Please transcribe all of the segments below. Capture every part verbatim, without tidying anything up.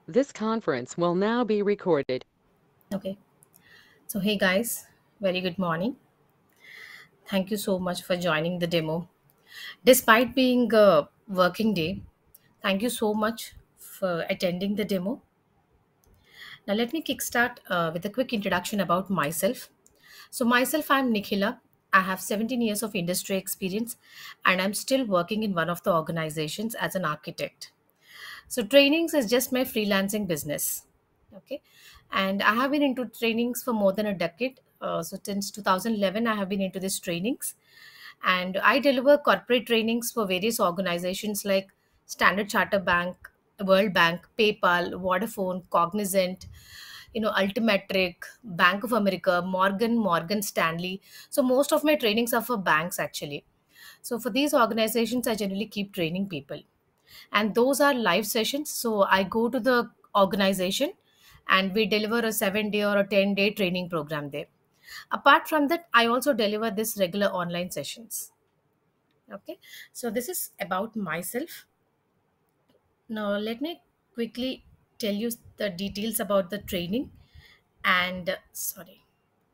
This conference will now be recorded. Okay. So, hey guys, very good morning. Thank you so much for joining the demo. Despite being a working day, thank you so much for attending the demo. Now, let me kickstart uh, with a quick introduction about myself. So, myself, I'm Nikhila. I have seventeen years of industry experience and I'm still working in one of the organizations as an architect. So trainings is just my freelancing business. Okay. And I have been into trainings for more than a decade. Uh, so since two thousand eleven, I have been into these trainings. And I deliver corporate trainings for various organizations like Standard Chartered Bank, World Bank, PayPal, Vodafone, Cognizant, you know, Ultimetric, Bank of America, Morgan, Morgan Stanley. So most of my trainings are for banks actually. So for these organizations, I generally keep training people, and those are live sessions. So I go to the organization and we deliver a seven day or a ten day training program there. Apart from that, I also deliver this regular online sessions. Okay, so this is about myself. Now let me quickly tell you the details about the training. And sorry,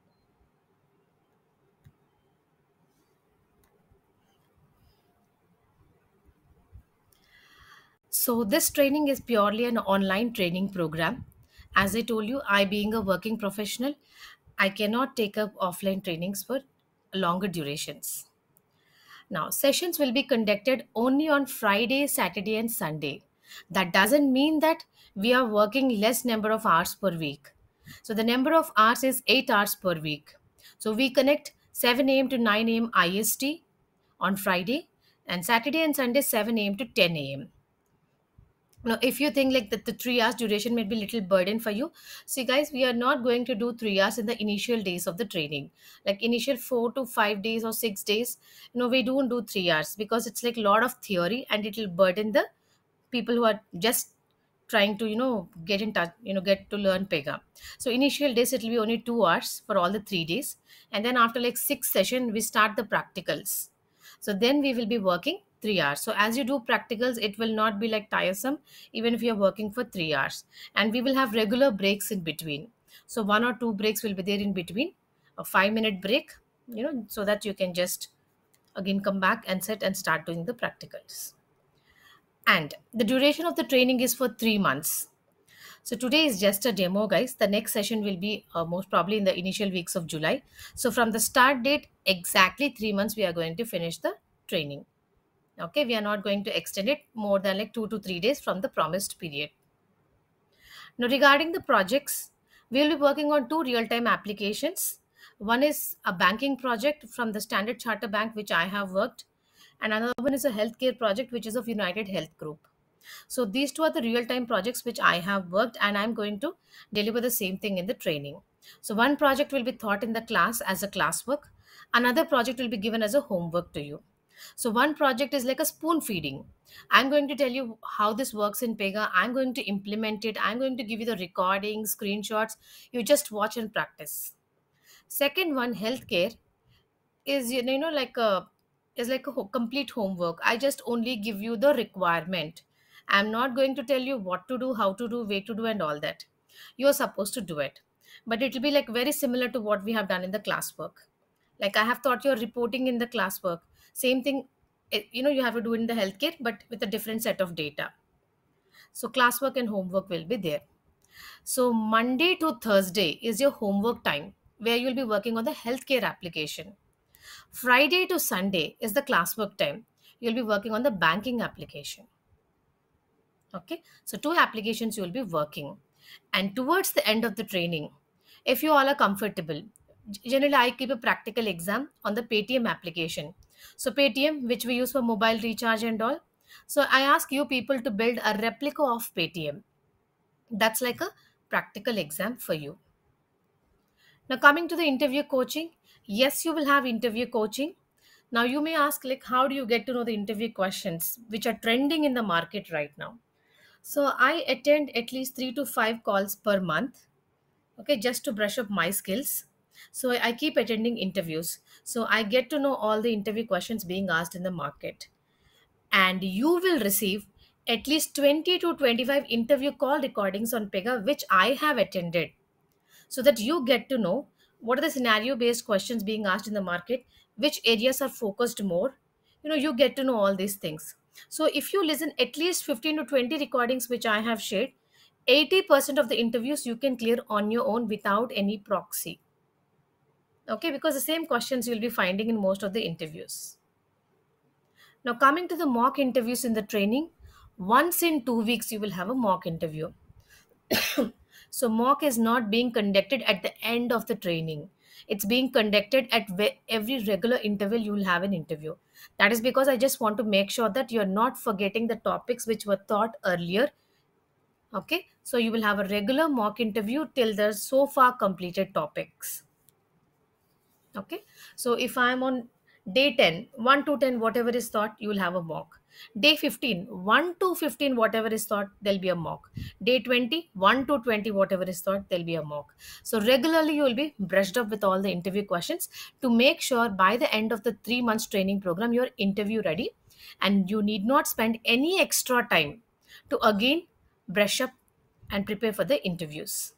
so this training is purely an online training program. As I told you, I being a working professional, I cannot take up offline trainings for longer durations. Now, sessions will be conducted only on Friday, Saturday, and Sunday. That doesn't mean that we are working less number of hours per week. So the number of hours is eight hours per week. So we connect seven a m to nine a m I S T on Friday, and Saturday and Sunday seven a m to ten a m. Now, if you think like that the three hours duration may be little burden for you, see guys, we are not going to do three hours in the initial days of the training. Like initial four to five days or six days, you know, we don't do three hours because it's like a lot of theory and it will burden the people who are just trying to, you know, get in touch, you know, get to learn Pega. So initial days it will be only two hours for all the three days, and then after like six session we start the practicals. So then we will be working three hours. So as you do practicals, it will not be like tiresome even if you're working for three hours. And we will have regular breaks in between. So one or two breaks will be there in between, a five minute break, you know, so that you can just again come back and sit and start doing the practicals. And the duration of the training is for three months. So today is just a demo, guys. The next session will be uh, most probably in the initial weeks of July. So from the start date, exactly three months, we are going to finish the training. Okay, we are not going to extend it more than like two to three days from the promised period. Now, regarding the projects, we will be working on two real-time applications. One is a banking project from the Standard Charter Bank, which I have worked, and another one is a healthcare project, which is of United Health Group. So these two are the real-time projects which I have worked, and I'm going to deliver the same thing in the training. So one project will be taught in the class as a classwork. Another project will be given as a homework to you. So one project is like a spoon feeding. I'm going to tell you how this works in Pega. I'm going to implement it. I'm going to give you the recording, screenshots. You just watch and practice. Second one, healthcare, is you know like a is like a ho- complete homework. I just only give you the requirement. I'm not going to tell you what to do, how to do, way to do, and all that. You're supposed to do it, but it will be like very similar to what we have done in the classwork. Like I have taught you reporting in the classwork, same thing. eh, you know you have to do it in the healthcare but with a different set of data. So classwork and homework will be there. So Monday to Thursday is your homework time, where you'll be working on the healthcare application. Friday to Sunday is the classwork time. You'll be working on the banking application. Okay, so two applications you will be working. And towards the end of the training, if you all are comfortable, generally I keep a practical exam on the Paytm application. So Paytm, which we use for mobile recharge and all. So I ask you people to build a replica of Paytm. That's like a practical exam for you. Now, coming to the interview coaching, yes, you will have interview coaching. Now, you may ask, like, how do you get to know the interview questions which are trending in the market right now? So, I attend at least three to five calls per month, okay, just to brush up my skills. So, I keep attending interviews. So, I get to know all the interview questions being asked in the market, and you will receive at least twenty to twenty-five interview call recordings on Pega, which I have attended, so that you get to know what are the scenario based questions being asked in the market, which areas are focused more. You know, you get to know all these things. So if you listen at least fifteen to twenty recordings which I have shared, eighty percent of the interviews you can clear on your own without any proxy. Okay, because the same questions you'll be finding in most of the interviews. Now, coming to the mock interviews in the training, once in two weeks you will have a mock interview. So mock is not being conducted at the end of the training. It's being conducted at ve- every regular interval you will have an interview. That is because I just want to make sure that you're not forgetting the topics which were taught earlier. Okay, so you will have a regular mock interview till the so far completed topics. Okay, so if I'm on day ten, one to ten, whatever is taught, you will have a mock. Day fifteen, one to fifteen, whatever is taught, there'll be a mock. Day twenty, one to twenty, whatever is taught, there'll be a mock. So regularly you will be brushed up with all the interview questions to make sure by the end of the three months training program you're interview ready, and you need not spend any extra time to again brush up and prepare for the interviews.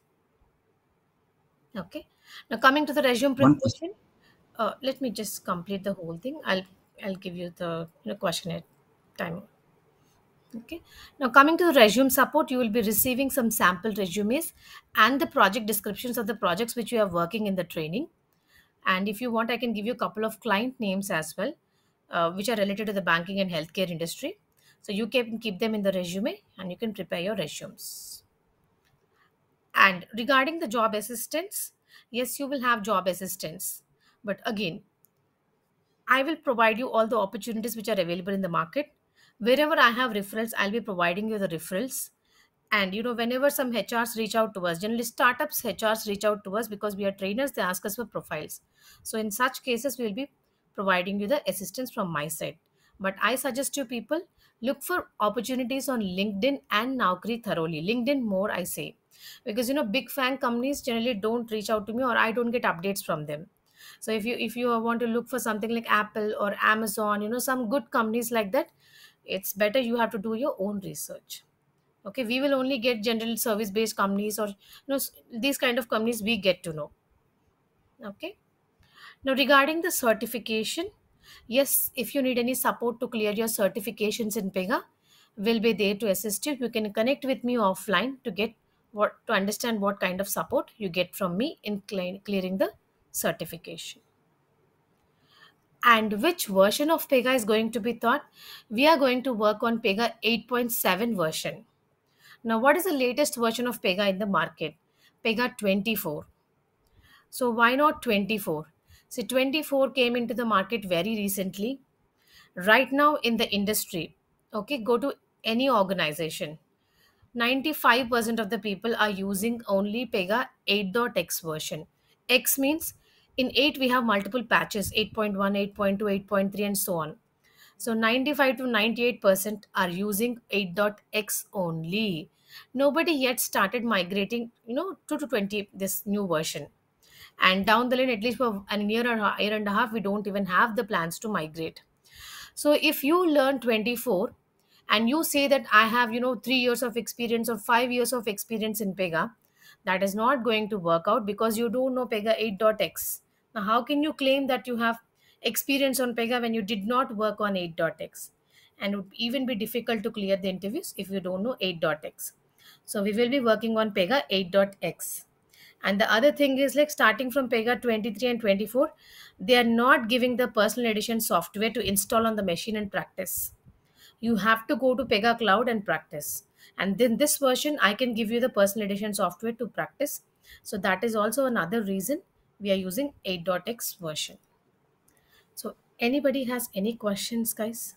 Okay, now coming to the resume One question. preparation. Uh, let me just complete the whole thing. I'll I'll give you the, you know, questionnaire time. Okay. Now coming to the resume support, you will be receiving some sample resumes and the project descriptions of the projects which you are working in the training. And if you want, I can give you a couple of client names as well, uh, which are related to the banking and healthcare industry. So you can keep them in the resume and you can prepare your resumes. And regarding the job assistance, yes, you will have job assistance. But again, I will provide you all the opportunities which are available in the market. Wherever I have referrals, I'll be providing you the referrals. And you know, whenever some H Rs reach out to us, generally startups H Rs reach out to us because we are trainers, they ask us for profiles. So in such cases, we'll be providing you the assistance from my side. But I suggest you people look for opportunities on LinkedIn and Naukri thoroughly. LinkedIn more, I say, because you know, big fan companies generally don't reach out to me or I don't get updates from them. So if you if you want to look for something like Apple or Amazon, you know, some good companies like that, it's better you have to do your own research. Okay, we will only get general service based companies, or you know, s- these kind of companies we get to know. Okay, now regarding the certification, yes, if you need any support to clear your certifications in Pega, we'll be there to assist you. You can connect with me offline to get what to understand what kind of support you get from me in cle- clearing the certification. And which version of Pega is going to be taught? We are going to work on Pega eight point seven version. Now, what is the latest version of Pega in the market? Pega twenty-four. So, why not twenty-four? See, twenty-four came into the market very recently. Right now, in the industry, okay, go to any organization. ninety-five percent of the people are using only Pega eight.x version. X means in eight we have multiple patches, eight point one, eight point two, eight point three, and so on. So ninety-five to ninety-eight percent are using eight.x only. Nobody yet started migrating, you know, two to twenty, this new version. And down the line, at least for an year or a year and a half, we don't even have the plans to migrate. So if you learn twenty-four and you say that I have, you know, three years of experience or five years of experience in Pega, that is not going to work out because you don't know Pega eight.x. Now, how can you claim that you have experience on Pega when you did not work on eight.x? And it would even be difficult to clear the interviews if you don't know eight.x. So we will be working on Pega eight.x. And the other thing is, like, starting from Pega twenty-three and twenty-four, they are not giving the personal edition software to install on the machine and practice. You have to go to Pega Cloud and practice. And then this version, I can give you the personal edition software to practice. So that is also another reason we are using eight.x version. So anybody has any questions, guys?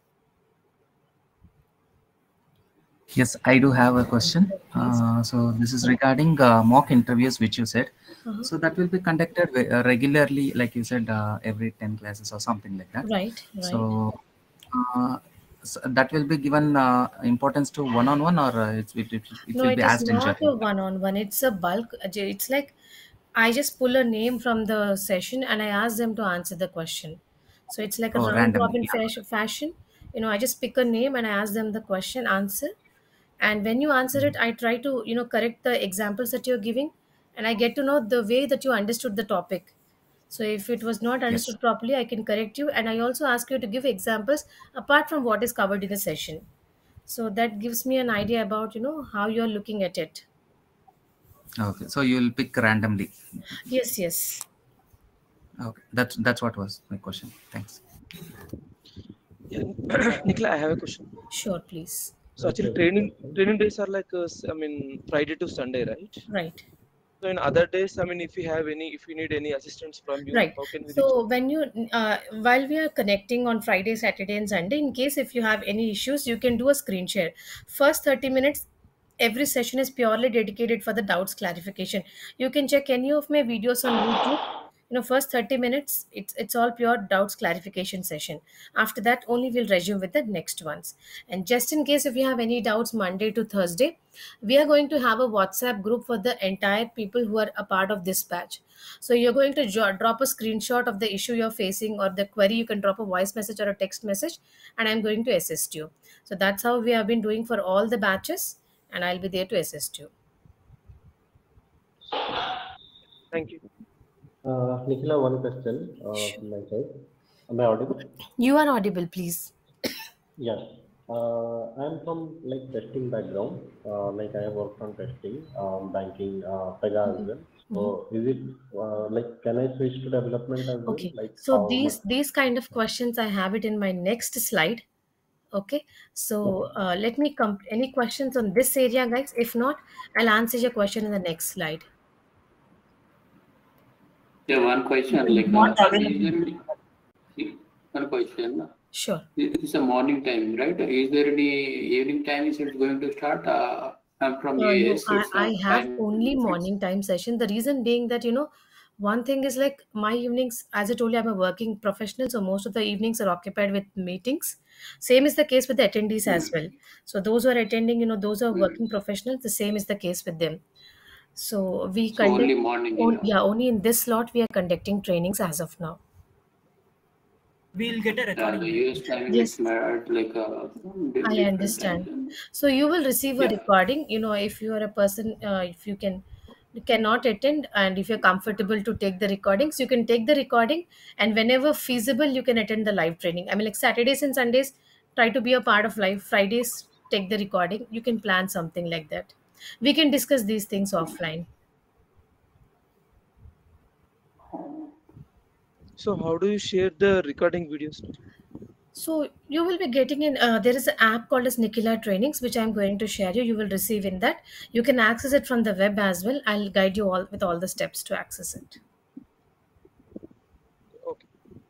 Yes, I do have a question. Please. Uh, so this is regarding uh, mock interviews, which you said. Uh-huh. So that will be conducted ve- uh, regularly, like you said, uh, every ten classes or something like that. Right, right. So, uh, so that will be given uh, importance to one-on-one, or uh, it's, it, it, it No, will be it is asked in not general. a one on one. It's a bulk. It's like I just pull a name from the session and I ask them to answer the question. So it's like a Oh, round randomly. robin Yeah. fash- fashion. You know, I just pick a name and I ask them the question, answer. And when you answer it, I try to, you know, correct the examples that you're giving. And I get to know the way that you understood the topic. So if it was not Yes. understood properly, I can correct you. And I also ask you to give examples apart from what is covered in the session. So that gives me an idea about, you know, how you're looking at it. Okay. So you will pick randomly. Yes, yes. Okay. That's that's what was my question. Thanks. Yeah. Nikhil, I have a question. Sure, please. So actually, Okay. training training days are like uh, s- I mean Friday to Sunday, right? Right. So in other days, I mean, if you have any, if you need any assistance from you, Right. how can we reach? So when you, uh, while we are connecting on Friday, Saturday, and Sunday, in case if you have any issues, you can do a screen share. First thirty minutes, every session is purely dedicated for the doubts clarification. You can check any of my videos on YouTube. You know, first thirty minutes, it's it's all pure doubts clarification session. After that, only we'll resume with the next ones. And just in case if you have any doubts, Monday to Thursday, we are going to have a WhatsApp group for the entire people who are a part of this batch. So you're going to jo- drop a screenshot of the issue you're facing or the query. You can drop a voice message or a text message, and I'm going to assist you. So that's how we have been doing for all the batches, and I'll be there to assist you. Thank you. Uh, Nikhila, one question uh, Sure. from my side. Am I audible? You are audible, please. Yeah. Uh, I'm from like testing background. Uh, like I have worked on testing, um, banking, uh, Pega as well. So is it uh, like can I switch to development as well? Okay. Like So how much? these these kind of questions I have it in my next slide. Okay. So Okay. uh, let me come. Any questions on this area, guys? If not, I'll answer your question in the next slide. Yeah, one question, like, Not uh, is available. there any, see, one question, Sure. it is a morning time, right? Is there any evening time is it going to start? Uh, I'm from Uh, no, U S, I, it's I a have time only difference. morning time session. The reason being that, you know, one thing is like my evenings, as I told you, I'm a working professional, so most of the evenings are occupied with meetings. Same is the case with the attendees as well. So those who are attending, you know, those are working professionals. The same is the case with them. So we So only conduct, morning, on, yeah. yeah, only in this slot we are conducting trainings as of now. We'll get a Uh, recording. the U S timing, Yes. it's ma- like a di- I different time understand. zone. So you will receive a Yeah. recording. You know, if you are a person, uh, if you can cannot attend, and if you're comfortable to take the recordings, you can take the recording, and whenever feasible, you can attend the live training. I mean, like Saturdays and Sundays, try to be a part of live. Fridays, take the recording. You can plan something like that. We can discuss these things offline. So how do you share the recording videos? So you will be getting in. Uh, there is an app called as Nikila Trainings, which I'm going to share you. You will receive in that. You can access it from the web as well. I'll guide you all with all the steps to access it. Okay.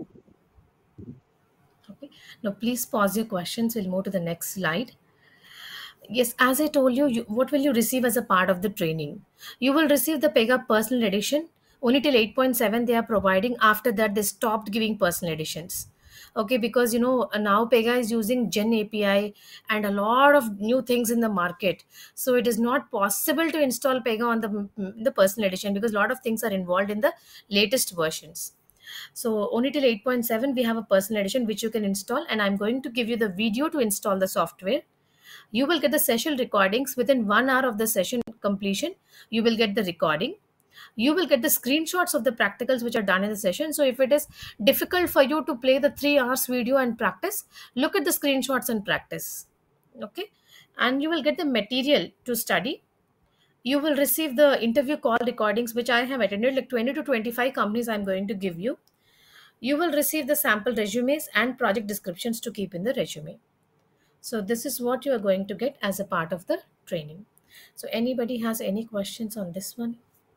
Okay. Now please pause your questions. We'll move to the next slide. Yes, as I told you, you, what will you receive as a part of the training? You will receive the Pega Personal Edition. Only till eight point seven they are providing. After that, they stopped giving personal editions. Okay, because you know now Pega is using Gen A P I and a lot of new things in the market. So it is not possible to install Pega on the, the personal edition because a lot of things are involved in the latest versions. So only till eight point seven we have a personal edition which you can install, and I'm going to give you the video to install the software. You will get the session recordings within one hour of the session completion. You will get the recording. You will get the screenshots of the practicals which are done in the session. So if it is difficult for you to play the three hours video and practice, look at the screenshots and practice. Okay. And you will get the material to study. You will receive the interview call recordings which I have attended, like twenty to twenty-five companies I'm going to give you. You will receive the sample resumes and project descriptions to keep in the resume. So this is what you are going to get as a part of the training. So anybody has any questions on this one?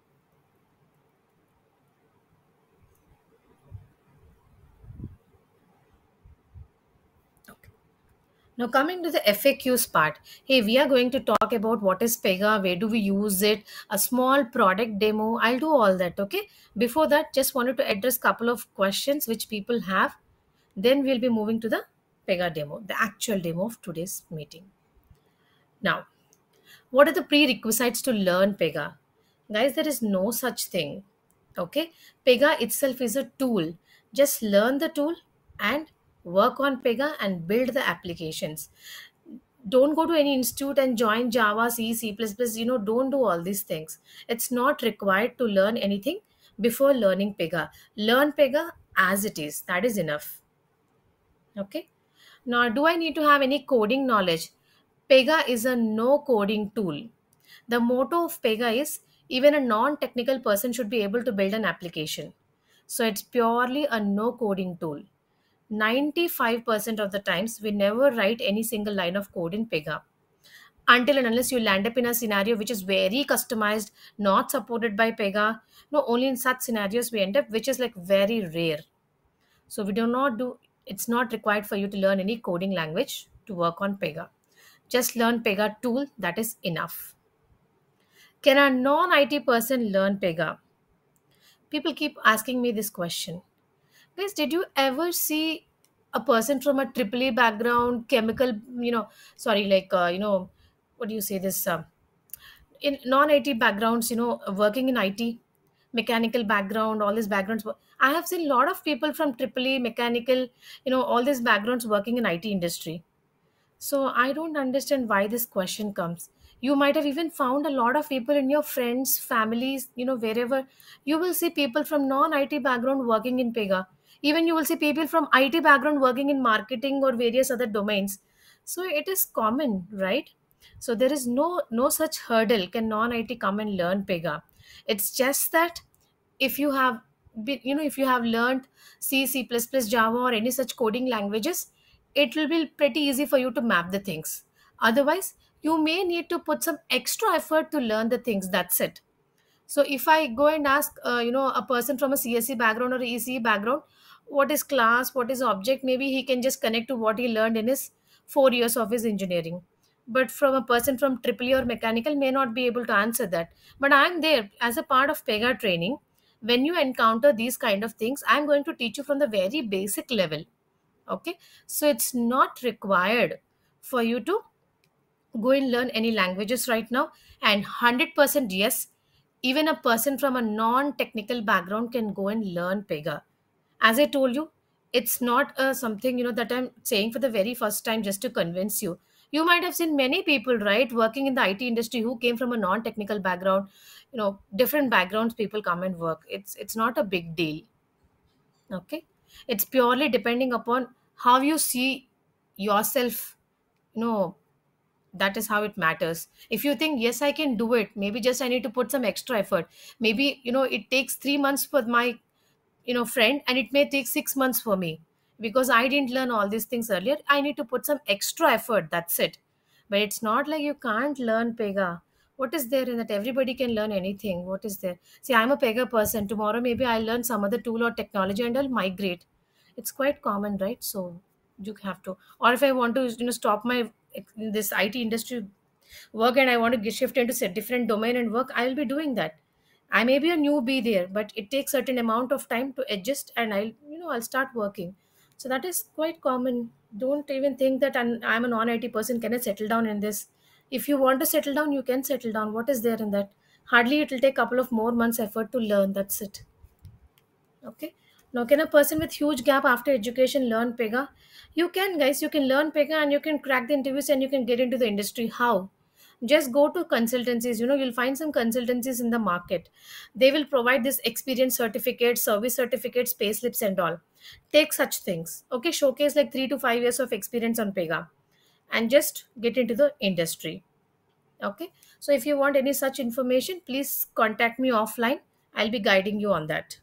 Okay. Now coming to the F A Qs part. Hey, we are going to talk about what is Pega, where do we use it, a small product demo. I'll do all that, okay? Before that, just wanted to address couple of questions which people have. Then we'll be moving to the Pega demo, the actual demo of today's meeting. Now, what are the prerequisites to learn Pega? Guys, there is no such thing. Okay, Pega itself is a tool. Just learn the tool and work on Pega and build the applications. Don't go to any institute and join Java, C, C++. You know, don't do all these things. It's not required to learn anything before learning Pega. Learn Pega as it is. That is enough. Okay. Now, do I need to have any coding knowledge? Pega is a no coding tool. The motto of Pega is even a non technical person should be able to build an application. So it's purely a no coding tool. ninety-five percent of the times, we never write any single line of code in Pega until and unless you land up in a scenario which is very customized, not supported by Pega. No, only in such scenarios we end up, which is like very rare. So we do not do, it's not required for you to learn any coding language to work on Pega. Just learn Pega tool, that is enough. Can a non-I T person learn Pega? People keep asking me this question. Guys, did you ever see a person from a triple E background, chemical, you know, sorry, like, uh, you know, what do you say this? Uh, in non-I T backgrounds, you know, working in I T, mechanical background, all these backgrounds. I have seen a lot of people from triple E, mechanical, you know, all these backgrounds working in I T industry. So I don't understand why this question comes. You might have even found a lot of people in your friends, families, you know, wherever you will see people from non-I T background working in Pega. Even you will see people from I T background working in marketing or various other domains. So it is common, right? So there is no no such hurdle can non-I T come and learn Pega. It's just that if you have been, you know, if you have learned C, C++, Java or any such coding languages, it will be pretty easy for you to map the things. Otherwise, you may need to put some extra effort to learn the things. That's it. So if I go and ask, uh, you know, a person from a C S E background or a E C E background, what is class, what is object, maybe he can just connect to what he learned in his four years of his engineering. But from a person from triple E or mechanical may not be able to answer that. But I'm there as a part of Pega training. When you encounter these kind of things, I'm going to teach you from the very basic level. Okay, so it's not required for you to go and learn any languages right now. And one hundred percent yes, even a person from a non-technical background can go and learn Pega. As I told you, it's not uh, something, you know, that I'm saying for the very first time just to convince you. You might have seen many people, right, working in the I T industry who came from a non-technical background. You know, different backgrounds people come and work. It's it's not a big deal. Okay, it's purely depending upon how you see yourself. You know, that is how it matters. If you think yes, I can do it, maybe just I need to put some extra effort. Maybe, you know, it takes three months for my, you know, friend, and it may take six months for me because I didn't learn all these things earlier. I need to put some extra effort, that's it. But it's not like you can't learn Pega. What is there in that? Everybody can learn anything. What is there? See, I'm a Pega person. Tomorrow maybe I'll learn some other tool or technology and I'll migrate. It's quite common, right? So you have to. Or if I want to, you know, stop my this I T industry work and I want to get shift into a different domain and work, I will be doing that. I may be a newbie there, but it takes certain amount of time to adjust, and I'll, you know, I'll start working. So that is quite common. Don't even think that I'm, I'm a non-I T person. Can I settle down in this? If you want to settle down, you can settle down. What is there in that? Hardly it will take a couple of more months effort to learn. That's it. Okay. Now, can a person with huge gap after education learn Pega? You can, guys. You can learn Pega and you can crack the interviews and you can get into the industry. How? Just go to consultancies. You know, you'll find some consultancies in the market. They will provide this experience certificates, service certificates, pay slips, and all. Take such things. Okay, showcase like three to five years of experience on Pega and just get into the industry. Okay. So if you want any such information, please contact me offline. I'll be guiding you on that.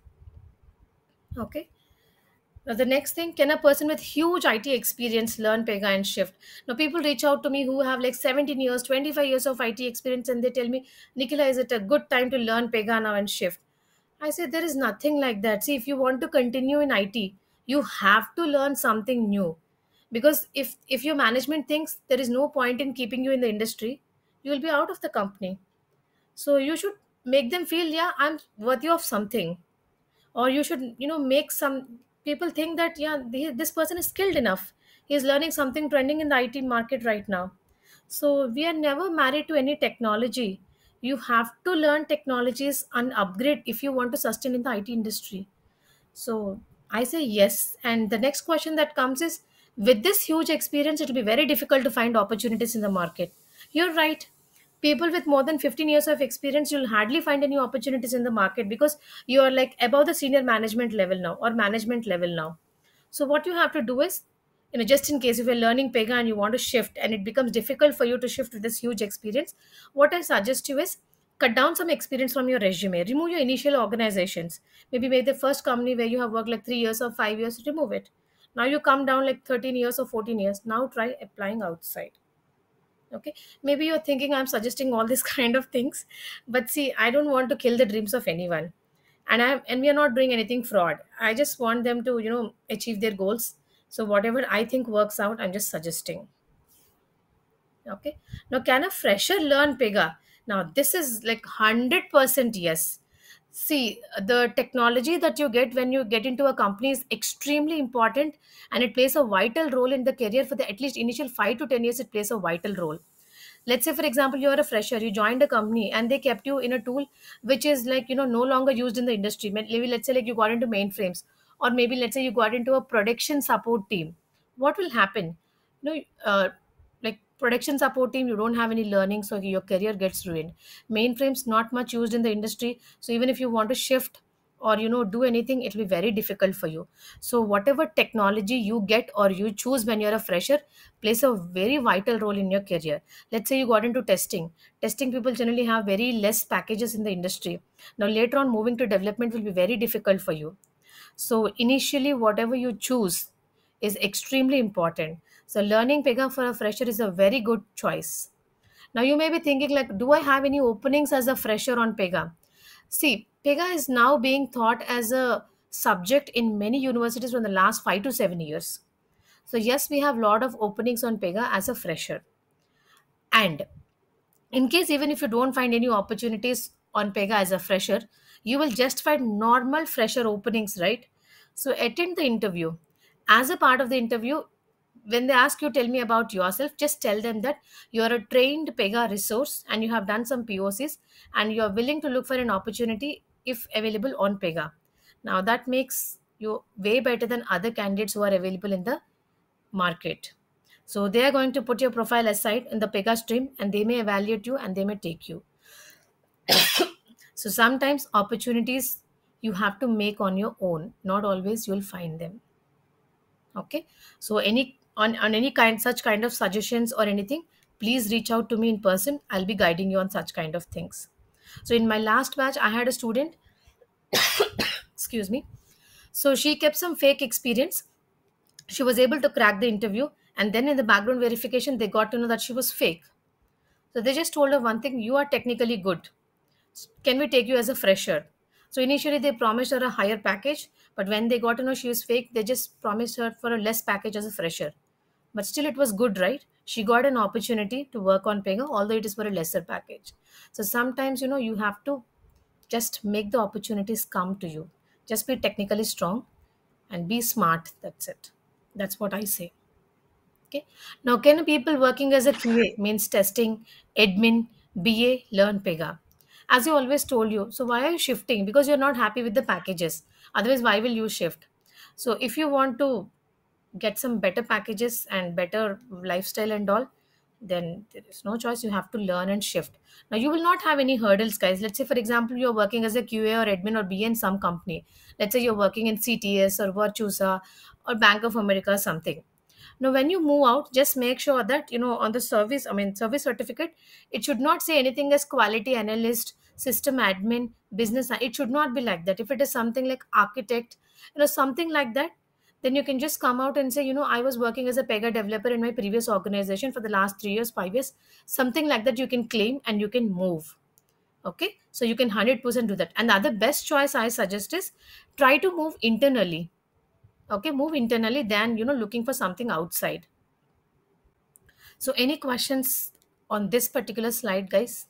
Okay. Now, the next thing, can a person with huge I T experience learn Pega and shift? Now, people reach out to me who have like seventeen years, twenty-five years of I T experience, and they tell me, Nikhila, is it a good time to learn Pega now and shift? I say, there is nothing like that. See, if you want to continue in I T, you have to learn something new. Because if, if your management thinks there is no point in keeping you in the industry, you will be out of the company. So you should make them feel, yeah, I'm worthy of something. Or you should, you know, make some people think that, yeah, the, this person is skilled enough. He's learning something trending in the I T market right now. So we are never married to any technology. You have to learn technologies and upgrade if you want to sustain in the I T industry. So I say yes. And the next question that comes is, with this huge experience, it will be very difficult to find opportunities in the market. You're right. People with more than fifteen years of experience, you'll hardly find any opportunities in the market because you are like above the senior management level now or management level now. So what you have to do is, you know, just in case if you're learning Pega and you want to shift and it becomes difficult for you to shift with this huge experience, what I suggest you is cut down some experience from your resume. Remove your initial organizations. Maybe maybe the first company where you have worked like three years or five years, remove it. Now you come down like thirteen years or fourteen years. Now try applying outside. Okay, maybe you're thinking I'm suggesting all these kind of things, but see, I don't want to kill the dreams of anyone, and I and we are not doing anything fraud. I just want them to, you know, achieve their goals. So whatever I think works out, I'm just suggesting. Okay, now can a fresher learn Pega? Now this is like one hundred percent yes. See, the technology that you get when you get into a company is extremely important, and it plays a vital role in the career for the at least initial five to ten years. It plays a vital role. Let's say, for example, you're a fresher, you joined a company and they kept you in a tool which is like, you know, no longer used in the industry. Maybe let's say like you got into mainframes, or maybe let's say you got into a production support team. What will happen? You know, uh, like production support team, you don't have any learning, so your career gets ruined. Mainframes not much used in the industry, so even if you want to shift or, you know, do anything, it will be very difficult for you. So whatever technology you get or you choose when you're a fresher plays a very vital role in your career. Let's say you got into testing. Testing people generally have very less packages in the industry. Now later on, moving to development will be very difficult for you. So initially, whatever you choose is extremely important. So learning Pega for a fresher is a very good choice. Now you may be thinking like, do I have any openings as a fresher on Pega? See, Pega is now being taught as a subject in many universities from the last five to seven years. So yes, we have a lot of openings on Pega as a fresher. And in case even if you don't find any opportunities on Pega as a fresher, you will just find normal fresher openings, right? So attend the interview. As a part of the interview, when they ask you, tell me about yourself, just tell them that you are a trained Pega resource and you have done some P O Cs and you are willing to look for an opportunity if available on Pega. Now that makes you way better than other candidates who are available in the market. So they are going to put your profile aside in the Pega stream and they may evaluate you and they may take you. So sometimes opportunities you have to make on your own. Not always you'll find them. Okay. So any on, on any kind such kind of suggestions or anything, please reach out to me in person. I'll be guiding you on such kind of things. So in my last batch, I had a student, excuse me. So she kept some fake experience. She was able to crack the interview, and then in the background verification, they got to know that she was fake. So they just told her one thing: you are technically good. Can we take you as a fresher? So initially they promised her a higher package, but when they got to know she was fake, they just promised her for a less package as a fresher. But still it was good, right? She got an opportunity to work on Pega, although it is for a lesser package. So sometimes, you know, you have to just make the opportunities come to you. Just be technically strong and be smart. That's it. That's what I say. Okay. Now, can people working as a Q A, means testing, admin, B A, learn Pega? As you always told you, so why are you shifting? Because you're not happy with the packages. Otherwise, why will you shift? So if you want to get some better packages and better lifestyle and all, then there is no choice. You have to learn and shift. Now, you will not have any hurdles, guys. Let's say, for example, you're working as a Q A or admin or B A in some company. Let's say you're working in C T S or Virtusa or Bank of America, something. Now, when you move out, just make sure that, you know, on the service, I mean, service certificate, it should not say anything as quality analyst, system admin, business. It should not be like that. If it is something like architect, you know, something like that, then you can just come out and say, you know, I was working as a Pega developer in my previous organization for the last three years, five years, something like that you can claim and you can move. Okay. So you can one hundred percent do that. And the other best choice I suggest is try to move internally. Okay, move internally than, you know, looking for something outside. So any questions on this particular slide, guys?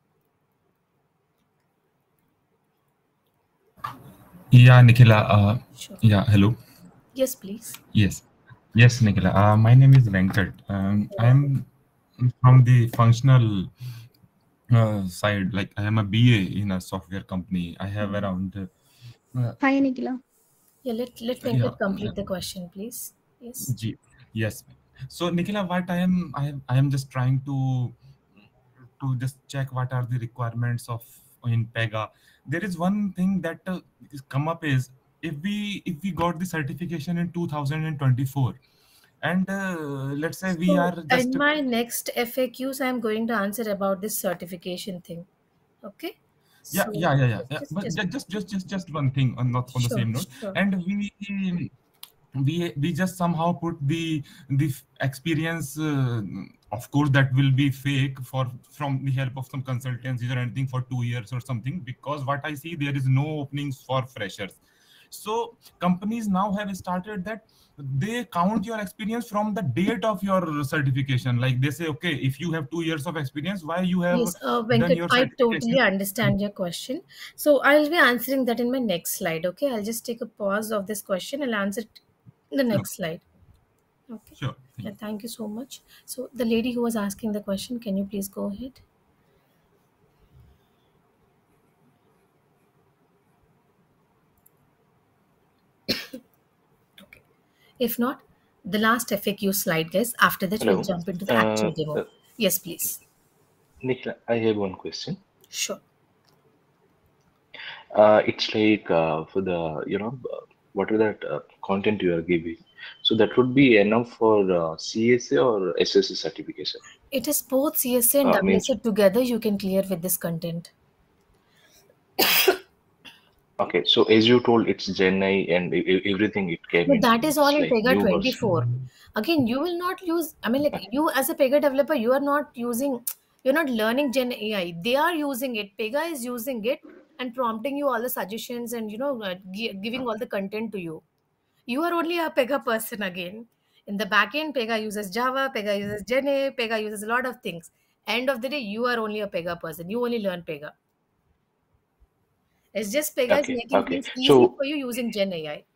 Yeah, Nikhila. Uh, Sure. yeah, hello. Yes, please. Yes. Yes, Nikhila. Uh, my name is Venkat. Um, I'm from the functional uh, side. Like I am a B A in a software company. I have around. Uh, Hi, Nikhila. Yeah, let, let Yeah. Venkat complete the question, please. Yes. G. Yes. So Nikhila, what I am I am I am just trying to to just check what are the requirements of in Pega. There is one thing that uh, is come up is if we if we got the certification in two thousand twenty-four, and uh, let's say we are So, just in my next F A Qs, I'm going to answer about this certification thing. Okay? yeah So, yeah yeah yeah, just, yeah. just, But just ju- just just just just one thing on not on the sure, same note, sure. and we we we just somehow put the the f- experience, uh, of course that will be fake, for from the help of some consultancies or anything for two years or something, because what I see, there is no openings for freshers. So companies now have started that they count your experience from the date of your certification. Like they say, okay, if you have two years of experience, why you have Yes, uh, done Venkat, your I totally certification? understand your question. So, I'll be answering that in my next slide. Okay? I'll just take a pause of this question and answer it in the Sure, next slide. Okay. sure. Thank Yeah, you. thank you so much. So, the lady who was asking the question, can you please go ahead? Okay. If not, the last F A Q slide, guys. After that, we'll Hello. jump into the Uh, actual demo. uh, Yes, please. Nikhil, I have one question. Sure. Uh, it's like uh, for the, you know, uh, whatever that uh, content you are giving. So that would be enough for uh, C S A or S S A certification. It is both C S A and Uh, means, W S A together you can clear with this content. okay. So as you told, it's Gen I and e- e- everything it came But in. that is all It's in like Pega new version. twenty-four. Again, you will not use, I mean, like Okay. you as a Pega developer, you are not using, you're not learning Gen A I. They are using it. Pega is using it and prompting you all the suggestions and, you know, uh, gi- giving all the content to you. You are only a Pega person again. In the backend, Pega uses Java, Pega uses Gen A, Pega uses a lot of things. End of the day, you are only a Pega person. You only learn Pega. It's just Pega is Okay. making Okay. things easy So, for you using Gen A I.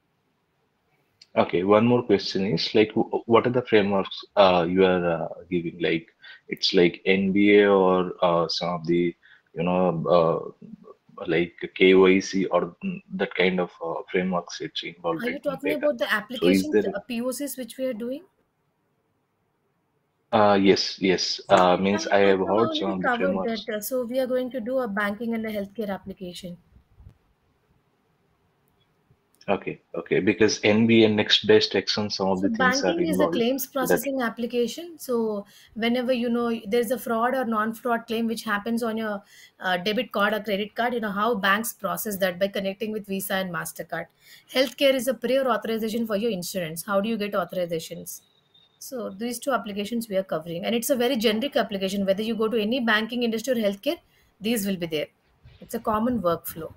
okay. One more question is like, wh- what are the frameworks uh, you are uh, giving? Like, it's like N B A or uh, some of the, you know, uh, like K Y C or mm, that kind of uh, frameworks it's involved Are in you in talking Pega. about the So is applications, there? the uh, P O Cs which we are doing? Uh, yes, yes. So Uh, we means have, I we have have heard some already of the covered that. frameworks. Uh, So we are going to do a banking and a healthcare application. Okay, okay. Because N B A next best action, some of So the things are banking is a involved. claims So that processing application. So whenever you know there's a fraud or non-fraud claim which happens on your uh, debit card or credit card, you know how banks process that by connecting with Visa and Mastercard. Healthcare is a prior authorization for your insurance. How do you get authorizations? So these two applications we are covering, and it's a very generic application. Whether you go to any banking industry or healthcare, these will be there. It's a common workflow.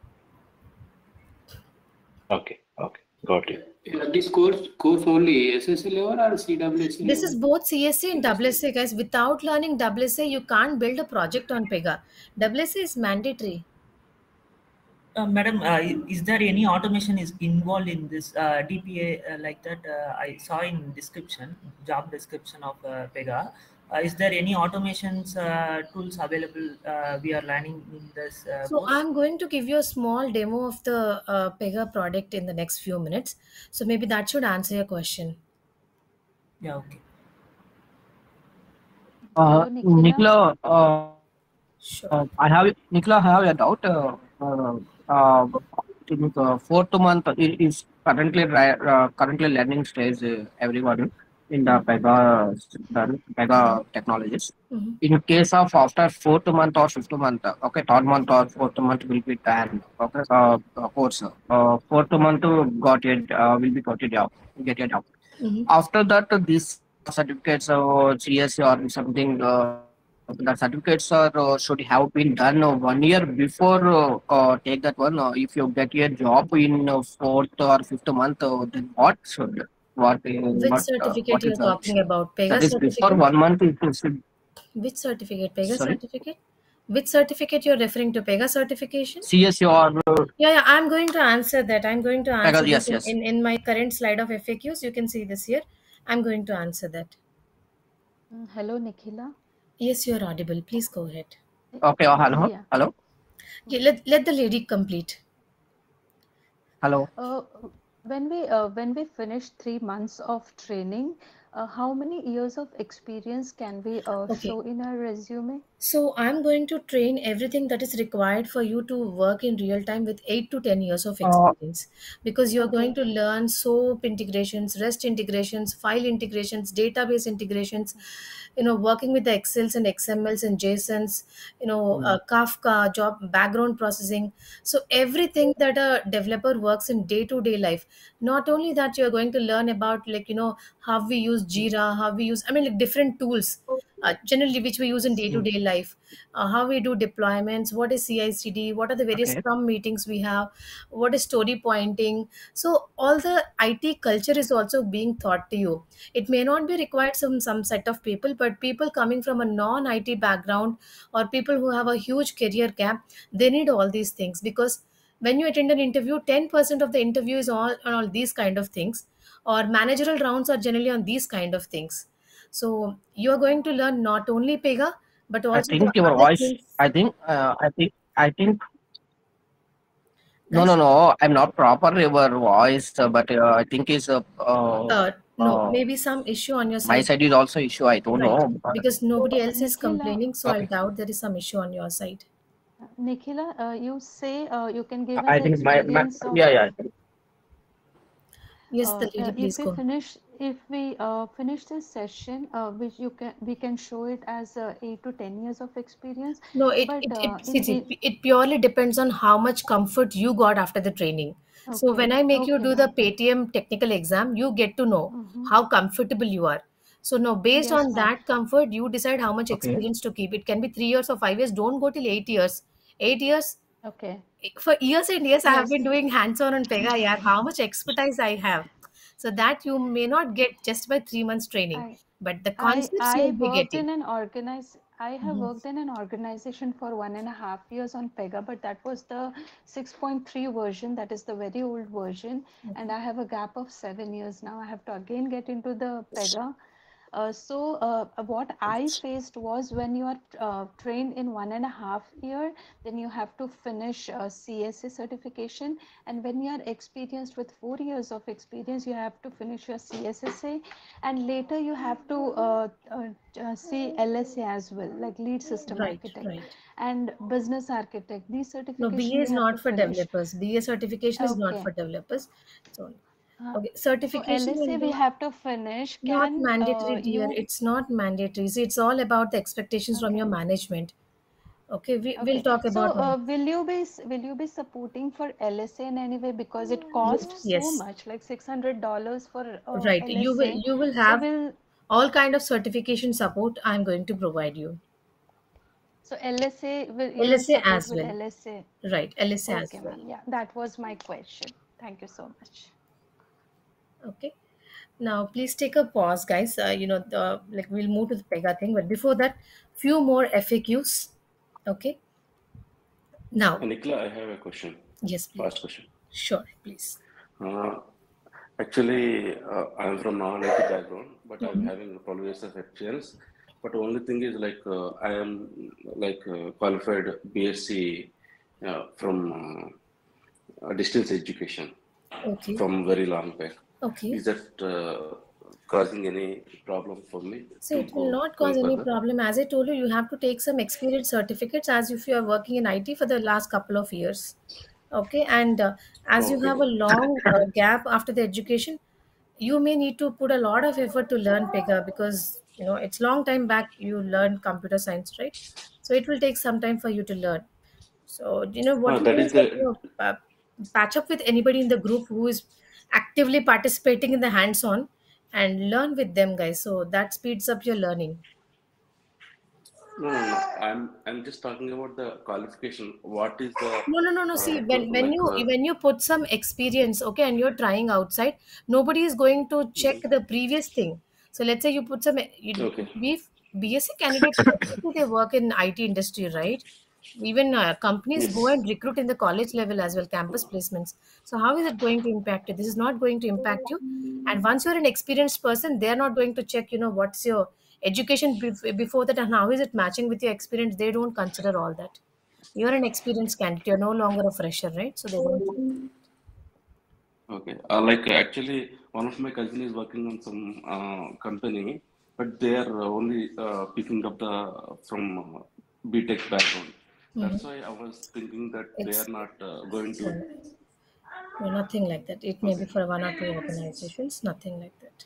okay, okay, got it. Yeah, this course course only S S A level or C W S A This is level? both C S A and W S A, guys. Without learning W S A, you can't build a project on Pega. W S A is mandatory. Uh, madam, uh, is there any automation is involved in this uh, D P A uh, like that? Uh, I saw in description, job description of uh, Pega. Uh, is there any automations uh, tools available uh, we are learning in this uh, So course? I'm going to give you a small demo of the uh, Pega product in the next few minutes. So maybe that should answer your question. Yeah, okay. Uh, Hello, Nikhila. Nicola, uh, Sure. I have Nicola, I have a doubt. Uh, uh, uh, I think, uh, fourth month i- is currently ri- uh, currently learning stage. Uh, everyone in the Pega the Pega technologies. Mhm. In case of after fourth month or fifth month, uh, okay, third month or fourth month will be done. Okay, uh, uh, course. Uh, fourth month uh, got it uh, will be got it out, get it out. Mhm. After that, uh, these certificates or C S or something, uh, the certificates are uh, should have been done uh, one year before uh, uh, take that one. Uh, if you get a job in uh, fourth or fifth month, uh, then what should what uh, Which what uh, certificate what is you're the talking about? Pega that is before certificate? one month? It should, Which certificate? Pega sorry, certificate? Which certificate you're referring to? Pega certification? C S or uh, Yeah, yeah, I'm going to answer that. I'm going to answer Pega? this Yes, in, yes. in, in my current slide of F A Qs. You can see this here. I'm going to answer that. Mm, Hello, Nikhila. Yes, you're audible. Please go ahead. Okay. Oh, hello, Yeah. hello. Yeah, let, let the lady complete. Hello. Uh, when we uh, when we finish three months of training, uh, how many years of experience can we uh, Okay. show in our resume? So I'm going to train everything that is required for you to work in real time with eight to ten years of Uh, experience, because you're going Okay. to learn SOAP integrations, REST integrations, file integrations, database integrations, you know, working with the Excels and X M Ls and JSONs, you know, mm, uh, Kafka, job background processing. So everything that a developer works in day to day life. Not only that, you're going to learn about, like, you know, how we use Jira, how we use, I mean, like different tools, uh, generally which we use in day to mm, day life, uh, how we do deployments, what is C I C D, what are the various okay. Scrum meetings we have, what is story pointing. So all the I T culture is also being taught to you. It may not be required some some set of people, but people coming from a non I T background or people who have a huge career gap, they need all these things, because when you attend an interview, ten percent of the interview is all on all these kind of things, or managerial rounds are generally on these kind of things. So you are going to learn not only Pega, but I also the think your other voice. things. I think. Uh, I think. I think. No, Guys, no, no. I'm not proper your voice, uh, but uh, I think is uh, uh, uh, no, uh, maybe some issue on your my side. side is also issue. I don't Right. know. But, Because nobody else is Nikhila, complaining, so I okay. doubt there is some issue on your side. Nikhila, uh, you say uh, you can give us I the think my, my experience of yeah yeah. Yes, uh, the lady, uh, if please we go. finish if we uh, finish this session, uh, which you can we can show it as uh, eight to ten years of experience. No, it But it uh, it, see, in, see, in it purely depends on how much comfort you got after the training. So when okay, I make you okay, do the ma'am. Paytm technical exam, you get to know Mm-hmm. how comfortable you are. So now, based Yes, on ma'am. that comfort, you decide how much Okay. experience to keep. It can be three years or five years. Don't go till eight years. Eight years, Okay. for years and years, I have Yes. been doing hands-on on Pega. Yeah, how much expertise I have. So that you may not get just by three months training, I but the I concepts I you'll be worked getting. in an organize I have Mhm. worked in an organization for one and a half years on Pega, but that was the six point three version. That is the very old version, and I have a gap of seven years now. I have to again get into the Pega. Uh, so uh, what I faced was when you are uh, trained in one and a half year, then you have to finish uh, C S A certification, and when you are experienced with four years of experience, you have to finish your C S S A, and later you have to uh, uh, uh, see L S A as well, like lead system Right, architect right. and business architect. These No, B A certification is you have to not for finish. developers. B A certification is not Okay. for developers. So, Uh, okay, so certification L S A will we be have to finish. not Can mandatory, uh, dear. you It's not mandatory. See, it's all about the expectations from your okay? management. Okay, we, we'll Okay, talk so about uh, that. will you be s- will you be supporting for L S A in any way, because it costs so Yes, much, like six hundred dollars for uh, right. You will L S A. you will So have will all kind of certification support I'm going to provide you. so L S A will you will L S A support as with well. L S A? Right, L S A as Okay, well. ma'am. Yeah, that was my question. Thank you so much. Okay. Now, please take a pause, guys. Uh, you know, the, like we'll move to the Pega thing, but before that, few more F A Qs. Okay. Now, Nicola, I have a question. yes, please. First question. Sure, please. Uh, actually, uh, I'm from non-I T background, but I'm Mhm. having twelve years of experience. But the only thing is, like, uh, I am like uh, qualified B S c uh, from uh, distance education Okay. from very long back. Okay. Is that uh, causing any problem for me So to it will go not going cause any further? problem. As I told you, you have to take some experience certificates as if you are working in I T for the last couple of years. Okay, and uh, as you Okay. have a long uh, gap after the education, you may need to put a lot of effort to learn Pega, because you know it's long time back you learned computer science, right? So it will take some time for you to learn. So you know what Uh, you that do is is, like, you the know, uh, patch up with anybody in the group who is actively participating in the hands-on, and learn with them, guys. So that speeds up your learning. no, no, no. I'm I'm just talking about the qualification. What is the No, no, no, no. uh, See, to, when when like? you Uh, when you put some experience, okay, and you're trying outside, nobody is going to check mhm. the previous thing. So let's say you put some you, Okay. B BSc candidates, obviously they work in I T industry, right? Even uh, companies go Yes. and recruit in the college level as well, campus placements. So how is it going to impact you? This is not going to impact you. And once you're an experienced person, they're not going to check, you know, what's your education bef- before that and how is it matching with your experience. They don't consider all that. You're an experienced candidate. You're no longer a fresher, right? So they don't. Okay. Uh, like uh, actually, one of my cousin is working on some uh, company, but they are only uh, picking up the from uh, B Tech background. That's Mhm. why I was thinking that they are It's not uh, going no, to. no, nothing like that. It may be Okay. for one or two organizations, nothing like that.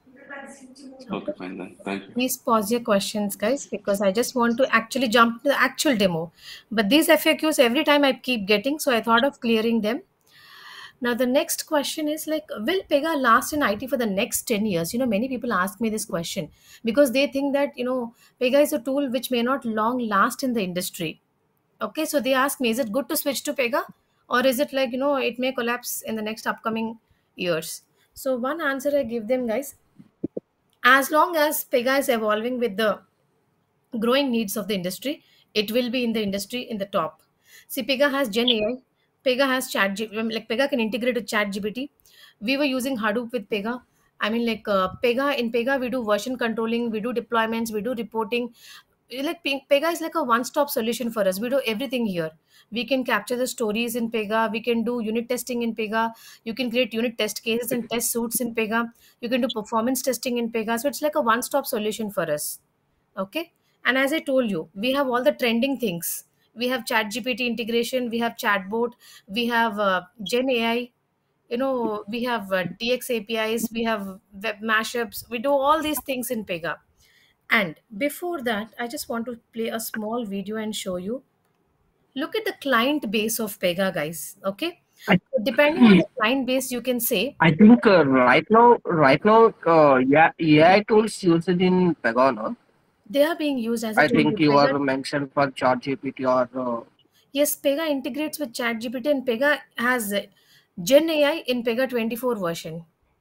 Okay, Okay. fine then. Thank you. Please pause your questions, guys, because I just want to actually jump to the actual demo. But these F A Qs every time I keep getting, so I thought of clearing them. Now, the next question is like, will Pega last in I T for the next ten years? You know, many people ask me this question because they think that, you know, Pega is a tool which may not long last in the industry. Okay, so they ask me, is it good to switch to Pega, or is it like, you know, it may collapse in the next upcoming years? So, one answer I give them, guys, as long as Pega is evolving with the growing needs of the industry, it will be in the industry in the top. See, Pega has Gen A I, Pega has Chat G P T, like Pega can integrate with Chat G P T. We were using Hadoop with Pega. I mean, like uh, Pega in Pega, we do version controlling, we do deployments, we do reporting. Like Pe- Pega is like a one-stop solution for us. We do everything here. We can capture the stories in Pega. We can do unit testing in Pega. You can create unit test cases and test suits in Pega. You can do performance testing in Pega. So it's like a one-stop solution for us. Okay. And as I told you, we have all the trending things. We have Chat G P T integration. We have Chatbot. We have uh, Gen A I. You know, we have uh, D X A P Is. We have web mashups. We do all these things in Pega. And before that, I just want to play a small video and show you. Look at the client base of Pega, guys. Okay. I, So depending on the client base, you can say I think uh, right now, right now, uh, yeah, A I tools used in Pega, no? they are being used, as I I told think you. you Pega, are mentioned for ChatGPT or uh, yes, Pega integrates with ChatGPT, and Pega has uh, Gen A I in Pega twenty-four version.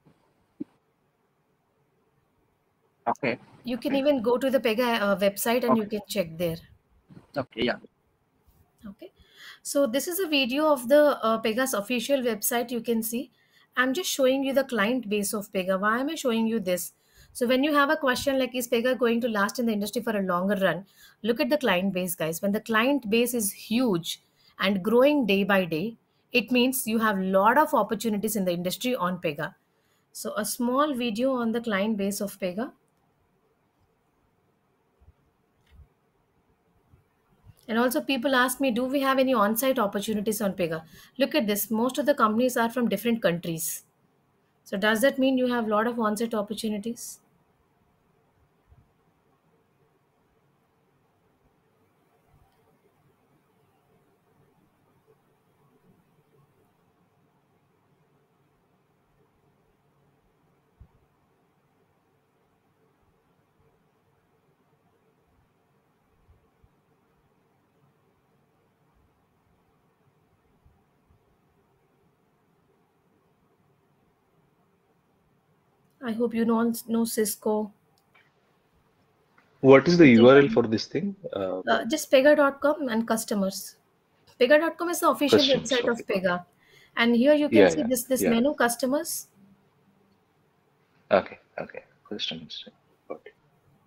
okay, You can even go to the Pega uh, website and you okay, can check there. okay, yeah. Okay. So this is a video of the uh, Pega's official website. You can see. I'm just showing you the client base of Pega. Why am I showing you this? So when you have a question like, is Pega going to last in the industry for a longer run? Look at the client base, guys. When the client base is huge and growing day by day, it means you have a lot of opportunities in the industry on Pega. So a small video on the client base of Pega. And also people ask me, do we have any on-site opportunities on Pega? Look at this. Most of the companies are from different countries. So does that mean you have a lot of on-site opportunities? I hope you know, know Cisco. What is the U R L for this thing? Uh, Uh, just pega dot com and customers. pega dot com is the official Customs. website Okay. of Pega. And here you can Yeah, see yeah, this, this yeah. menu customers. Okay, okay. Customs. Got it.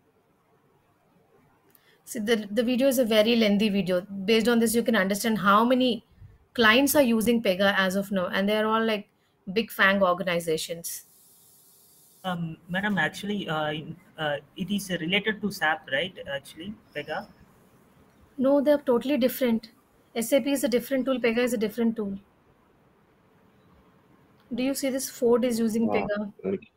See, the, the video is a very lengthy video. Based on this, you can understand how many clients are using Pega as of now. And they're all like big FANG organizations. Um, madam, actually, uh, uh, it is related to S A P, right? Actually, Pega. No, they're totally different. S A P is a different tool. Pega is a different tool. Do you see this? Ford is using Uh, Pega. Nik-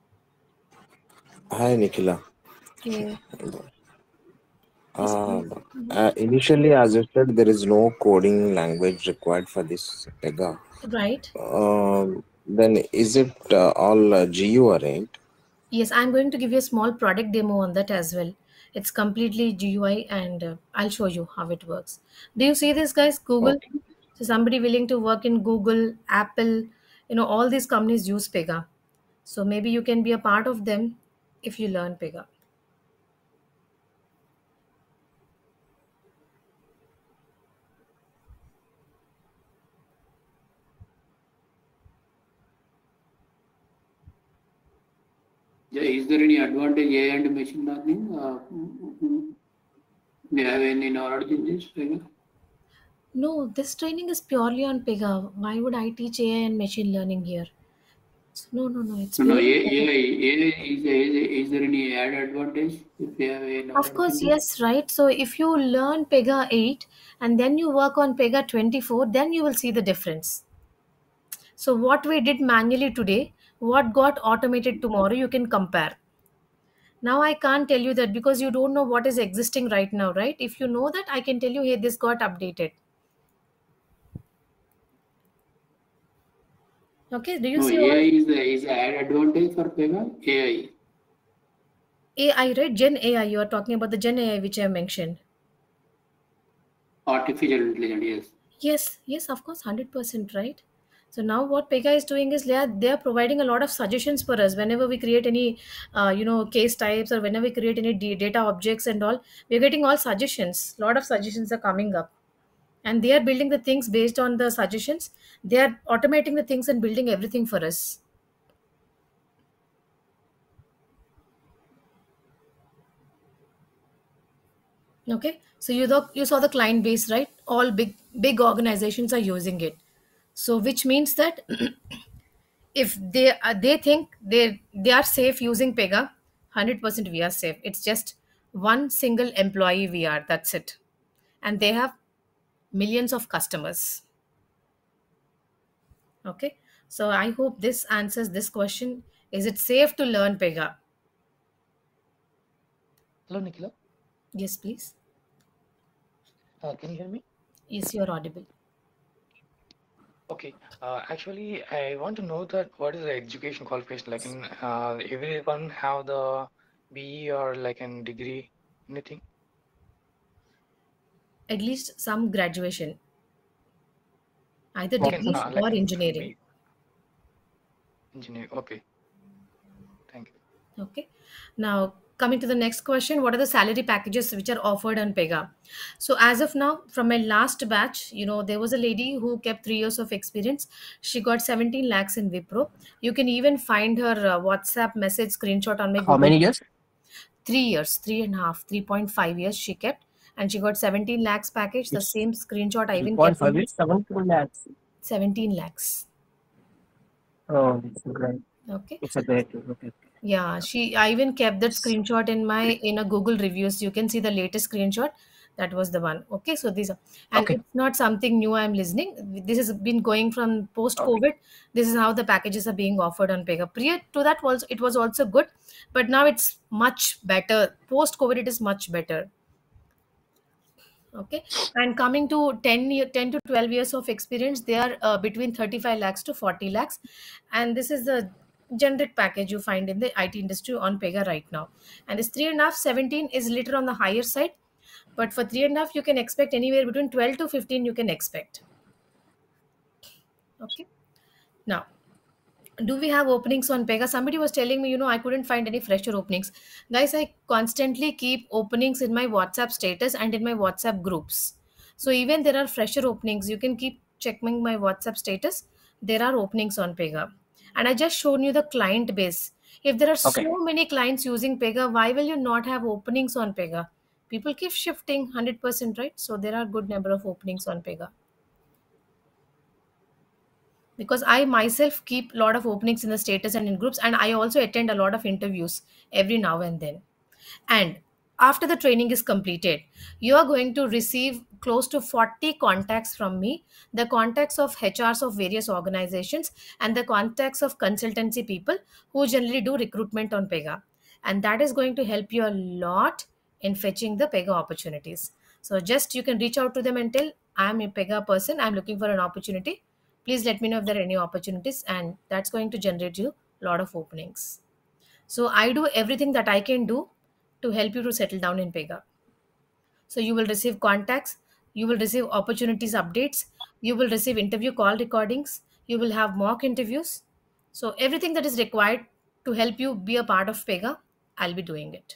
Hi, Nikhila. Okay. Please, Uh, please. Mhm. uh, initially, as you said, there is no coding language required for this Pega. Right. Um, then is it uh, all uh, G U oriented? Yes, I'm going to give you a small product demo on that as well. It's completely G U I and uh, I'll show you how it works. Do you see this, guys? Google. Okay. So somebody willing to work in Google, Apple, you know, all these companies use Pega. So maybe you can be a part of them if you learn Pega. Yeah, is there any advantage A I and machine learning? Uh, mm, mm, mm. Do you have any knowledge in this? Pega? No, this training is purely on Pega. Why would I teach A I and machine learning here? No, no, no. It's No, no, A- purely AI, Pega. A I is, is, is there any added advantage if we have a Of course, advantage? yes, right. So if you learn Pega eight and then you work on Pega twenty-four, then you will see the difference. So what we did manually today, what got automated tomorrow, you can compare. Now I can't tell you that because you don't know what is existing right now, right? If you know that, I can tell you, hey, this got updated. Okay, do you No, see A I all is a, is a added advantage for Pega. A I, A I, right? Gen A I, you are talking about the Gen A I which I mentioned. artificial intelligence, yes. Yes, yes, of course, one hundred percent, right? So now what Pega is doing is they are, they are providing a lot of suggestions for us whenever we create any, uh, you know, case types or whenever we create any d- data objects and all, we're getting all suggestions. A lot of suggestions are coming up. And they are building the things based on the suggestions. They are automating the things and building everything for us. Okay, so you, the, you saw the client base, right? All big big organizations are using it. So which means that if they uh, they think they they are safe using Pega, one hundred percent we are safe. It's just one single employee we are, that's it. And they have millions of customers. Okay, so I hope this answers this question. Is it safe to learn Pega? Hello, Nikhila. Yes, please. Uh, can you hear me? Yes, you're audible. Okay. Uh, actually, I want to know that what is the education qualification like? In uh, everyone have the B E or like an degree, anything? At least some graduation, either You can degrees uh, or like an engineering. B engineer. Okay. Thank you. Okay. Now, coming to the next question, what are the salary packages which are offered on Pega? So, as of now, from my last batch, you know, there was a lady who kept three years of experience. She got seventeen lakhs in Wipro. You can even find her uh, WhatsApp message screenshot on my How Google. many years? Three years, three and a half, three point five years she kept, and she got seventeen lakhs package. The It's same screenshot I even kept. three point five is seventeen lakhs. seventeen lakhs. Oh, it's great. Okay. It's a great. Okay. Yeah, she I even kept that screenshot in my in a Google reviews. You can see the latest screenshot. That was the one. Okay, so these are, and Okay. it's not something new I'm listening. This has been going from post COVID. This is how the packages are being offered on Pega. Prior to that was it was also good, but now it's much better. Post COVID, it is much better. Okay, and coming to ten year, ten to twelve years of experience, they are uh, between thirty-five lakhs to forty lakhs, and this is the generic package you find in the I T industry on Pega right now. And this three and a half, seventeen is little on the higher side, but for three and a half, you can expect anywhere between twelve to fifteen. You can expect. Okay, now, do we have openings on Pega? Somebody was telling me, you know, I couldn't find any fresher openings. Guys, I constantly keep openings in my WhatsApp status and in my WhatsApp groups. So even there are fresher openings, you can keep checking my WhatsApp status. There are openings on Pega. And I just shown you the client base. If there are Okay. so many clients using Pega, why will you not have openings on Pega? People keep shifting one hundred percent, right? So there are good number of openings on Pega. Because I myself keep a lot of openings in the status and in groups, and I also attend a lot of interviews every now and then. And after the training is completed, you are going to receive close to forty contacts from me, the contacts of H Rs of various organizations and the contacts of consultancy people who generally do recruitment on Pega. And that is going to help you a lot in fetching the Pega opportunities. So just you can reach out to them and tell, I'm a Pega person, I'm looking for an opportunity. Please let me know if there are any opportunities, and that's going to generate you a lot of openings. So I do everything that I can do to help you to settle down in Pega. So you will receive contacts, you will receive opportunities updates, you will receive interview call recordings, you will have mock interviews. So everything that is required to help you be a part of Pega, I'll be doing it.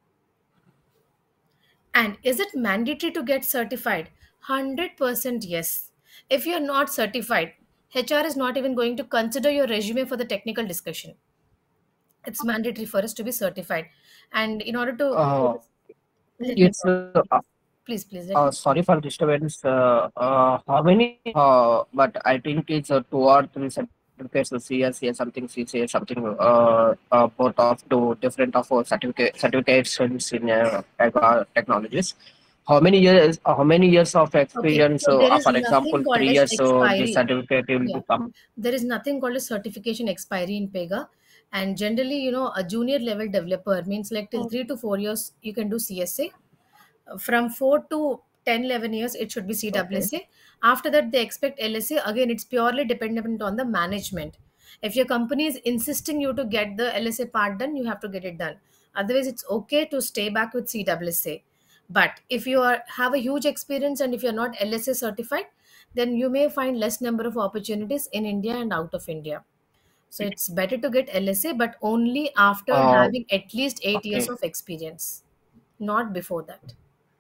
And is it mandatory to get certified? one hundred percent yes. If you're not certified, H R is not even going to consider your resume for the technical discussion. It's mandatory for us to be certified. And in order to Uh, let me it's talk. uh, Please, please. Let Uh, me. sorry for disturbance. Uh, uh, how many? Uh, but I think it's uh, two or three certificates. So C S A something, C C A something. Uh, uh, both of two different of uh, certificate certificates in uh, Pega technologies. How many years? Uh, how many years of Okay, experience? so So, there uh, is for nothing example, called three as years. So the expiry. certificate will Yeah, become. there is nothing called a certification expiry in Pega. And generally, you know, a junior level developer means like till three to four years, you can do C S A. From four to ten, eleven years, it should be C W S A. Okay. After that, they expect L S A. Again, it's purely dependent on the management. If your company is insisting you to get the L S A part done, you have to get it done. Otherwise, it's okay to stay back with C W S A. But if you are have a huge experience and if you're not L S A certified, then you may find less number of opportunities in India and out of India. So it's better to get L S A, but only after Uh, having at least eight years okay. of experience, not before that.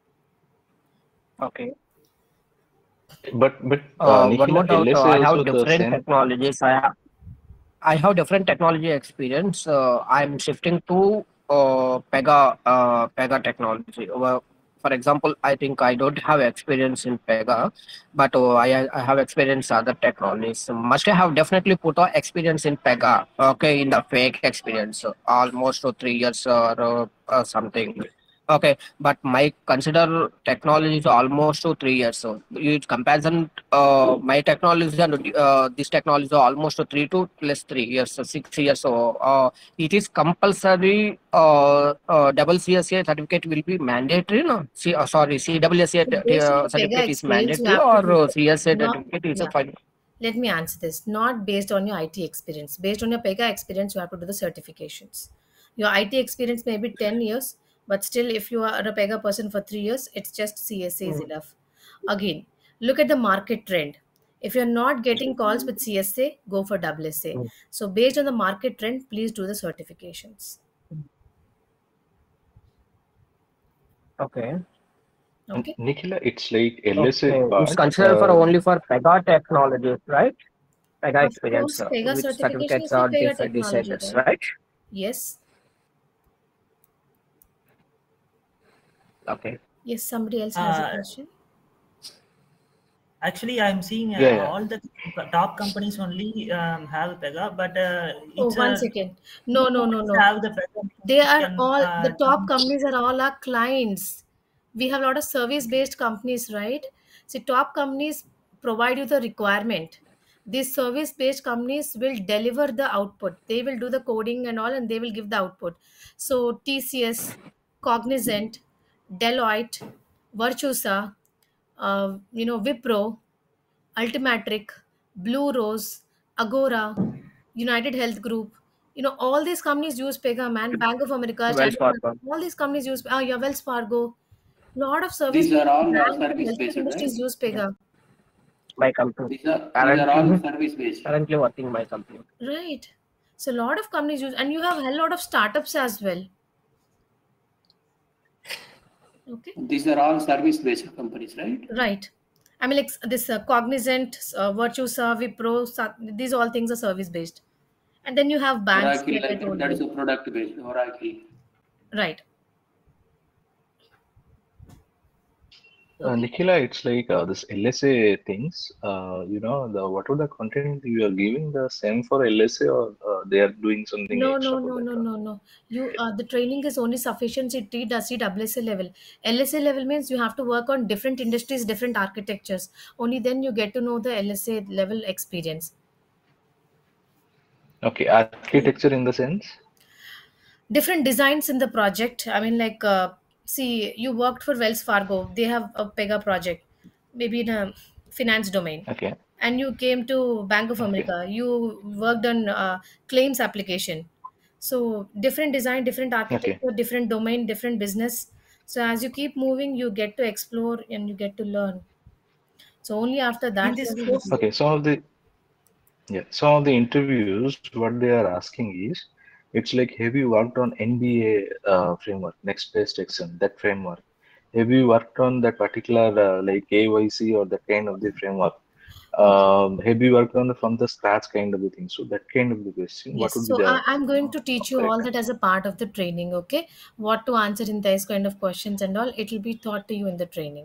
Okay. But but uh, Uh, one Nikhila, more doubt. Uh, L S A I also have the different same. technologies. I have. I have different technology experience. Uh, I'm shifting to uh, Pega uh, Pega technology. Well, for example, I think I don't have experience in Pega, but uh, I I have experience other technologies. Must have definitely put a experience in Pega. Okay, in the fake experience, uh, almost uh, three years or uh, uh, something. Okay, but my consider technology is almost to three years. So you comparison, uh, my technology and uh, this technology is almost to three to plus three years, so six years. So uh, it is compulsory. Uh, uh, double C S A certificate will be mandatory. No, C, uh, sorry, C W S A So based on uh, your Pega certificate is experience, you mandatory, have to or do uh, it. C S A Not, certificate is a yeah. fine. Let me answer this. Not based on your I T experience. Based on your Pega experience, you have to do the certifications. Your I T experience may be ten years, but still, if you are a Pega person for three years, it's just C S A is Mm. enough. Again, look at the market trend. If you're not getting calls with C S A, go for W S A. Mm. So, based on the market trend, please do the certifications. Okay. And Okay. Nikhila, it's like L S A Okay. It's part. considered for Uh, only for Pega technologies, right? Pega Of experience, course, uh, Pega which certification certificates is for are Pega different technology, decided, right? right? Yes. Okay. Yes, somebody else has a Uh, question. Actually, I'm seeing uh, yeah, yeah. all the top companies only um, have Pega, but uh, Oh, it's one a second. No, no, no, no. have the Pega. They are Can all the uh, top companies are all our clients. We have a lot of service-based companies, right? See, top companies provide you the requirement. These service-based companies will deliver the output. They will do the coding and all, and they will give the output. So T C S, Cognizant, Deloitte, Virtusa, uh, you know, Wipro, Ultimatric, Blue Rose, Agora, United Health Group. You know, all these companies use Pega, man. Bank of America, Wells Standard Bank, Fargo, all these companies use, oh, yeah, Wells Fargo. Lot of These service-based are all uh, banks and service healthcare based, right? industries use Pega. my company. These are these are all Currently, service based. currently working my company. Right. So a lot of companies use, and you have a lot of startups as well. Okay. These are all service based companies, right? Right. I mean, like this uh, Cognizant, uh, Virtusa, Wipro, Sa- these all things are service-based. And then you have banks, Oracle, like I like told that is you. a product based. Oracle. Right. Uh, Okay. Nikhila, it's like uh, this L S A things. Uh, you know, the what are the content you are giving the same for L S A, or uh, they are doing something No, extra no, for no, that? no, no, no. You uh, the training is only sufficient to treat as W S A level. L S A level means you have to work on different industries, different architectures. Only then you get to know the L S A level experience. Okay, architecture in the sense. Different designs in the project. I mean, like, uh, see, you worked for Wells Fargo. They have a Pega project, maybe in a finance domain. Okay, And you came to Bank of okay, America. You worked on uh, claims application. So different design, different okay. architecture, different domain, different business. So as you keep moving, you get to explore and you get to learn. So only after in that this level course. you- Okay, some of the yeah, some of the interviews, what they are asking is, it's like, have you worked on N B A uh, framework, next best action, that framework? Have you worked on that particular uh, like K Y C or that kind of the framework? um, have you worked on the from the scratch kind of the thing? So that kind of the question, what Yes, would be so the I, I'm going to teach you all correct that as a part of the training, okay? What to answer in these kind of questions and all, it will be taught to you in the training.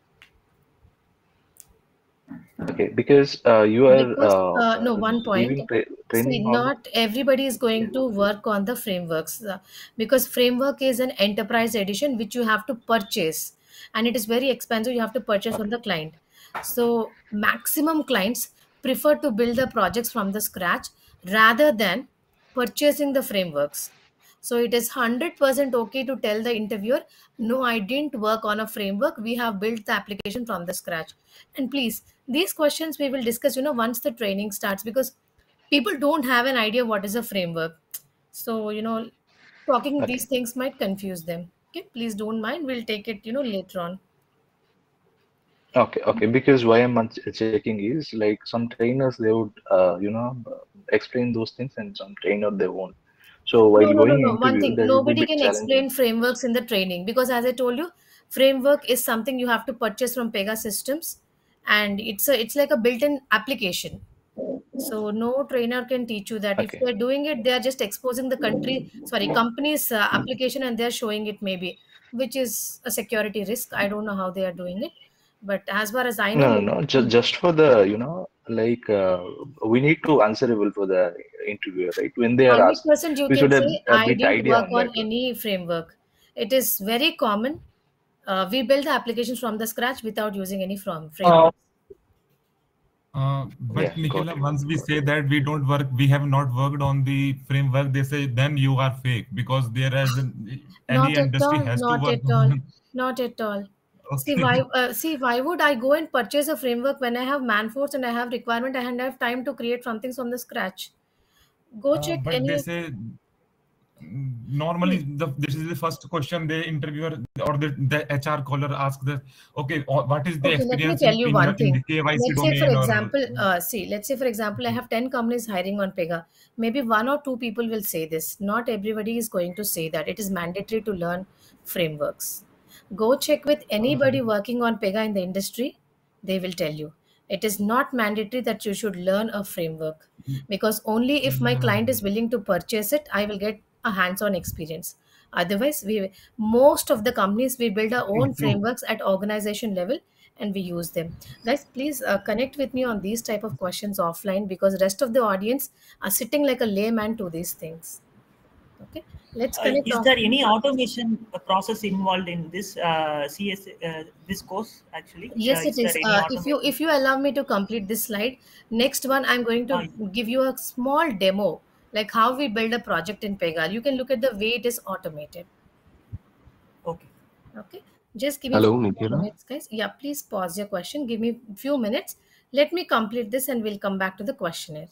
Okay, because uh, you are Because, uh, uh, no, one point. giving tra See, training on. not everybody is going to work on the frameworks uh, because framework is an enterprise edition which you have to purchase and it is very expensive. You have to purchase from the client. So, maximum clients prefer to build the projects from the scratch rather than purchasing the frameworks. So it is one hundred percent okay to tell the interviewer, no, I didn't work on a framework. We have built the application from the scratch. And please, these questions we will discuss, you know, once the training starts because people don't have an idea what is a framework. So, you know, talking Okay. these things might confuse them. Okay, please don't mind. We'll take it, you know, later on. Okay, okay. Because why I'm ch- checking is like some trainers they would uh, you know explain those things and some trainer they won't. So No, while no, no, going no. One interview, thing, that would be a nobody bit can challenging. explain frameworks in the training because, as I told you, framework is something you have to purchase from Pega Systems, and it's a it's like a built-in application. So no trainer can teach you that. If Okay. they're doing it, they are just exposing the country, sorry, company's uh, application, and they're showing it maybe, which is a security risk. I don't know how they are doing it, but as far as I know, No, no, nobody no. Just can. just for the you know like uh, we need to answerable for the interviewer, right? When they are Hundred asked, percent, you we can should have say a I bit didn't idea work on on that one. any framework. It is very common. Uh, we build the applications from the scratch without using any from framework. Uh, but Yeah, got Nikhila, it. once we say that we don't work, we have not worked on the framework, they say then you are fake because there is an, any Not at industry all. has to Not work at all. on. Not at all. See Okay. why? Uh, see why would I go and purchase a framework when I have manforce and I have requirement and I have time to create something from the scratch? Go Uh, check but any they of. say mm, normally the this is the first question the interviewer or the, the H R caller asks the okay or what is the Okay, let me experience tell in you in, your, one in the thing. K Y C Let's say, for domain or example, uh, see, let's say, for example, I have ten companies hiring on Pega. Maybe one or two people will say this. Not everybody is going to say that. It is mandatory to learn frameworks. Go check with anybody working on Pega in the industry. They will tell you. It is not mandatory that you should learn a framework because only if my client is willing to purchase it, I will get a hands-on experience. Otherwise, we most of the companies we build our true, own true. frameworks at organization level and we use them. Guys, please uh, connect with me on these type of questions offline because rest of the audience are sitting like a layman to these things. Okay, let's Uh, connect is off. there any automation uh, process involved in this uh, C S uh, this course actually? Uh, Yes, it is there is. any Uh, if you automation? if you allow me to complete this slide, next one I'm going to Uh, give you a small demo, like how we build a project in Pega. You can look at the way it is automated. okay. Okay, just give me Hello, few Nikhila. minutes, guys. Yeah, please pause your question. Give me few minutes. Let me complete this, and we'll come back to the questionnaire.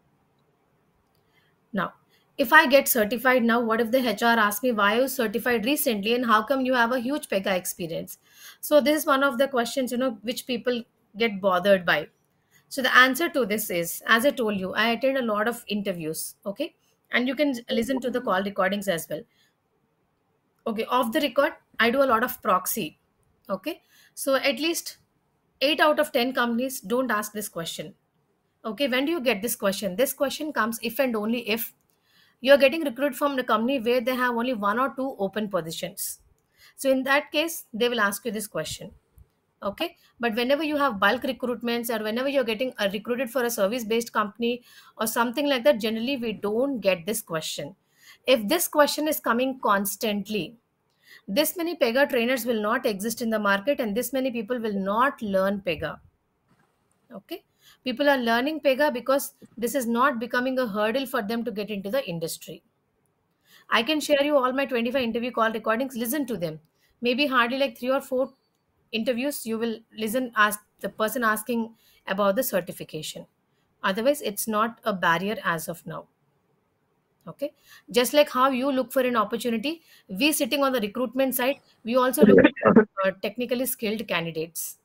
Now, if I get certified now, what if the H R asks me why you certified recently and how come you have a huge Pega experience? So this is one of the questions, you know, which people get bothered by. So the answer to this is, as I told you, I attend a lot of interviews, okay? And you can listen to the call recordings as well. Okay, off the record, I do a lot of proxy, okay? So at least eight out of ten companies don't ask this question. Okay, when do you get this question? This question comes if and only if you're getting recruited from the company where they have only one or two open positions. So in that case, they will ask you this question. Okay, but whenever you have bulk recruitments or whenever you're getting uh, recruited for a service based company or something like that, generally we don't get this question. If this question is coming constantly, this many Pega trainers will not exist in the market and this many people will not learn Pega. Okay, people are learning Pega because this is not becoming a hurdle for them to get into the industry. I can share you all my twenty-five interview call recordings. Listen to them. Maybe hardly like three or four interviews you will listen ask the person asking about the certification. Otherwise, it's not a barrier as of now. Okay. Just like how you look for an opportunity, we sitting on the recruitment side, we also look for uh, technically skilled candidates.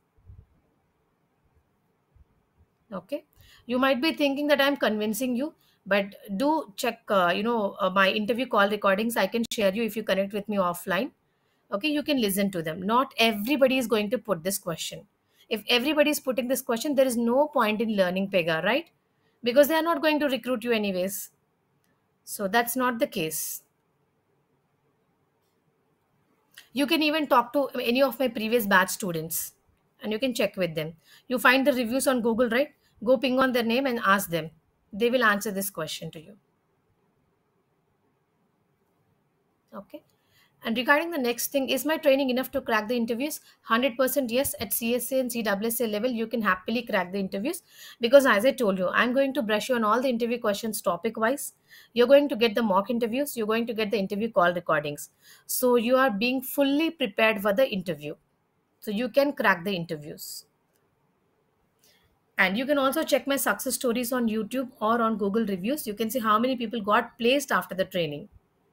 Okay, you might be thinking that I'm convincing you, but do check uh, you know uh, my interview call recordings. I can share you if you connect with me offline. Okay, you can listen to them. Not everybody is going to put this question. If everybody is putting this question, there is no point in learning Pega, right? Because they are not going to recruit you anyways. So that's not the case. You can even talk to any of my previous batch students and you can check with them. You find the reviews on Google, right? Go ping on their name and ask them. They will answer this question to you. Okay. And regarding the next thing, is my training enough to crack the interviews? one hundred percent yes. At C S A and C W S A level, you can happily crack the interviews because, as I told you, I'm going to brush you on all the interview questions topic wise. You're going to get the mock interviews. You're going to get the interview call recordings. So you are being fully prepared for the interview. So you can crack the interviews. And you can also check my success stories on YouTube or on Google reviews. You can see how many people got placed after the training.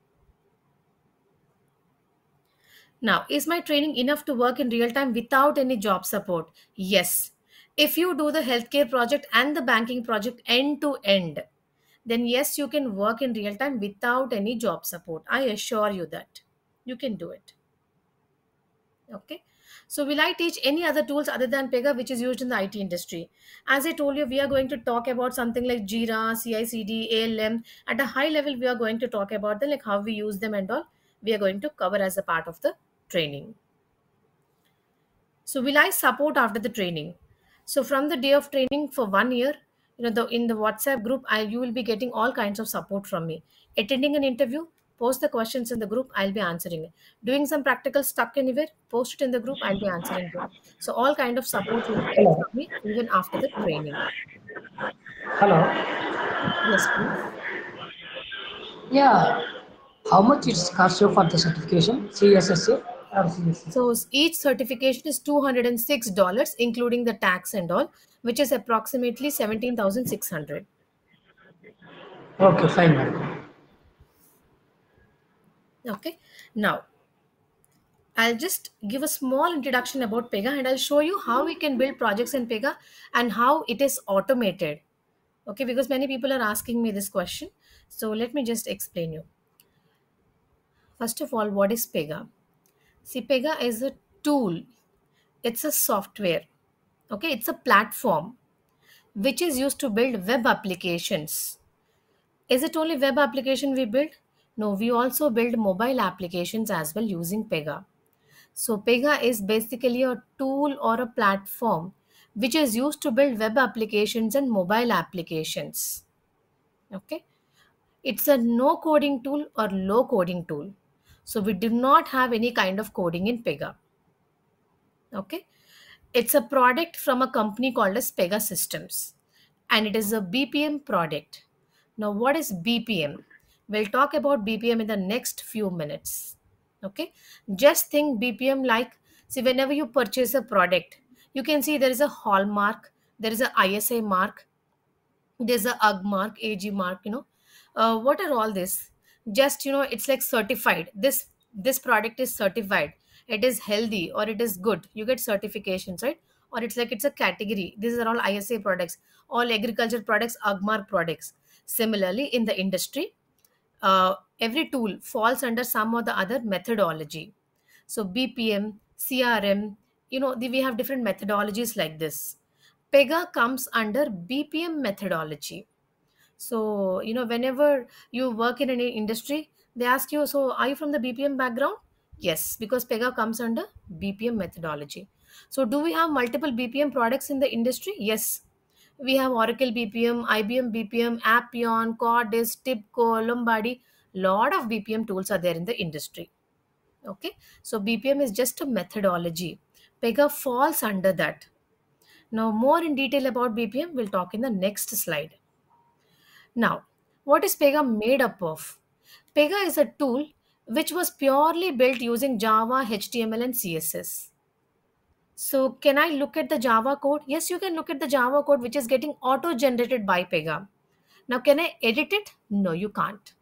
Now, is my training enough to work in real time without any job support? Yes. If you do the healthcare project and the banking project end to end, then yes, you can work in real time without any job support. I assure you that you can do it. Okay. So will I teach any other tools other than Pega which is used in the I T industry? As I told you, we are going to talk about something like Jira, C I C D, A L M. At a high level, we are going to talk about them, like how we use them and all. We are going to cover as a part of the training. So will I support after the training? So from the day of training for one year, you know, the, in the WhatsApp group, I, you will be getting all kinds of support from me. Attending an interview, post the questions in the group, I'll be answering it. Doing some practical stuck anywhere, post it in the group, I'll be answering it. So all kind of support you will get from me even after the training. Hello. Yes, please. Yeah. How much it costs you for the certification? C S S A or C S A? So each certification is two hundred six dollars, including the tax and all, which is approximately seventeen thousand six hundred dollars. Okay, fine, madam. Okay. Now, I'll just give a small introduction about Pega and I'll show you how we can build projects in Pega and how it is automated. Okay, because many people are asking me this question. So let me just explain you. First of all, what is Pega? See, Pega is a tool. It's a software. Okay, it's a platform which is used to build web applications. Is it only web application we build? No, we also build mobile applications as well using Pega. So Pega is basically a tool or a platform which is used to build web applications and mobile applications. Okay, it's a no coding tool or low coding tool. So we do not have any kind of coding in Pega. Okay, it's a product from a company called as Pega Systems and it is a B P M product. Now, what is B P M? We'll talk about B P M in the next few minutes. Okay, just think B P M like, see, whenever you purchase a product, you can see there is a hallmark, there is a I S A mark, there's a U G mark, A G mark, you know. Uh, what are all this? Just, you know, it's like certified. This this product is certified. It is healthy or it is good. You get certifications, right? Or it's like it's a category. These are all I S A products, all agriculture products, U G mark products. Similarly, in the industry, uh, every tool falls under some or the other methodology. So B P M, C R M, you know, the, we have different methodologies like this. Pega comes under B P M methodology. So, you know, whenever you work in any industry, they ask you, so are you from the B P M background? Yes, because Pega comes under B P M methodology. So do we have multiple B P M products in the industry? Yes. We have Oracle B P M, I B M B P M, Appian, Cordis, TIBCO, Lombardi. Lot of B P M tools are there in the industry. Okay. So B P M is just a methodology. Pega falls under that. Now, more in detail about B P M, we'll talk in the next slide. Now, what is Pega made up of? Pega is a tool which was purely built using Java, H T M L and C S S. So can I look at the Java code? Yes, you can look at the Java code which is getting auto-generated by Pega. Now, can I edit it? No, you can't.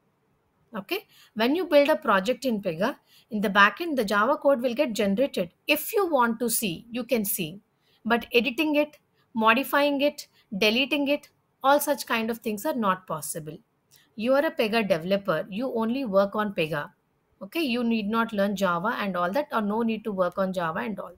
Okay. When you build a project in Pega, in the backend, the Java code will get generated. If you want to see, you can see. But editing it, modifying it, deleting it, all such kind of things are not possible. You are a Pega developer. You only work on Pega. Okay. You need not learn Java and all that, or no need to work on Java and all that.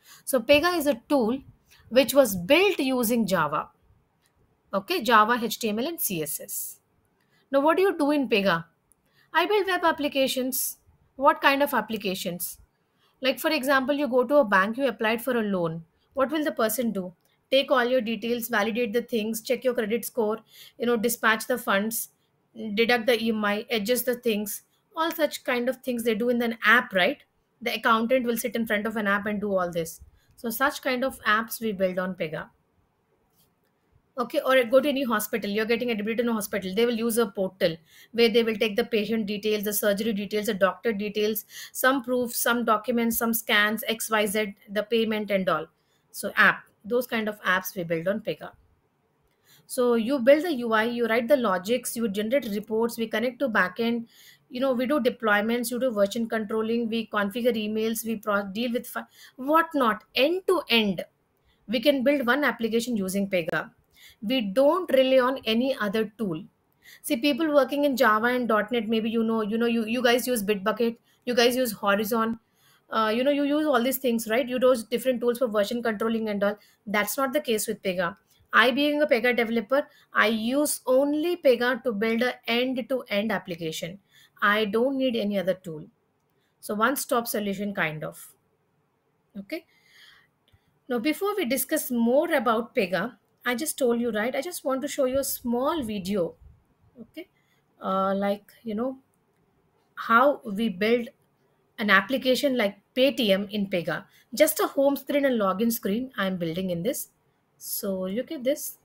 So Pega is a tool which was built using Java. Okay, Java, H T M L, and C S S. Now, what do you do in Pega? I build web applications. What kind of applications? Like, for example, you go to a bank, you applied for a loan. What will the person do? Take all your details, validate the things, check your credit score, you know, dispatch the funds, deduct the E M I, adjust the things, all such kind of things they do in an app, right? The accountant will sit in front of an app and do all this. So, such kind of apps we build on Pega. Okay, or go to any hospital, you're getting admitted in a hospital, they will use a portal where they will take the patient details, the surgery details, the doctor details, some proofs, some documents, some scans, xyz, the payment and all. So app, those kind of apps we build on Pega. So you build the U I, you write the logics, you generate reports, we connect to backend, you know, we do deployments, you do version controlling, we configure emails, we pro- deal with fi- whatnot, end to end. We can build one application using Pega. We don't rely on any other tool. See, people working in Java and .NET, maybe you know, you know, you, you guys use Bitbucket, you guys use Horizon, uh, you know, you use all these things, right? You use different tools for version controlling and all. That's not the case with Pega. I, being a Pega developer, I use only Pega to build a end-to-end application. I don't need any other tool. So one-stop solution kind of. Okay. Now, before we discuss more about Pega, I just told you, right? I just want to show you a small video, okay? Uh, like, you know, how we build an application like Paytm in Pega. Just a home screen and login screen I'm building in this. So look at this.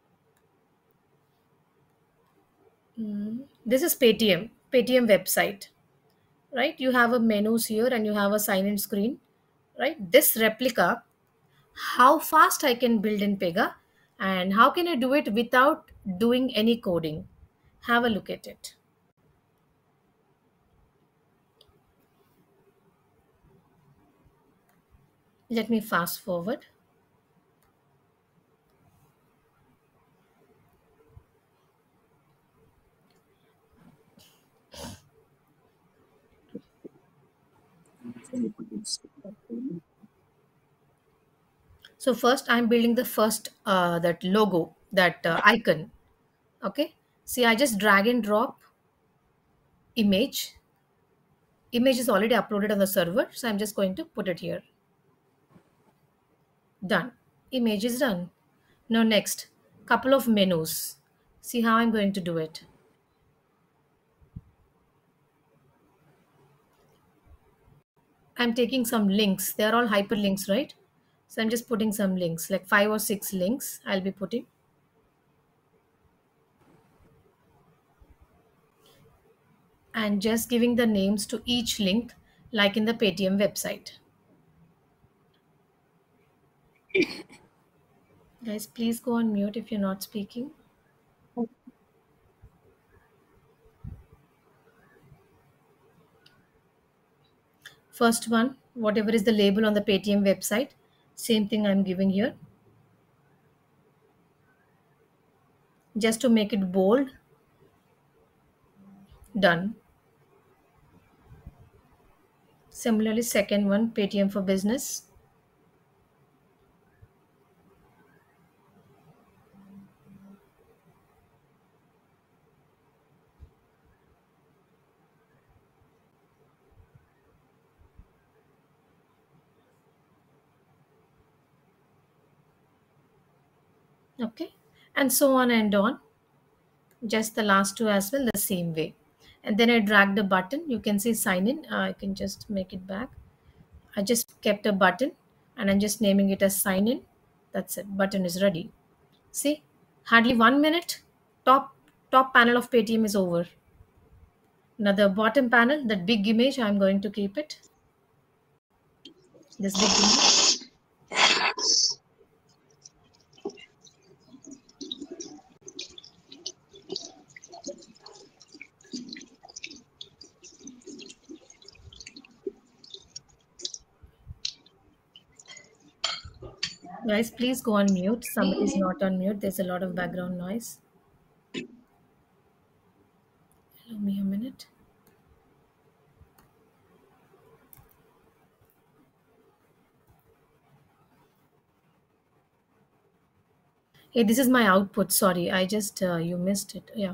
Mm, This is Paytm, Paytm website, right? You have a menus here and you have a sign-in screen, right? This replica, how fast I can build in Pega and how can I do it without doing any coding. Have a look at it. Let me fast forward. So first I'm building the first uh, that logo, that uh, icon. Okay. See, I just drag and drop image. Image is already uploaded on the server. So I'm just going to put it here. Done. Image is done. Now next, couple of menus. See how I'm going to do it. I'm taking some links. They're all hyperlinks, right? So I'm just putting some links, like five or six links I'll be putting. And just giving the names to each link, like in the Paytm website. Guys, please go on mute if you're not speaking. First one, whatever is the label on the Paytm website, same thing I'm giving here. Just to make it bold. Done. Similarly, second one, Paytm for Business. Okay, and so on and on. Just the last two as well, the same way. And then I drag the button. You can see sign in. Uh, I can just make it back. I just kept a button and I'm just naming it as sign in. That's it. Button is ready. See, hardly one minute. Top top panel of Paytm is over. Now the bottom panel, that big image, I'm going to keep it. This big image. Guys, please go on mute. Somebody's not on mute. There's a lot of background noise. Allow me a minute. Hey, this is my output. Sorry, I just, uh, you missed it. Yeah.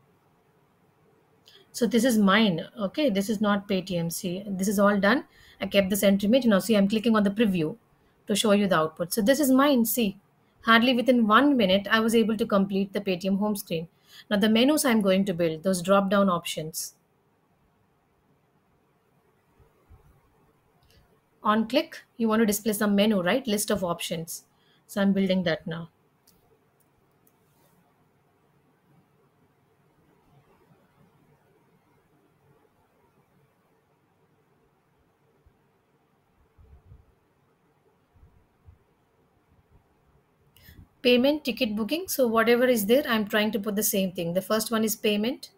So this is mine. Okay, this is not Paytm. See, this is all done. I kept the center image. Now see, I'm clicking on the preview to show you the output. So this is mine. See, hardly within one minute, I was able to complete the Paytm home screen. Now the menus I'm going to build, those drop down options. On click, you want to display some menu, right? List of options. So I'm building that now. Payment, ticket booking. So whatever is there, I'm trying to put the same thing. The first one is payment.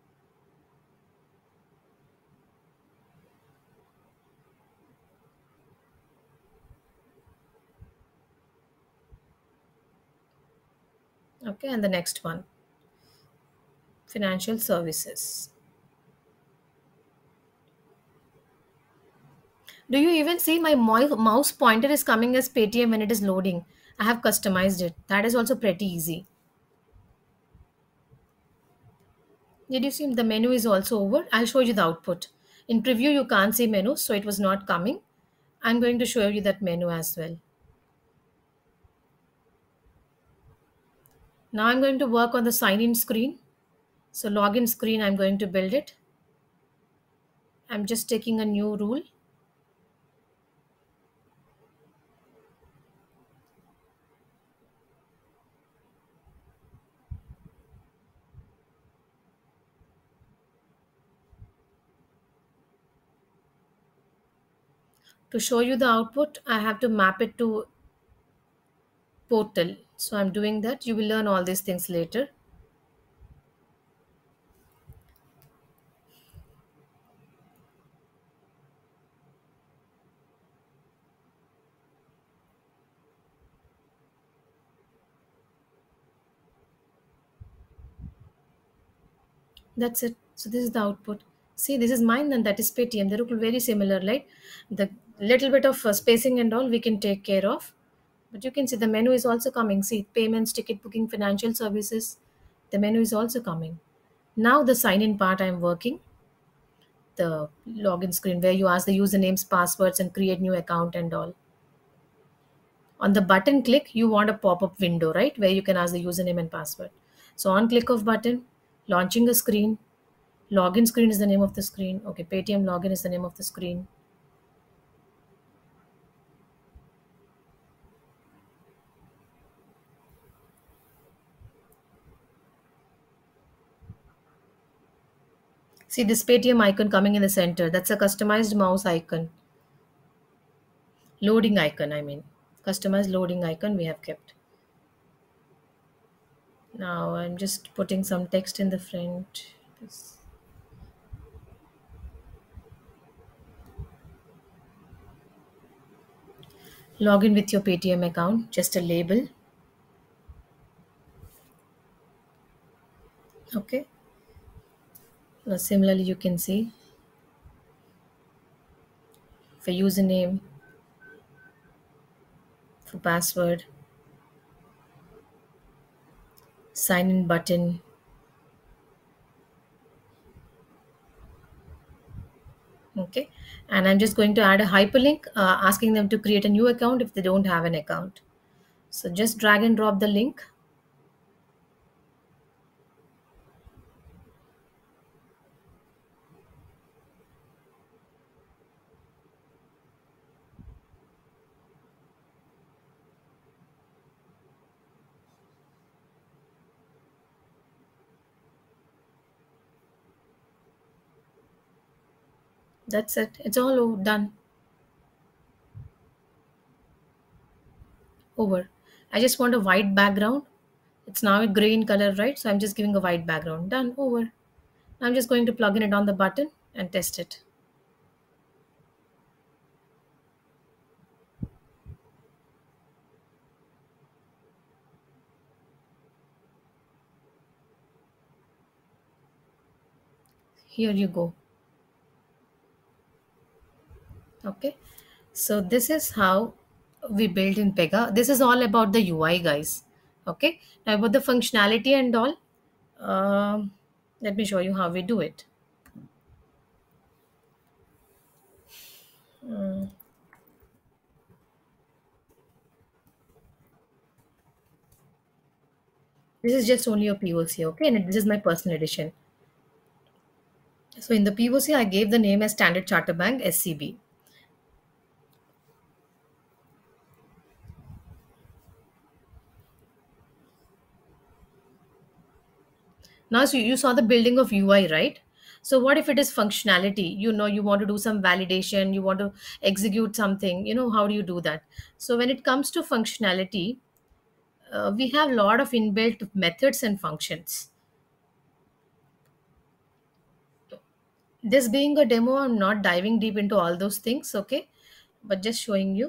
Okay, and the next one, financial services. Do you even see my mo- mouse pointer is coming as Paytm when it is loading? I have customized it. That is also pretty easy. Did you see the menu is also over? I'll show you the output. In preview, you can't see menu, so it was not coming. I'm going to show you that menu as well. Now I'm going to work on the sign-in screen. So login screen, I'm going to build it. I'm just taking a new rule. To show you the output, I have to map it to portal. So I'm doing that. You will learn all these things later. That's it. So this is the output. See, this is mine and that is Paytm. They look very similar, right? The little bit of uh, spacing and all we can take care of. But you can see the menu is also coming. See, payments, ticket booking, financial services. The menu is also coming. Now the sign-in part I'm working. The login screen where you ask the usernames, passwords, and create new account and all. On the button click, you want a pop-up window, right? Where you can ask the username and password. So on click of button, launching a screen. Login screen is the name of the screen. Okay, Paytm login is the name of the screen. See this Paytm icon coming in the center. That's a customized mouse icon. Loading icon, I mean. Customized loading icon we have kept. Now I'm just putting some text in the front. This. Log in with your Paytm account, just a label. Okay. Now similarly, you can see for username, for password, sign in button, okay, and I'm just going to add a hyperlink uh, asking them to create a new account if they don't have an account. So just drag and drop the link. That's it. It's all o- done. Over. I just want a white background. It's now a gray in color, right? So I'm just giving a white background. Done. Over. I'm just going to plug in it on the button and test it. Here you go. Okay. So this is how we build in Pega. This is all about the U I, guys. Okay, now about the functionality and all, um, let me show you how we do it. Mm. This is just only a P O C, okay, and this is my personal edition. So in the P O C, I gave the name as Standard Chartered Bank S C B. Now, so you saw the building of U I, right? So what if it is functionality? You know, you want to do some validation, you want to execute something, you know, how do you do that? So when it comes to functionality, uh, we have a lot of inbuilt methods and functions. This being a demo, I'm not diving deep into all those things, okay? But just showing you.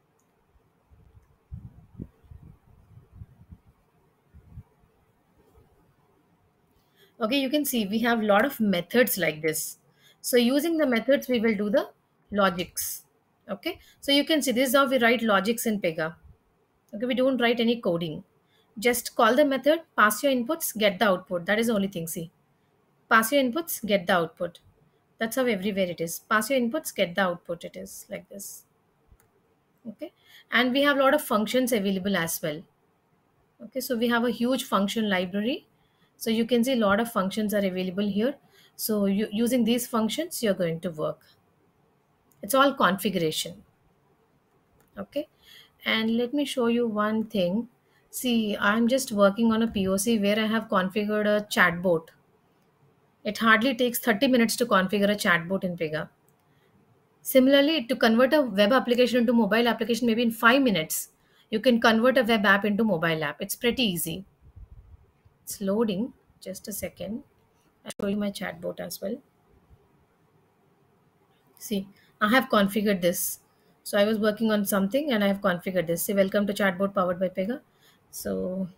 Okay, you can see we have a lot of methods like this. So using the methods, we will do the logics. Okay, so you can see this is how we write logics in Pega. Okay, we don't write any coding. Just call the method, pass your inputs, get the output. That is the only thing. See, pass your inputs, get the output. That's how everywhere it is. Pass your inputs, get the output. It is like this. Okay, and we have a lot of functions available as well. Okay, so we have a huge function library. So you can see a lot of functions are available here. So you, using these functions, you're going to work. It's all configuration. Okay, and let me show you one thing. See, I'm just working on a P O C where I have configured a chatbot. It hardly takes thirty minutes to configure a chatbot in Pega. Similarly, to convert a web application into mobile application, maybe in five minutes, you can convert a web app into mobile app. It's pretty easy. It's loading. Just a second. I'll show you my chatbot as well. See, I have configured this. So I was working on something and I have configured this. Say, welcome to chatbot powered by Pega. So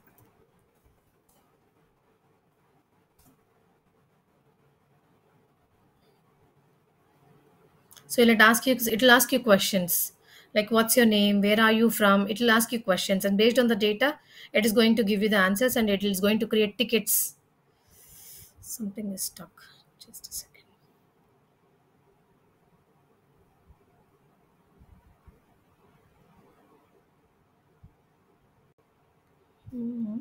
So it'll ask you, it'll ask you questions like what's your name, where are you from? It'll ask you questions, and based on the data, it is going to give you the answers, and it is going to create tickets. Something is stuck. Just a second. Mhm.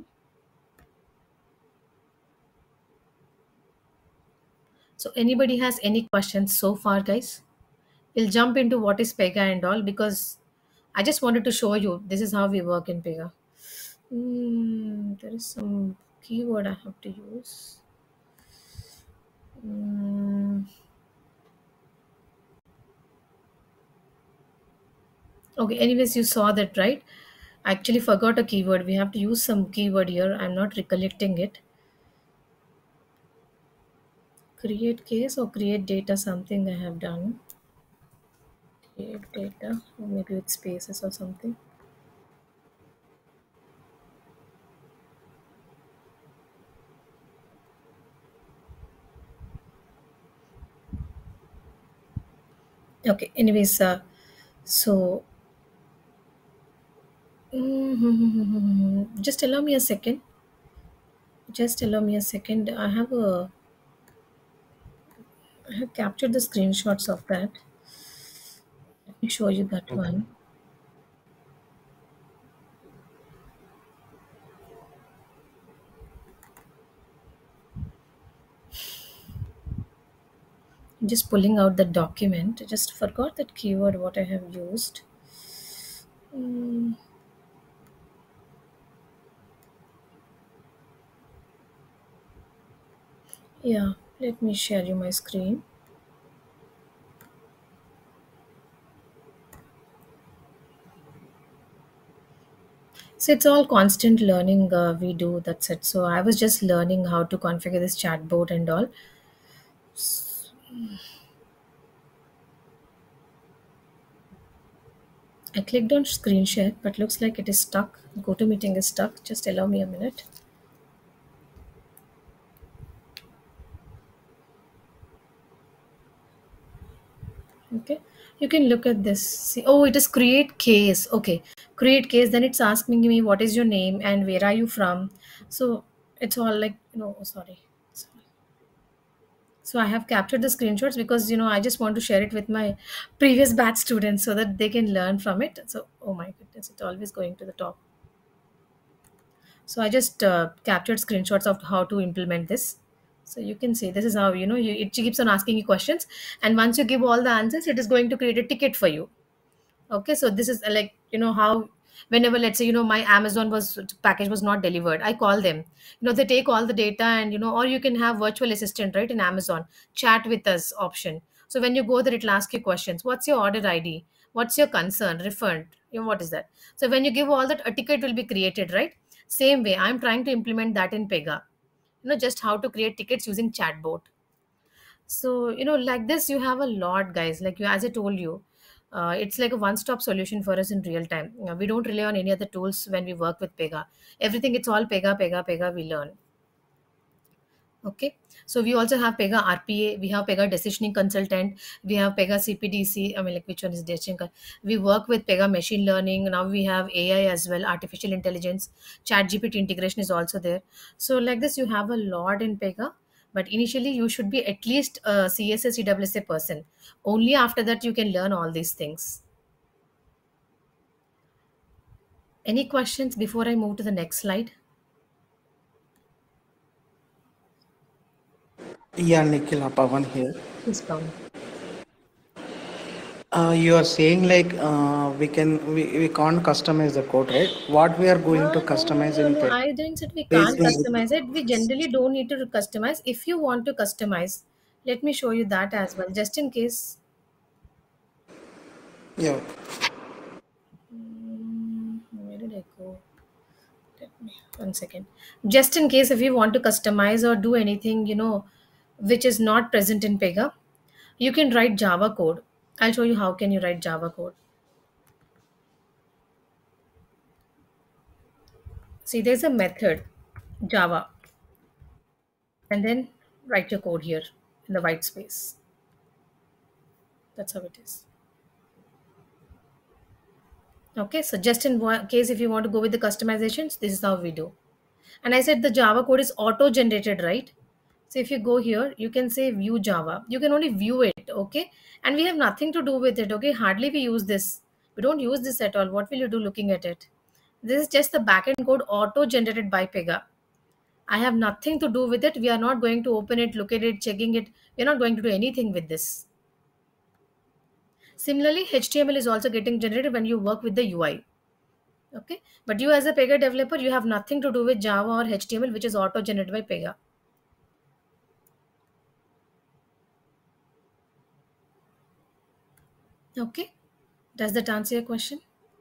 So anybody has any questions so far, guys? We'll jump into what is Pega and all, because I just wanted to show you this is how we work in Pega. Mm, there is some keyword I have to use. Mm. Okay, anyways, you saw that, right? I actually forgot a keyword. We have to use some keyword here. I'm not recollecting it. Create case or create data, something I have done. Create data, or maybe with spaces or something. Okay, anyways, uh, so just allow me a second. Just allow me a second. I have a I have captured the screenshots of that. Let me show you that Okay. one. I'm just pulling out the document. I just forgot that keyword what I have used. Mm. Yeah, let me share you my screen. So it's all constant learning uh, we do, that's it. So I was just learning how to configure this chatbot and all. S- I clicked on screen share, but looks like it is stuck. GoToMeeting is stuck. Just allow me a minute. Okay. You can look at this. See, oh, it is create case. Okay, create case. Then it's asking me what is your name and where are you from. So it's all like, you know, sorry. So I have captured the screenshots because, you know, I just want to share it with my previous batch students so that they can learn from it. So, oh my goodness, it's always going to the top. So I just uh, captured screenshots of how to implement this. So you can see this is how, you know, you, it keeps on asking you questions. And once you give all the answers, it is going to create a ticket for you. Okay, so this is uh, like, you know, how whenever, let's say, you know, my Amazon was package was not delivered, I call them. You know, they take all the data and, you know, or you can have virtual assistant, right, in Amazon, chat with us option. So when you go there, it'll ask you questions. What's your order I D? What's your concern? Refund? You know, what is that? So when you give all that, a ticket will be created, right? Same way, I'm trying to implement that in Pega. You know, just how to create tickets using chatbot. So, you know, like this, you have a lot, guys. Like you, as I told you, uh, it's like a one-stop solution for us in real time. Uh, we don't rely on any other tools when we work with Pega. Everything, it's all Pega, Pega, Pega, we learn. Okay, so we also have Pega R P A, we have Pega Decisioning Consultant, we have Pega C P D C. I mean, like which one is decision? con- We work with Pega Machine Learning. Now we have A I as well, Artificial Intelligence. Chat G P T integration is also there. So like this, you have a lot in Pega. But initially, you should be at least a C S S, C W S A person. Only after that, you can learn all these things. Any questions before I move to the next slide? Yeah, Nikhil, Pawan here. Please, Pawan. Uh, you are saying like uh, we can we, we can't customize the code, right? What we are going No, to no, customize no, in no. Pega? I didn't say we Based can't on- customize it. We generally don't need to customize. If you want to customize, let me show you that as well, just in case. Yeah. Mm, Where did I go? Let me one second. Just in case if you want to customize or do anything, you know, which is not present in Pega, you can write Java code. I'll show you how can you write Java code. See, there's a method, Java, and then write your code here in the white space. That's how it is. Okay, so just in one case, if you want to go with the customizations, this is how we do. And I said the Java code is auto-generated, right? So if you go here, you can say view Java. You can only view it, okay? And we have nothing to do with it, okay? Hardly we use this. We don't use this at all. What will you do looking at it? This is just the backend code auto-generated by Pega. I have nothing to do with it. We are not going to open it, look at it, checking it. We're not going to do anything with this. Similarly, H T M L is also getting generated when you work with the U I. Okay, but you as a Pega developer, you have nothing to do with Java or H T M L, which is auto-generated by Pega. Okay, does that answer your question?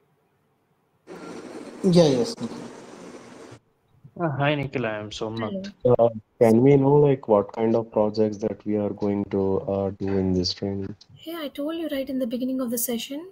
Yeah, yes. Uh, hi, Nikhil. I am Somnath. Uh, can we know like what kind of projects that we are going to uh, do in this training? Yeah, I told you right in the beginning of the session.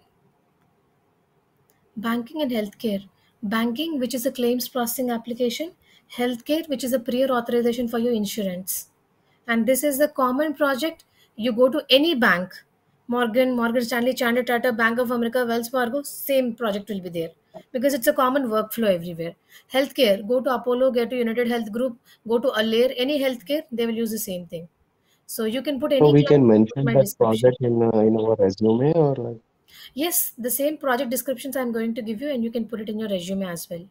Banking and healthcare. Banking, which is a claims processing application. Healthcare, which is a prior authorization for your insurance. And this is a common project. You go to any bank, Morgan, Morgan Stanley, Chandler Tata, Bank of America, Wells Fargo, same project will be there because it's a common workflow everywhere. Healthcare, go to Apollo, get to United Health Group, go to Allaire, any healthcare, they will use the same thing. So you can put So any we client can in mention my that description. project in uh, in our resume or like. Yes, the same project descriptions I'm going to give you, and you can put it in your resume as well.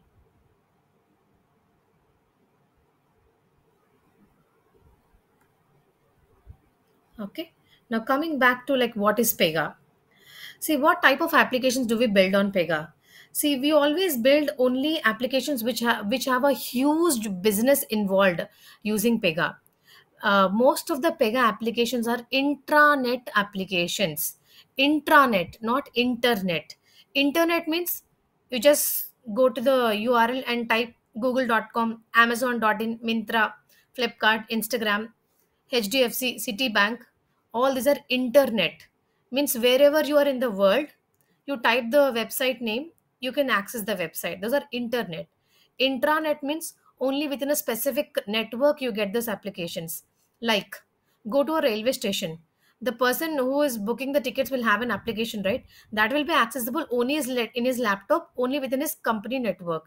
Okay. Now coming back to like what is Pega? See, what type of applications do we build on Pega? See, we always build only applications which have which have a huge business involved using Pega. Uh, most of the Pega applications are intranet applications. Intranet, not internet. Internet means you just go to the U R L and type google dot com, amazon dot in, Myntra, Flipkart, Instagram, H D F C, Citibank. All these are internet. Means wherever you are in the world, you type the website name, you can access the website. Those are internet. Intranet means only within a specific network you get those applications. Like, go to a railway station. the person who is booking the tickets will have an application, right? That will be accessible only is let- in his laptop, only within his company network.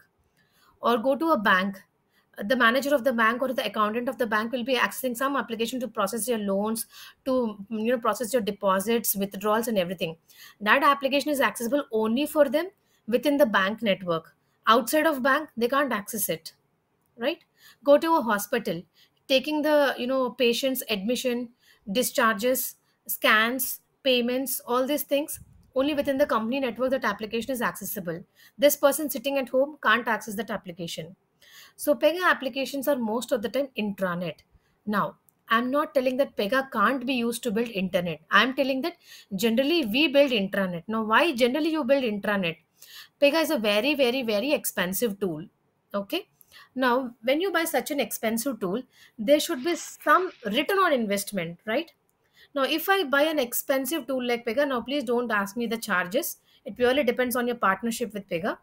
Or go to a bank, the manager of the bank or the accountant of the bank will be accessing some application to process your loans, to you know process your deposits, withdrawals, and everything. That application is accessible only for them within the bank network. Outside of bank, they can't access it, right? Go to a hospital, taking the you know patient's admission, discharges, scans, payments, all these things, only within the company network that application is accessible. This person sitting at home can't access that application. So Pega applications are most of the time intranet. Now, I'm not telling that Pega can't be used to build internet. I'm telling that generally we build intranet. Now, why generally you build intranet? Pega is a very, very, very expensive tool. Okay. Now, when you buy such an expensive tool, there should be some return on investment, right? Now, if I buy an expensive tool like Pega, now please don't ask me the charges. It purely depends on your partnership with Pega.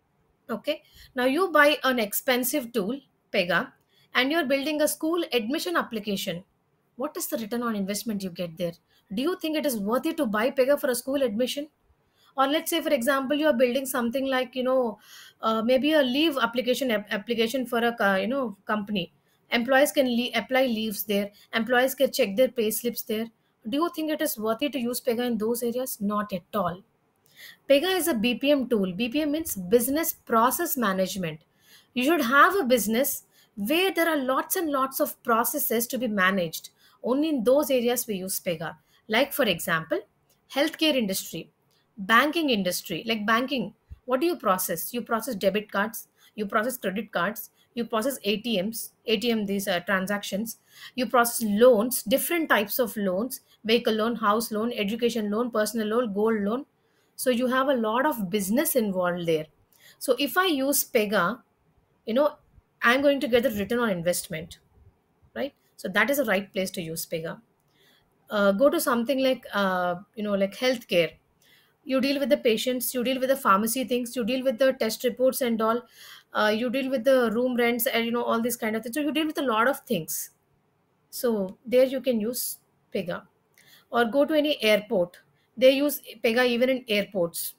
Okay. Now you buy an expensive tool, Pega, and you're building a school admission application. What is the return on investment you get there? Do you think it is worthy to buy Pega for a school admission? Or let's say, for example, you are building something like, you know, uh, maybe a leave application ap- application for a co- you know company. Employees can le- apply leaves there. Employees can check their pay slips there. Do you think it is worthy to use Pega in those areas? Not at all. Pega is a B P M tool. B P M means business process management. You should have a business where there are lots and lots of processes to be managed. Only in those areas we use Pega. Like for example, healthcare industry, banking industry. Like banking, what do you process? You process debit cards, you process credit cards, you process A T Ms, A T M these are transactions. You process loans, different types of loans, vehicle loan, house loan, education loan, personal loan, gold loan. So you have a lot of business involved there. So if I use Pega, you know, I'm going to get the return on investment, right? So that is the right place to use Pega. Uh, go to something like, uh, you know, like healthcare. You deal with the patients, you deal with the pharmacy things, you deal with the test reports and all. Uh, you deal with the room rents and, you know, all these kind of things. So you deal with a lot of things. So there you can use Pega. Or go to any airport. They use Pega even in airports.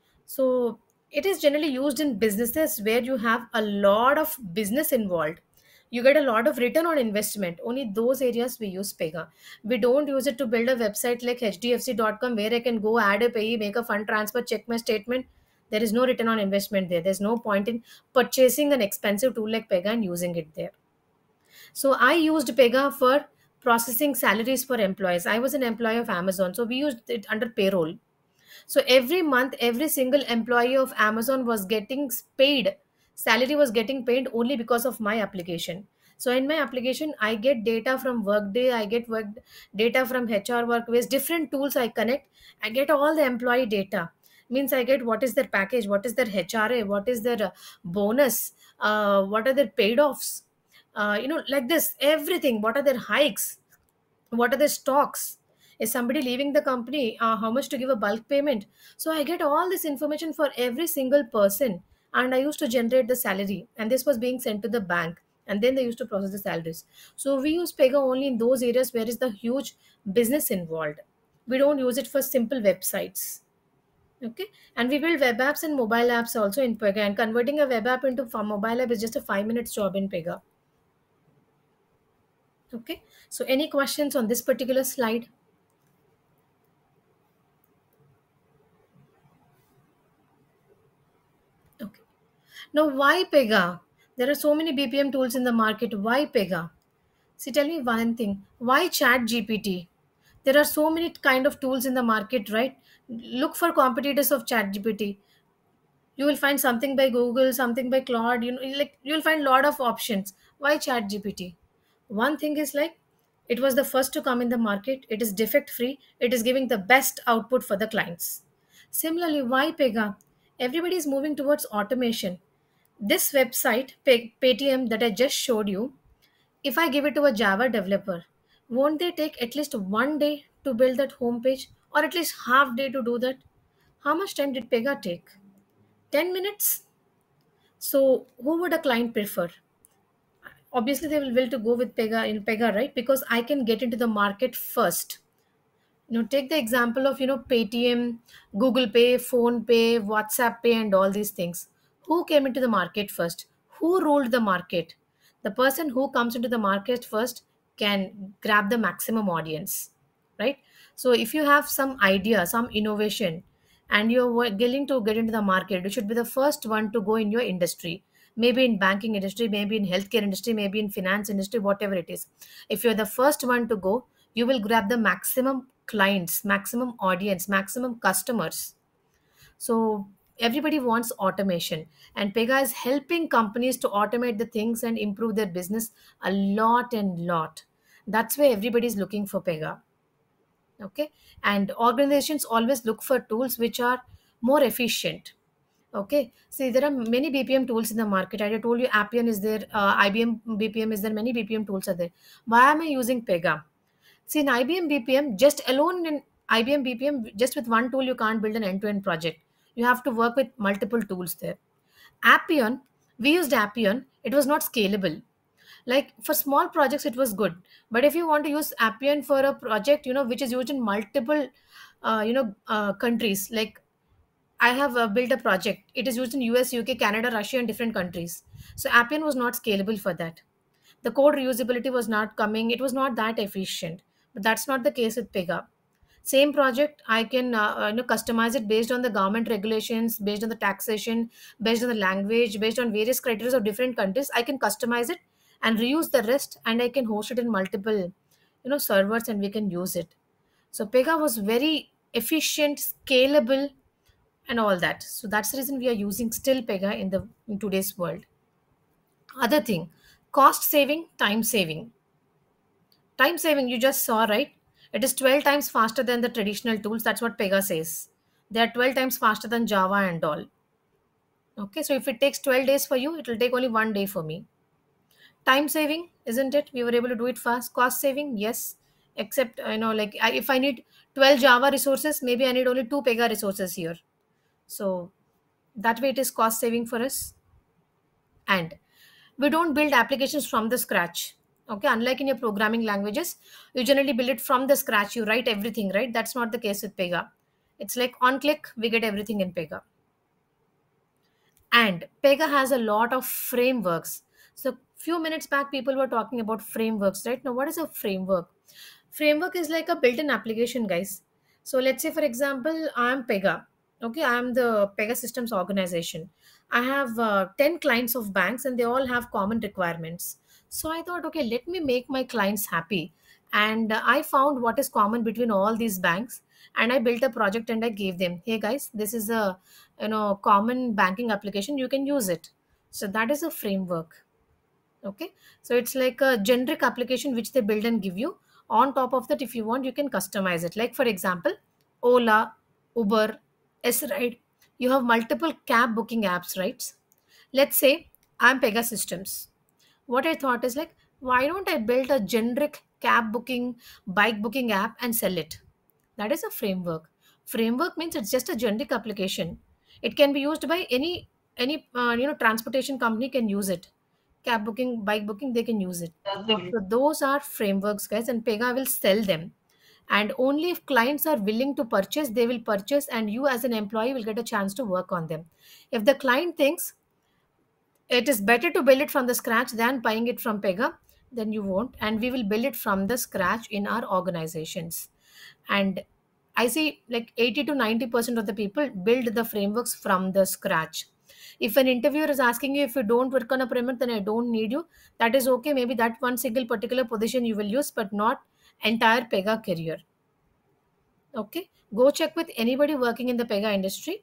So it is generally used in businesses where you have a lot of business involved. You get a lot of return on investment. Only those areas we use Pega. We don't use it to build a website like H D F C dot com where I can go add a payee, make a fund transfer, check my statement. There is no return on investment there. There's no point in purchasing an expensive tool like Pega and using it there. So I used Pega for processing salaries for employees. I was an employee of Amazon, so we used it under payroll. So every month, every single employee of Amazon was getting paid. Salary was getting paid only because of my application. So in my application, I get data from Workday, I get work data from H R Workways, different tools I connect. I get all the employee data. Means I get what is their package, what is their H R A, what is their uh, bonus, uh, what are their paid offs, uh, you know, like this, everything. What are their hikes? What are the stocks? Is somebody leaving the company? Uh, how much to give a bulk payment? So I get all this information for every single person, and I used to generate the salary, and this was being sent to the bank, and then they used to process the salaries. So we use Pega only in those areas where is the huge business involved. We don't use it for simple websites. Okay, and we build web apps and mobile apps also in Pega, and converting a web app into a mobile app is just a five minutes job in Pega. Okay, so any questions on this particular slide? Okay. Now, why Pega? There are so many B P M tools in the market. Why Pega? See, tell me one thing. Why Chat G P T? There are so many kind of tools in the market, right? Look for competitors of Chat G P T. You will find something by Google, something by Claude. You know, like you'll find a lot of options. Why Chat G P T? One thing is like it was the first to come in the market. It is defect free. It is giving the best output for the clients. Similarly, why Pega? Everybody is moving towards automation. This website, Pay- Paytm that I just showed you, if I give it to a Java developer, won't they take at least one day to build that homepage or at least half day to do that? How much time did Pega take? ten minutes? So who would a client prefer? Obviously they will will to go with Pega in Pega, right? Because I can get into the market first. You know, take the example of, you know, Paytm, Google Pay, Phone Pay, WhatsApp Pay, and all these things. Who came into the market first? Who ruled the market? The person who comes into the market first can grab the maximum audience, right? So if you have some idea, some innovation, and you're wa- willing to get into the market, you should be the first one to go in your industry. Maybe in banking industry, maybe in healthcare industry, maybe in finance industry, whatever it is. If you're the first one to go, you will grab the maximum clients, maximum audience, maximum customers. So everybody wants automation, and Pega is helping companies to automate the things and improve their business a lot and lot. That's why everybody is looking for Pega. Okay, and organizations always look for tools which are more efficient. Okay, see, there are many B P M tools in the market. I told you Appian is there, uh, I B M B P M is there, many B P M tools are there. Why am I using Pega? See, in I B M B P M, just alone in I B M B P M, just with one tool, you can't build an end-to-end project. You have to work with multiple tools there. Appian, we used Appian, it was not scalable. Like for small projects, it was good. But if you want to use Appian for a project, you know, which is used in multiple, uh, you know, uh, countries, like I have uh, built a project. It is used in U S, U K, Canada, Russia, and different countries. So Appian was not scalable for that. The code reusability was not coming. It was not that efficient. But that's not the case with Pega. Same project, I can uh, uh, you know, customize it based on the government regulations, based on the taxation, based on the language, based on various criteria of different countries. I can customize it and reuse the rest, and I can host it in multiple, you know, servers, and we can use it. So Pega was very efficient, scalable, and all that. So that's the reason we are using still Pega in the in today's world. Other thing, cost saving, time saving. Time saving, you just saw, right? It is twelve times faster than the traditional tools. That's what Pega says. They are twelve times faster than Java and all. Okay, so if it takes twelve days for you, it will take only one day for me. Time saving, isn't it? We were able to do it fast. Cost saving, yes. Except, you know, like I, if I need twelve Java resources, maybe I need only two Pega resources here. So that way it is cost saving for us. And we don't build applications from the scratch. Okay, unlike in your programming languages, you generally build it from the scratch. You write everything, right? That's not the case with Pega. It's like on click, we get everything in Pega. And Pega has a lot of frameworks. So few minutes back, people were talking about frameworks, right? Now, what is a framework? Framework is like a built-in application, guys. So let's say, for example, I'm Pega. Okay, I'm the Pega Systems organization. I have uh, ten clients of banks, and they all have common requirements. So I thought, okay, let me make my clients happy. And uh, I found what is common between all these banks, and I built a project and I gave them, hey guys, this is a, you know, common banking application. You can use it. So that is a framework. Okay, so it's like a generic application which they build and give you. On top of that, if you want, you can customize it. Like for example, Ola, Uber, S-Ride, you have multiple cab booking apps, right? Let's say I'm Pega Systems. What I thought is like, why don't I build a generic cab booking, bike booking app and sell it? That is a framework. Framework means it's just a generic application. It can be used by any any uh, you know, transportation company can use it. Cab booking, bike booking, they can use it. So those are frameworks, guys, and Pega will sell them. And only if clients are willing to purchase, they will purchase, and you as an employee will get a chance to work on them. If the client thinks it is better to build it from the scratch than buying it from Pega, then you won't. And we will build it from the scratch in our organizations. And I see like eighty to ninety percent of the people build the frameworks from the scratch. If an interviewer is asking you, if you don't work on a framework, then I don't need you. That is okay. Maybe that one single particular position you will use, but not entire Pega career. Okay. Go check with anybody working in the Pega industry.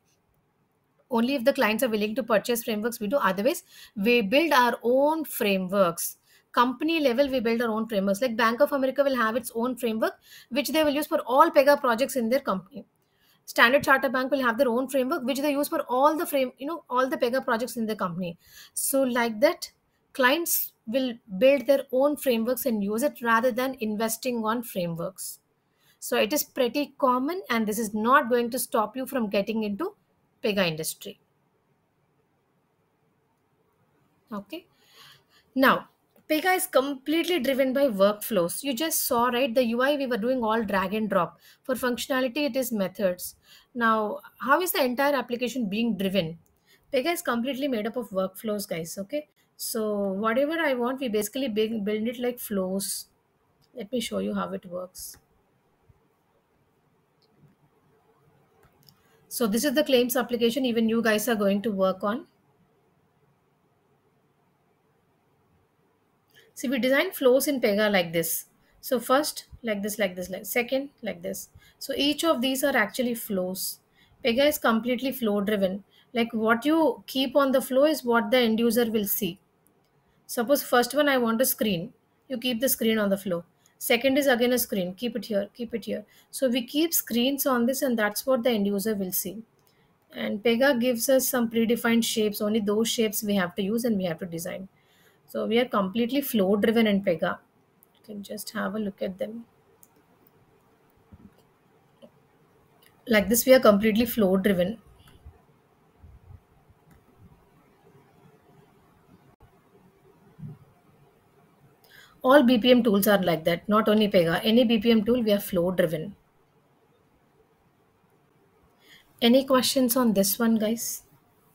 Only if the clients are willing to purchase frameworks, we do. Otherwise, we build our own frameworks. Company level, we build our own frameworks. Like Bank of America will have its own framework, which they will use for all Pega projects in their company. Standard Chartered Bank will have their own framework, which they use for all the frame, you know, all the Pega projects in the company. So like that, clients will build their own frameworks and use it rather than investing on frameworks. So it is pretty common, and this is not going to stop you from getting into Pega industry. Okay. Now, Pega is completely driven by workflows. You just saw, right? The U I we were doing all drag and drop. For functionality, it is methods. Now, how is the entire application being driven? Pega is completely made up of workflows, guys. Okay. So whatever I want, we basically build, build it like flows. Let me show you how it works. So this is the claims application even you guys are going to work on. See, we design flows in Pega like this. So first, like this, like this, like second, like this. So each of these are actually flows. Pega is completely flow driven. Like what you keep on the flow is what the end user will see. Suppose first one I want a screen. You keep the screen on the flow. Second is again a screen. Keep it here, keep it here. So we keep screens on this and that's what the end user will see. And Pega gives us some predefined shapes. Only those shapes we have to use and we have to design. So we are completely flow driven in Pega. You can just have a look at them. Like this, we are completely flow driven. All B P M tools are like that, not only Pega. Any B P M tool, we are flow driven. Any questions on this one, guys?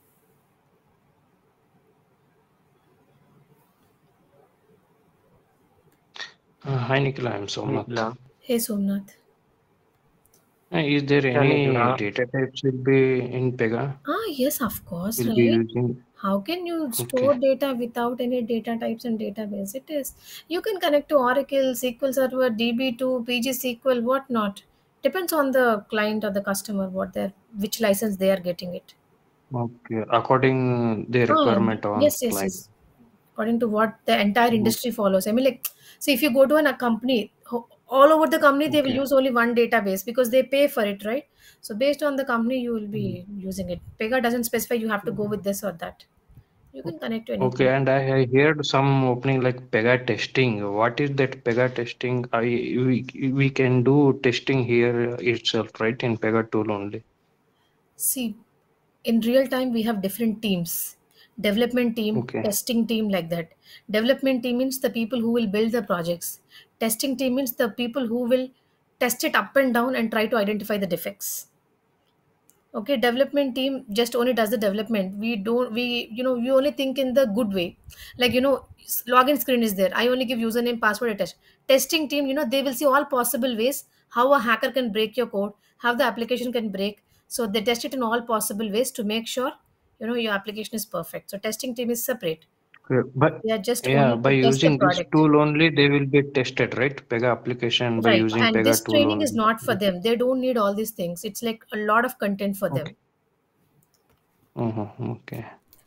Uh, hi, Nikhil. I am Somnath. Nikhila. Hey, Somnath. Uh, is there Yeah, any Nikhila. data types will be in Pega? Ah, yes, of course, Will be right? using. How can you store Okay. data without any data types and database? It is. You can connect to Oracle, S Q L Server, D B two, P G S Q L, whatnot. Depends on the client or the customer, what their which license they are getting it. Okay. According the Ah, requirement on yes, yes, client. yes. According to what the entire industry follows. I mean, like, see, if you go to an, a company, ho- all over the company, they will Okay. use only one database because they pay for it, right? So based on the company, you will be using it. Pega doesn't specify you have to go with this or that. You can connect to Okay, anything. and I, I heard some opening like Pega testing. What is that Pega testing? I we, we can do testing here itself, right? In Pega tool only. See, in real time, we have different teams. Development team, Okay. testing team, like that. Development team means the people who will build the projects. Testing team means the people who will test it up and down and try to identify the defects. Okay, development team just only does the development. We don't, we, you know, we only think in the good way. Like, you know, s- login screen is there. I only give username, password, and test. Testing team, you know, they will see all possible ways how a hacker can break your code, how the application can break. So they test it in all possible ways to make sure, you know, your application is perfect. So testing team is separate. Okay, but They are just yeah, only by to test the using this product. tool only, they will be tested, right? Pega application by Right. using And this Pega tool training is only. not for them. They don't need all these things. It's like a lot of content for them. Okay. Uh-huh. Okay.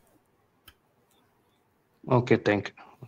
Okay. Thank you.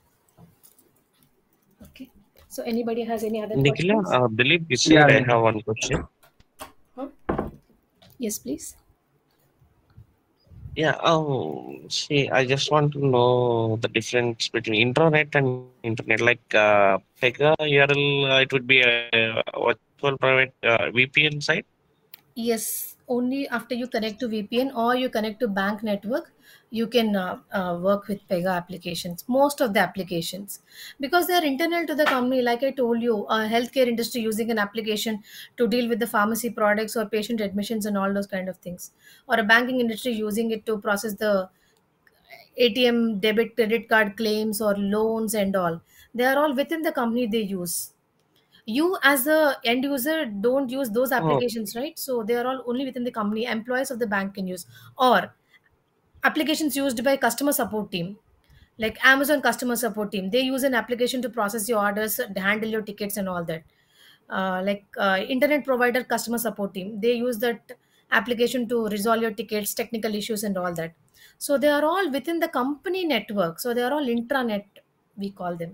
Okay. So anybody has any other Nikhila, questions? uh, believe this Yeah, year I yeah. have one question. Huh? Yes, please. Yeah, um, see, I just want to know the difference between intranet and internet. Like uh, Pega U R L, uh, it would be a virtual private uh, V P N site. Yes, only after you connect to V P N or you connect to bank network, you can uh, uh, work with Pega applications. Most of the applications, because they are internal to the company. Like I told you, a healthcare industry using an application to deal with the pharmacy products or patient admissions and all those kind of things, or a banking industry using it to process the A T M, debit, credit card claims or loans and all. They are all within the company they use. You as a end user don't use those Oh, applications, right? So they are all only within the company. Employees of the bank can use, or applications used by customer support team, like Amazon customer support team. They use an application to process your orders, handle your tickets and all that. Uh, like uh, internet provider customer support team, they use that application to resolve your tickets, technical issues and all that. So they are all within the company network, so they are all intranet, we call them.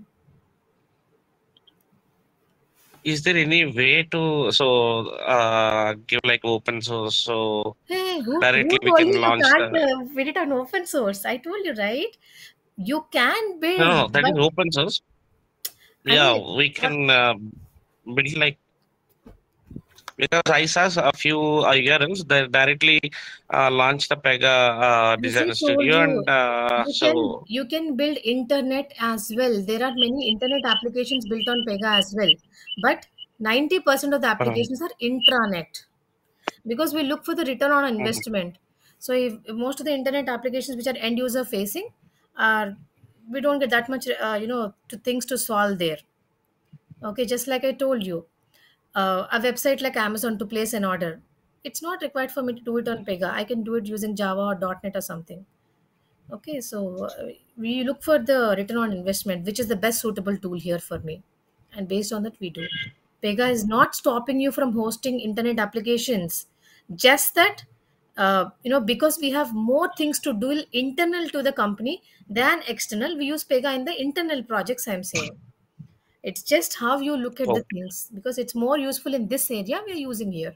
is there any way to so uh, give like open source so Hey, who, directly who we told can you you launch can't the uh, build it on open source? I told you, right? You can no, build, no, that but is open source. I mean, Yeah, like, we what? can uh, build like Because I saw a few uh, U R Ls that directly uh, launched the Pega uh, As I Design told Studio, you, and uh, you can so you can build internet as well. There are many internet applications built on Pega as well, but ninety percent of the uh, applications are intranet because we look for the return on mhm. investment. So if, if most of the internet applications which are end user facing are, we don't get that much uh, you know to things to solve there. Okay, just like I told you, uh, a website like Amazon to place an order, it's not required for me to do it on Pega. I can do it using Java or dot net or something. Okay, so uh, we look for the return on investment, which is the best suitable tool here for me. And based on that, we do. Pega is not stopping you from hosting internet applications. Just that, uh, you know, because we have more things to do internal to the company than external, we use Pega in the internal projects, I'm saying. It's just how you look at the Okay. things because it's more useful in this area we are using here.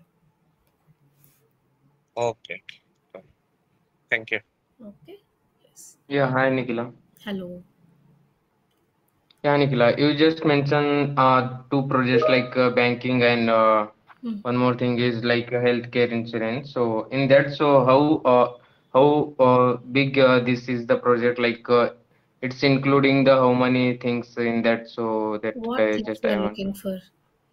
Okay. Thank you. Okay. Yes. Yeah, hi Nikhila. Hello. Yeah, Nikhila, you just mentioned uh, two projects like uh, banking and uh, Hmm. one more thing is like a healthcare insurance. So in that, so how uh, how uh, big uh, this is the project? Like uh, it's including the how many things in that? So that What I things just you I are want. looking for?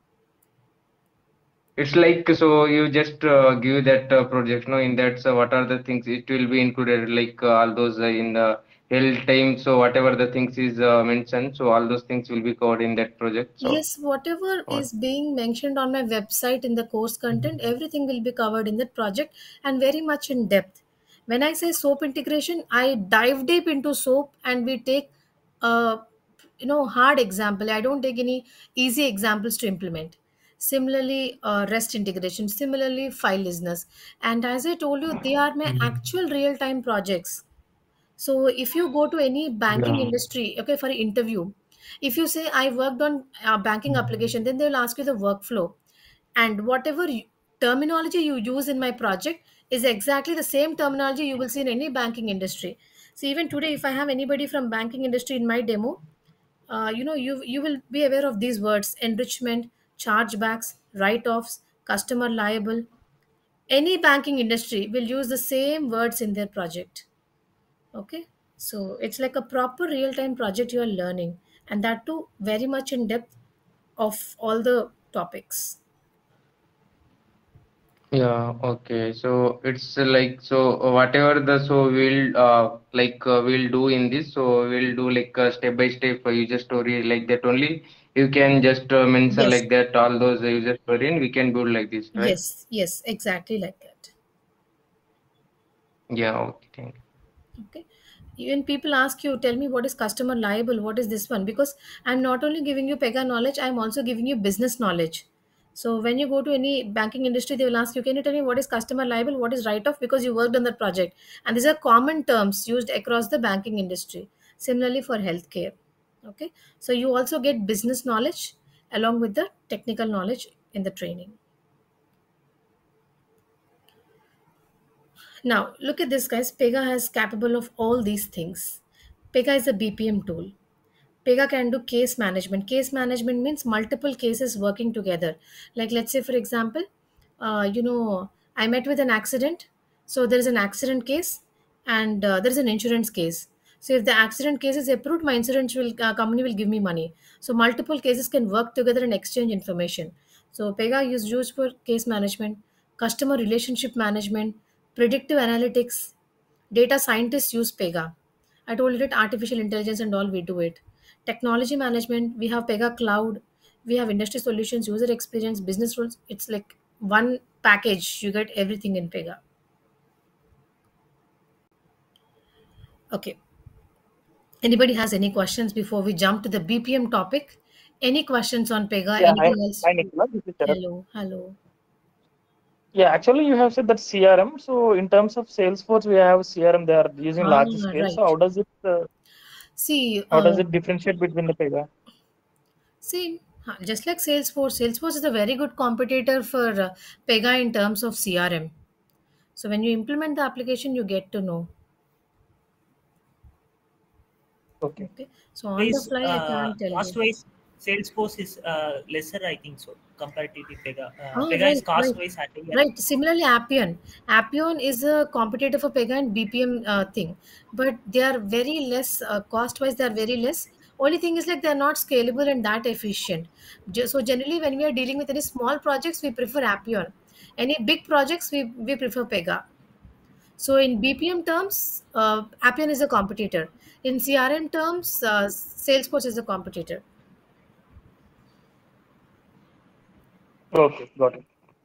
It's like so you just uh, give that uh, project, no? In that, so what are the things it will be included? Like uh, all those uh, in the health time. So whatever the things is uh, mentioned, so all those things will be covered in that project. So Yes, whatever what? is being mentioned on my website in the course content, everything will be covered in that project and very much in depth. When I say soap integration, I dive deep into soap and we take a you know hard example. I don't take any easy examples to implement. Similarly, uh, REST integration, similarly, file listeners. And as I told you, they are my actual real time projects. So if you go to any banking Yeah. industry, okay, for an interview, if you say I worked on a banking application, then they'll ask you the workflow, and whatever you, terminology you use in my project is exactly the same terminology you will see in any banking industry. So even today, if I have anybody from banking industry in my demo, uh, you know you you will be aware of these words: enrichment, chargebacks, write-offs, customer liable. Any banking industry will use the same words in their project. Okay, so it's like a proper real time project you are learning, and that too very much in depth of all the topics. Yeah, okay. So it's uh, like so uh, whatever the so we'll uh like uh, we'll do in this. So we'll do like uh, step by step uh, user story like that only. You can just uh, mention Yes, like that all those uh, user story and we can build like this, right? yes, yes, exactly like that. Yeah, okay, thank you. Okay. Even people ask you, tell me what is customer liable, what is this one? Because I'm not only giving you Pega knowledge, I'm also giving you business knowledge. So when you go to any banking industry, they will ask you, can you tell me what is customer liable, what is write-off, because you worked on that project. And these are common terms used across the banking industry. Similarly for healthcare. Okay. So you also get business knowledge along with the technical knowledge in the training. Now, look at this, guys. Pega has capable of all these things. Pega is a B P M tool. Pega can do case management. Case management means multiple cases working together. Like, let's say, for example, uh, you know, I met with an accident. So there is an accident case and uh, there is an insurance case. So if the accident case is approved, my insurance will uh, company will give me money. So multiple cases can work together and exchange information. So Pega is used for case management, customer relationship management, predictive analytics. Data scientists use Pega. I told you that artificial intelligence and all we do it. Technology management, we have Pega Cloud, we have industry solutions, user experience, business rules. It's like one package. You get everything in Pega. Okay. Anybody has any questions before we jump to the B P M topic? Any questions on Pega? Yeah, hi, Anything else? hi Nicola, this is Sharat. Hello, hello. Yeah, actually, you have said that C R M. So, in terms of Salesforce, we have C R M. They are using Ah, large scale. So, right. how does it uh, See, how does uh, it differentiate between the Pega? see, huh, just like Salesforce, Salesforce is a very good competitor for uh, Pega in terms of C R M. So when you implement the application, you get to know. Okay. Okay. So on the Is fly, I uh, can't tell you. cost wise, Salesforce is uh, lesser, I think so, comparatively Pega? Uh, Oh, Pega right, is right, cost-wise higher. right. Similarly, Appian. Appian is a competitor for Pega and B P M uh, thing, but they are very less uh, cost-wise. They are very less. Only thing is like they are not scalable and that efficient. Ju- So generally, when we are dealing with any small projects, we prefer Appian. Any big projects, we we prefer Pega. So in B P M terms, uh, Appian is a competitor. In C R M terms, uh, Salesforce is a competitor. Okay, got it.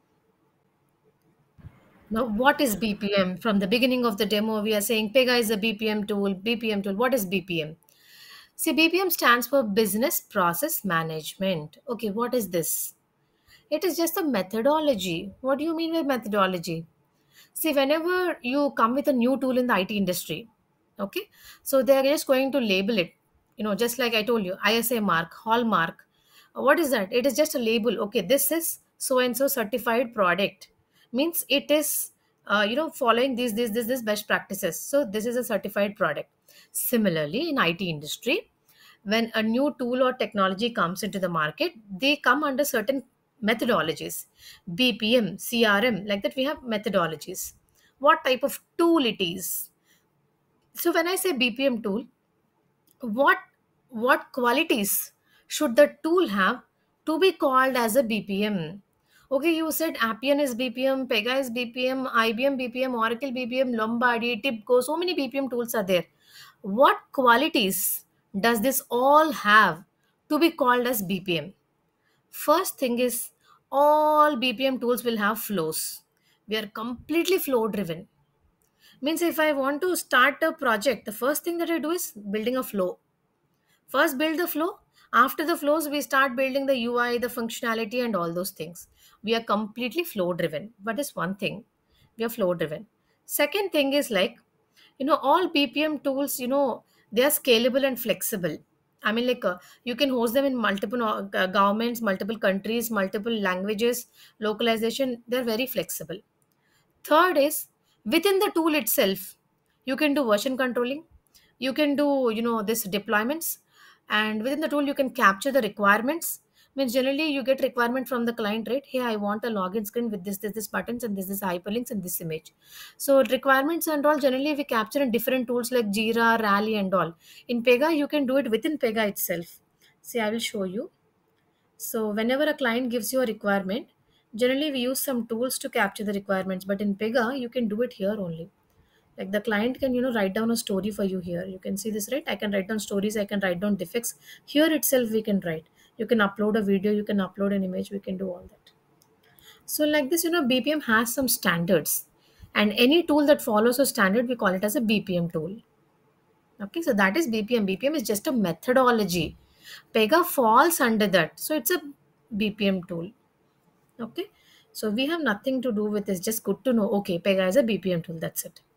Now, what is B P M? From the beginning of the demo, we are saying Pega is a B P M tool. B P M tool. What is B P M? See, B P M stands for Business Process Management. Okay, what is this? It is just a methodology. What do you mean by methodology? See, whenever you come with a new tool in the I T industry, okay, so they're just going to label it, you know, just like I told you, I S A mark, hallmark. What is that? It is just a label. Okay, this is so and so certified product. Means it is, uh, you know, following these, this, this, this best practices. So this is a certified product. Similarly, in I T industry, when a new tool or technology comes into the market, they come under certain methodologies. B P M, C R M, like that we have methodologies. What type of tool it is? So when I say B P M tool, what what qualities should the tool have to be called as a B P M? Okay, you said Appian is B P M, Pega is B P M, I B M B P M, Oracle B P M, Lombardi, TIBCO, so many B P M tools are there. What qualities does this all have to be called as B P M? First thing is all B P M tools will have flows. We are completely flow driven. Means if I want to start a project, the first thing that I do is building a flow. First build the flow. After the flows, we start building the U I, the functionality, and all those things. We are completely flow driven. But is one thing, we are flow driven. Second thing is like, you know, all B P M tools, you know, they are scalable and flexible. I mean, like uh, you can host them in multiple uh, governments, multiple countries, multiple languages, localization. They're very flexible. Third is within the tool itself, you can do version controlling, you can do, you know, this deployments, and within the tool you can capture the requirements. Means generally you get requirement from the client, right? Hey, I want a login screen with this, this, this buttons, and this is hyperlinks and this image. So requirements and all generally we capture in different tools like Jira, Rally, and all. In Pega, you can do it within Pega itself. See, I will show you. So whenever a client gives you a requirement, generally we use some tools to capture the requirements, but in Pega, you can do it here only. Like the client can, you know, write down a story for you here. You can see this, right? I can write down stories, I can write down defects. Here itself we can write. You can upload a video, you can upload an image, we can do all that. So like this, you know, B P M has some standards. And any tool that follows a standard, we call it as a B P M tool. Okay, so that is B P M. B P M is just a methodology. Pega falls under that. So it's a B P M tool. Okay, so we have nothing to do with this. Just good to know. Okay, Pega is a B P M tool. That's it.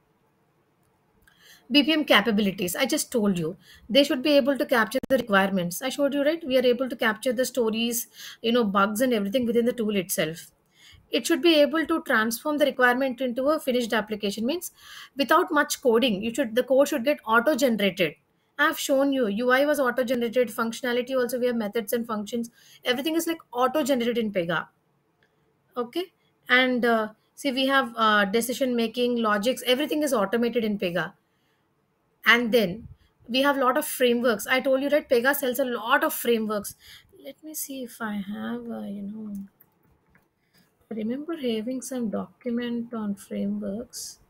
B P M capabilities. I just told you they should be able to capture the requirements. I showed you, right? We are able to capture the stories, you know, bugs and everything within the tool itself. It should be able to transform the requirement into a finished application. Means without much coding, you should the code should get auto generated. I've shown you U I was auto generated, functionality also we have methods and functions. Everything is like auto generated in Pega. Okay, and uh, see we have uh, decision making, logics, everything is automated in Pega. And then we have a lot of frameworks. I told you, right? Pega sells a lot of frameworks. Let me see if I have, uh, you know, I remember having some document on frameworks.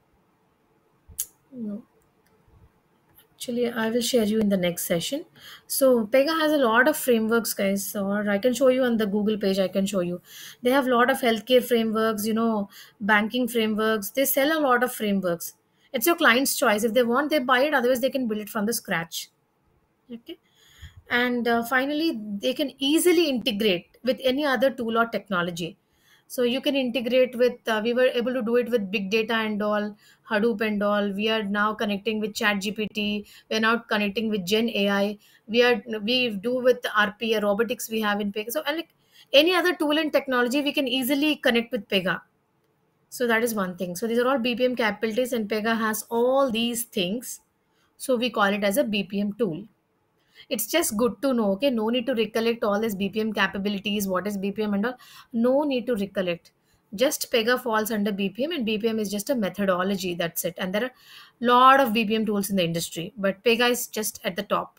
No. Actually, I will share you in the next session. So Pega has a lot of frameworks, guys, or I can show you on the Google page. I can show you. They have a lot of healthcare frameworks, you know, banking frameworks. They sell a lot of frameworks. It's your client's choice. If they want, they buy it. Otherwise, they can build it from the scratch. Okay. And uh, finally, they can easily integrate with any other tool or technology. So you can integrate with, uh, we were able to do it with big data and all, Hadoop and all. We are now connecting with ChatGPT. We're now connecting with Gen A I. We are, we do with R P A, robotics we have in Pega. So and like any other tool and technology, we can easily connect with Pega. So that is one thing. So these are all B P M capabilities and Pega has all these things. So we call it as a B P M tool. It's just good to know. Okay, no need to recollect all this B P M capabilities, what is B P M and all. No need to recollect. Just Pega falls under B P M, and B P M is just a methodology. That's it. And there are a lot of B P M tools in the industry, but Pega is just at the top.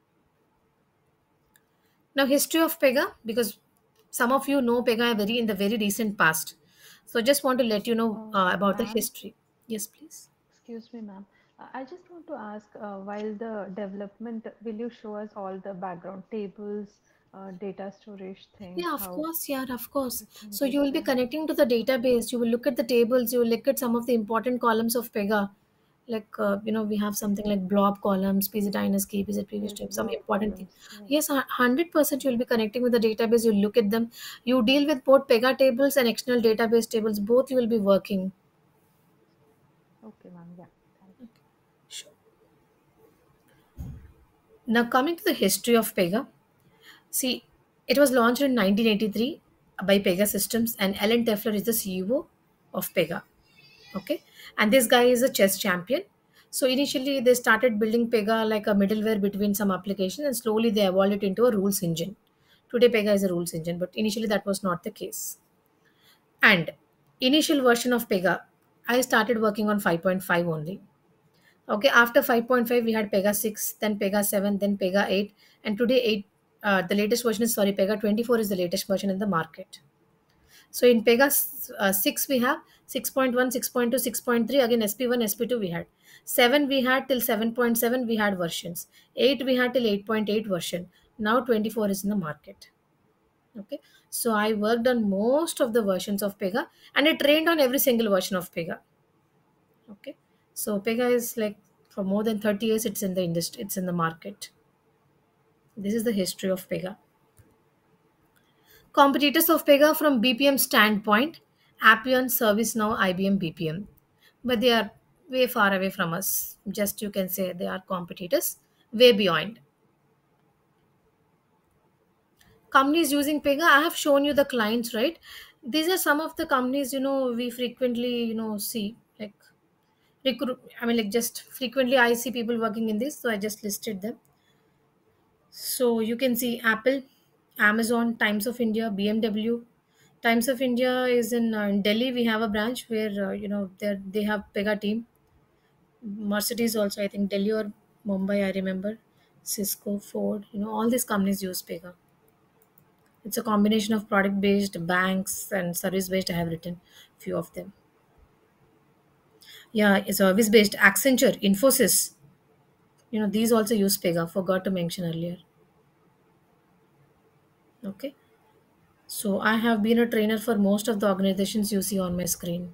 Now, history of Pega, because some of you know Pega very in the very recent past. So just want to let you know uh, about the Ma'am, history. Yes, please. excuse me, ma'am. Uh, I just want to ask, uh, while the development, will you show us all the background tables, uh, data storage things? Yeah, of how course, yeah, of course. we can So get you will be them? connecting to the database. You will look at the tables. You will look at some of the important columns of Pega. Like, uh, you know, we have something like blob columns, P Z Dynasty, P Z previous Yes, type, some blob important thing. columns. Yes. Yes, one hundred percent you'll be connecting with the database. You'll look at them. You deal with both Pega tables and external database tables. Both you will be working. Okay, ma'am. Yeah. Thank you. Sure. Now, coming to the history of Pega. See, it was launched in nineteen eighty-three by Pega Systems, and Alan Tefler is the C E O of Pega. Okay, and this guy is a chess champion. So initially they started building Pega like a middleware between some applications, and slowly they evolved it into a rules engine. Today Pega is a rules engine, but initially that was not the case. And initial version of Pega, I started working on five point five only. Okay, after five point five we had Pega six, then Pega seven, then Pega eight, and today eight, uh, the latest version is, sorry, Pega twenty-four is the latest version in the market. So in Pega uh, six we have six point one, six point two, six point three, again S P one, S P two we had. seven we had till seven point seven we had versions. eight we had till eight point eight version. Now twenty-four is in the market. Okay, so I worked on most of the versions of Pega, and I trained on every single version of Pega. Okay, so Pega is like for more than thirty years it's in the industry, it's in the market. This is the history of Pega. Competitors of Pega from B P M standpoint, Appian, ServiceNow, I B M, B P M. But they are way far away from us. Just you can say they are competitors, way beyond. Companies using Pega, I have shown you the clients, right? These are some of the companies, you know, we frequently, you know, see like recruit. I mean, like just frequently I see people working in this, so I just listed them. So you can see Apple, Amazon, Times of India, B M W. Times of India is in, uh, in Delhi. We have a branch where uh, you know they they have Pega team. Mercedes also, I think Delhi or Mumbai, I remember. Cisco, Ford, you know all these companies use Pega. It's a combination of product based, banks, and service based. I have written few of them. Yeah, it's service based. Accenture, Infosys. You know these also use Pega. Forgot to mention earlier. Okay. So I have been a trainer for most of the organizations you see on my screen.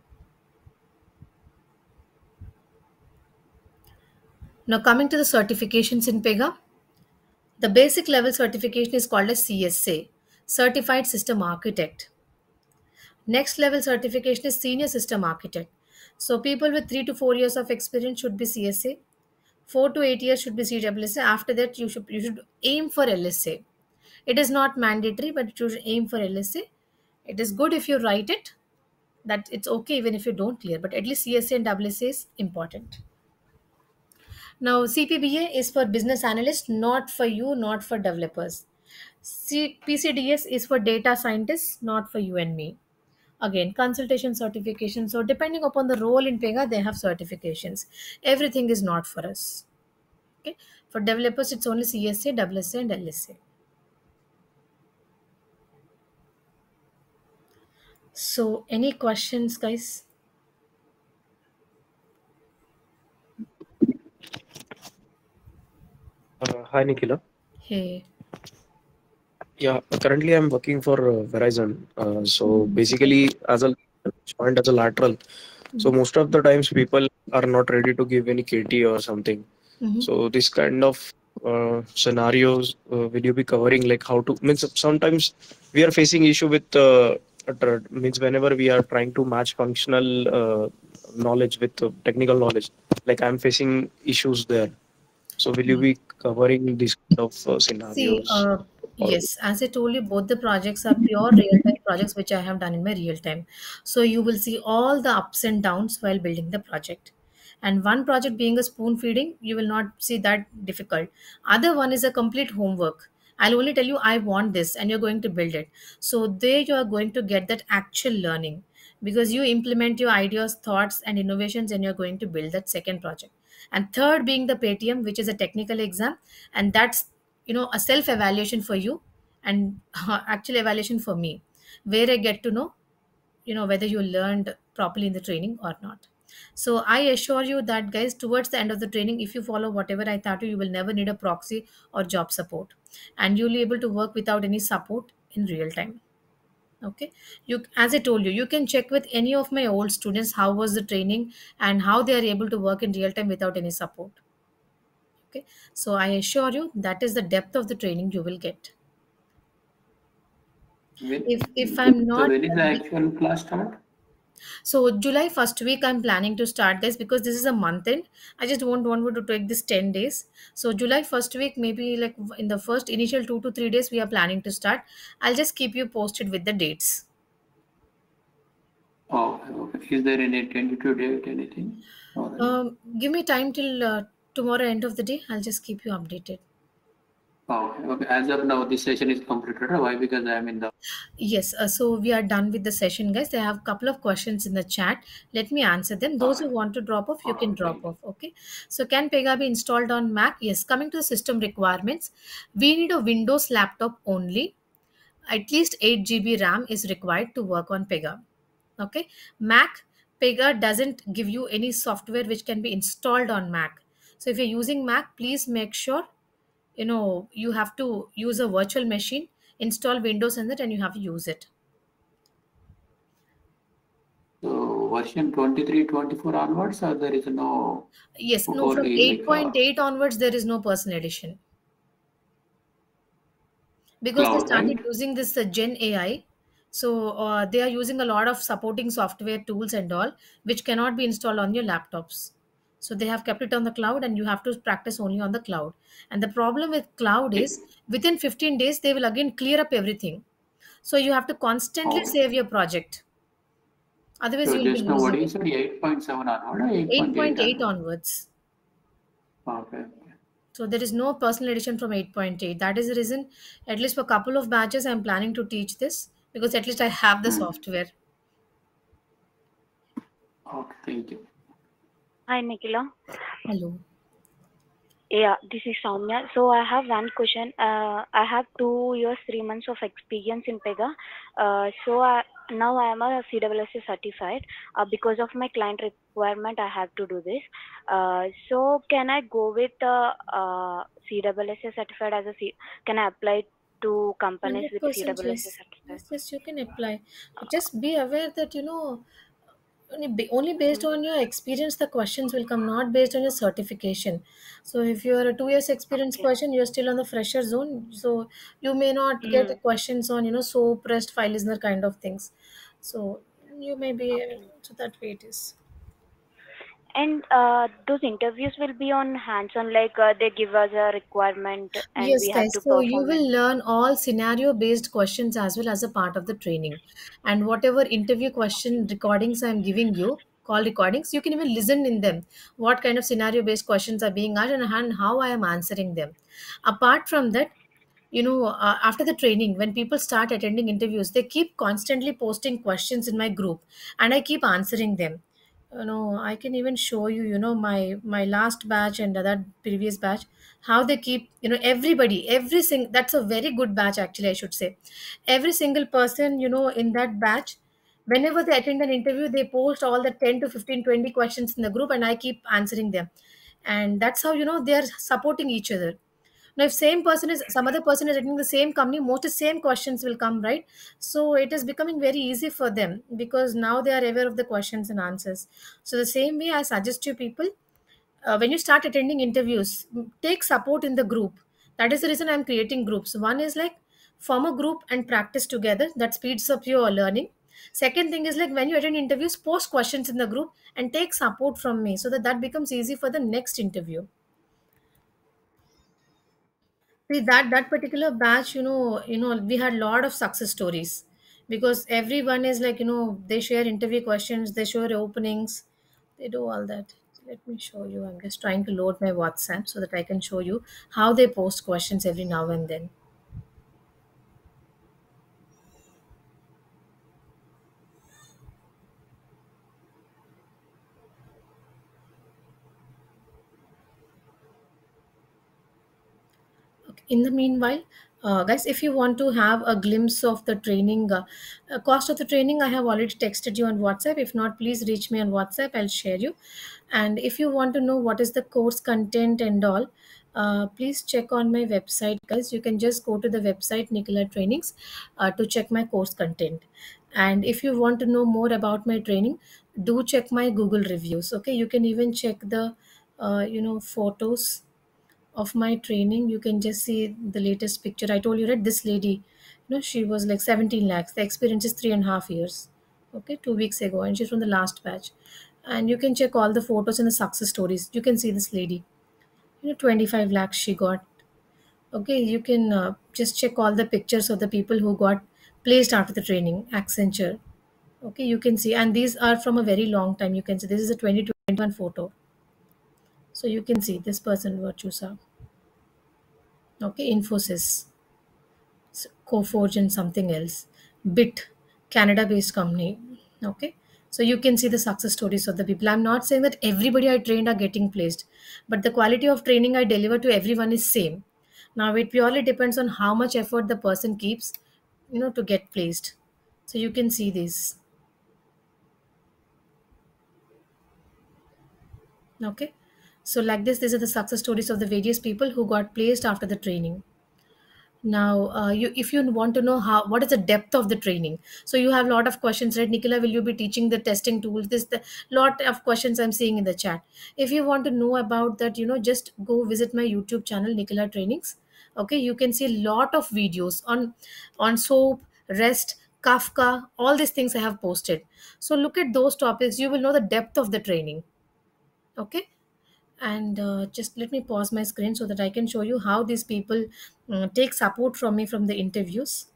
Now coming to the certifications in Pega, the basic level certification is called as C S A, Certified System Architect. Next level certification is Senior System Architect. So people with three to four years of experience should be C S A, four to eight years should be C W S A. After that, you should you should aim for L S A. It is not mandatory, but you should aim for L S A. It is good if you write it. That it's okay even if you don't clear, but at least C S A and W S A is important. Now C P B A is for business analyst, not for you, not for developers. C- P C D S is for data scientists, not for you and me. Again, consultation certification. So depending upon the role in Pega, they have certifications. Everything is not for us. Okay, for developers, it's only C S A, W S A, and L S A. So, any questions, guys? Uh, hi, Nikhila. Hey. Yeah, currently I'm working for uh, Verizon. Uh, so basically, as a joined as a lateral. So most of the times people are not ready to give any K T or something. Mhm. So this kind of uh, scenarios uh, will you be covering? Like how to means sometimes we are facing issue with uh, uh, means whenever we are trying to match functional uh, knowledge with uh, technical knowledge. Like I'm facing issues there. So will you be covering these kind of uh, See, scenarios? uh, Or- yes, as I told you, both the projects are pure real-time projects which I have done in my real time. So you will see all the ups and downs while building the project. And one project being a spoon feeding, you will not see that difficult. Other one is a complete homework. I'll only tell you I want this and you're going to build it. So there you are going to get that actual learning, because you implement your ideas, thoughts and innovations, and you're going to build that second project. And third being the Paytm, which is a technical exam, and that's, you know, a self evaluation for you, and actual evaluation for me, where I get to know, you know, whether you learned properly in the training or not. So I assure you that, guys, towards the end of the training, if you follow whatever I taught you, you will never need a proxy or job support, and you'll be able to work without any support in real time. Okay, you, as I told you, you can check with any of my old students how was the training and how they are able to work in real time without any support. Okay, so I assure you that is the depth of the training you will get. When, If if I'm so not when is the actual class start? So July first week I'm planning to start, guys, because this is a month end. I just don't want to take this ten days. So July first week, maybe like in the first initial two to three days, we are planning to start. I'll just keep you posted with the dates. Oh, okay. Is there any tentative date, anything? Or Um, give me time till uh, tomorrow end of the day. I'll just keep you updated. oh, okay, okay. As of now, this session is completed. Why? Because I am in the. Yes, uh, so we are done with the session, guys. They have a couple of questions in the chat. Let me answer them. Those who want to drop off, you can drop off. Okay. So can Pega be installed on Mac? Yes. Coming to the system requirements, we need a Windows laptop only. At least eight G B RAM is required to work on Pega. Okay. Mac, Pega doesn't give you any software which can be installed on Mac. So if you're using Mac, please make sure, you know, you have to use a virtual machine, install Windows in it, and you have to use it. So version twenty-three, twenty-four onwards, or there is no. Yes, no, from only like, eight point eight onwards, there is no personal edition. Because they Cloud, started right? using this uh, Gen A I. So uh, they are using a lot of supporting software tools and all, which cannot be installed on your laptops. So they have kept it on the cloud, and you have to practice only on the cloud. And the problem with cloud is within fifteen days, they will again clear up everything. So you have to constantly Oh. save your project. Otherwise, So you will be just now, what losing you it. said, eight point seven onward or eight point eight eight point eight onward? onwards. Okay. So there is no personal edition from eight point eight. That is the reason, at least for a couple of batches, I'm planning to teach this, because at least I have the Hmm. software. Okay, thank you. Hi, Nikhila. Hello. Yeah, this is Soumya. So I have one question. Uh, I have two years, three months of experience in Pega. Uh, so I, now I am a C W S A certified. Uh, because of my client requirement, I have to do this. Uh, so can I go with uh, uh, C W S A certified as a C? Can I apply to companies with C one hundred percent W S A yes. certified? Yes, yes, you can apply. But just be aware that, you know, only ba- only based on your experience, the questions will come, not based on your certification. So if you are a two years experience person, you're still on the fresher zone. So you may not get Mm. questions on, you know, soap, rest, file listener kind of things. So you may be, so that way it is. And uh, those interviews will be on hands-on, like uh, they give us a requirement and Yes, we have guys. to So you perform it. will learn all scenario based questions as well as a part of the training. And whatever interview question recordings I'm giving you, call recordings, you can even listen in them. What kind of scenario based questions are being asked, and and how I am answering them. Apart from that, you know, uh, after the training, when people start attending interviews, they keep constantly posting questions in my group, and I keep answering them. You know, I can even show you, you know, my my last batch and that previous batch, how they keep, you know, everybody, every single, that's a very good batch actually, I should say. Every single person, you know, in that batch, whenever they attend an interview, they post all the ten to fifteen, twenty questions in the group, and I keep answering them. And that's how, you know, they are supporting each other. Now if same person is, some other person is attending the same company, most of the same questions will come, right? So it is becoming very easy for them, because now they are aware of the questions and answers. So the same way I suggest you people, uh, when you start attending interviews, m- take support in the group. That is the reason I'm creating groups. One is like form a group and practice together, that speeds up your learning. Second thing is like when you attend interviews, post questions in the group and take support from me, so that that becomes easy for the next interview. See, that that particular batch, you know, you know, we had a lot of success stories, because everyone is like, you know, they share interview questions, they share openings, they do all that. let me show you. I'm just trying to load my WhatsApp so that I can show you how they post questions every now and then. In the meanwhile, uh, guys, if you want to have a glimpse of the training, uh, uh, cost of the training, I have already texted you on WhatsApp. If not, please reach me on WhatsApp. I'll share you. And if you want to know what is the course content and all, uh, please check on my website, guys. You can just go to the website Nicola Trainings uh, to check my course content. And if you want to know more about my training, do check my Google reviews. Okay, you can even check the uh, you know photos of my training. You can just see the latest picture. I told you, right, this lady, you know she was like seventeen lakhs. The experience is three and a half years. Okay, two weeks ago, and she's from the last batch. And you can check all the photos and the success stories. You can see this lady, you know twenty-five lakhs she got. Okay, you can uh, just check all the pictures of the people who got placed after the training, Accenture. Okay, you can see, and these are from a very long time. You can see this is a twenty twenty-one photo. So you can see this person, Virtusa. Okay, Infosys, S- Coforge, and something else. Bit, Canada-based company. Okay, so you can see the success stories of the people. I'm not saying that everybody I trained are getting placed, but the quality of training I deliver to everyone is same. Now it purely depends on how much effort the person keeps, you know, to get placed. So you can see this. Okay, so like this, these are the success stories of the various people who got placed after the training. Now, uh, you if you want to know how what is the depth of the training, so you have a lot of questions, right? Nicola, will you be teaching the testing tools? This the lot of questions I'm seeing in the chat. If you want to know about that, you know, just go visit my YouTube channel, Nicola Trainings. Okay, you can see a lot of videos on on SOAP, REST, Kafka, all these things I have posted. So look at those topics. You will know the depth of the training. Okay, and uh, just let me pause my screen so that I can show you how these people uh, take support from me from the interviews.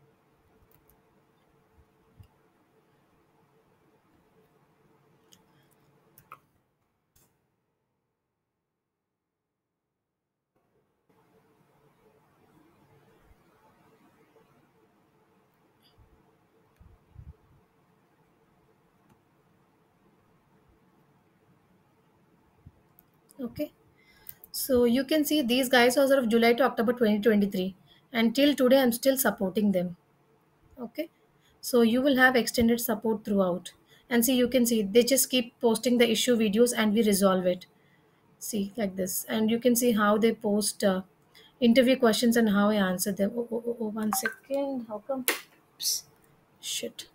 Okay, so you can see these guys are sort of July to October twenty twenty-three, and till today I'm still supporting them. Okay, so you will have extended support throughout. And see, you can see they just keep posting the issue videos and we resolve it. See, like this, and you can see how they post uh, interview questions and how I answer them. Oh, oh, oh, oh, one second. How come? Oops. Shit.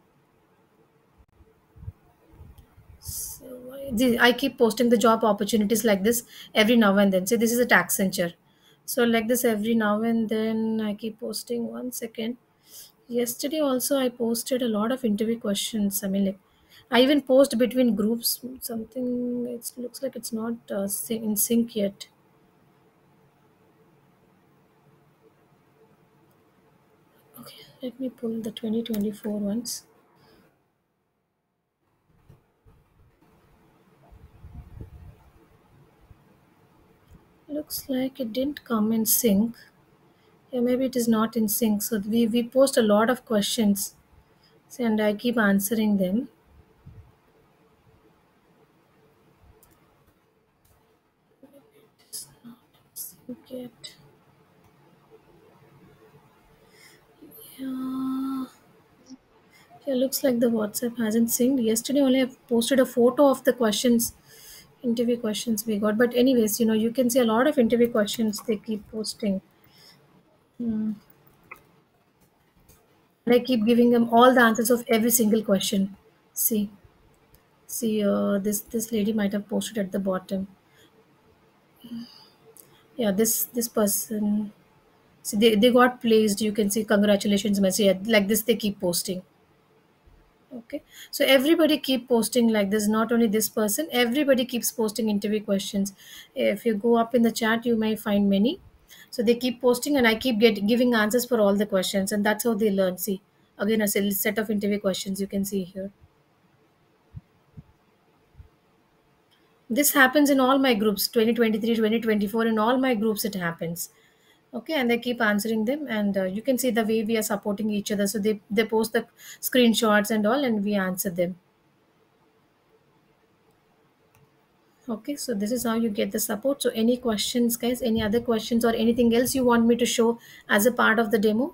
So I, the- I keep posting the job opportunities like this every now and then. See, this is a tax center. So like this every now and then I keep posting. One second. Yesterday also I posted a lot of interview questions. I mean, like I even post between groups. Something it looks like it's not uh, syn- in sync yet. Okay, let me pull the twenty twenty-four ones. Looks like it didn't come in sync. Yeah, maybe it is not in sync. So we, we post a lot of questions. See, and I keep answering them. It's not in sync yet. Yeah. Yeah, looks like the WhatsApp hasn't synced. Yesterday only I posted a photo of the questions, interview questions we got. But anyways, you know, you can see a lot of interview questions they keep posting. Hmm. And I keep giving them all the answers of every single question. See, see, uh, this this lady might have posted at the bottom. Yeah, this this person. See, they, they got placed. You can see congratulations message. Yeah, like this they keep posting. Okay, so everybody keep posting like this. Not only this person, everybody keeps posting interview questions. If you go up in the chat, you may find many. So they keep posting, and I keep get giving answers for all the questions, and that's how they learn. See, again a se- set of interview questions you can see here. This happens in all my groups, twenty twenty-three, twenty twenty-four, in all my groups it happens. Okay, and they keep answering them, and uh, you can see the way we are supporting each other. So they, they post the screenshots and all, and we answer them. Okay, so this is how you get the support. So any questions, guys? Any other questions or anything else you want me to show as a part of the demo?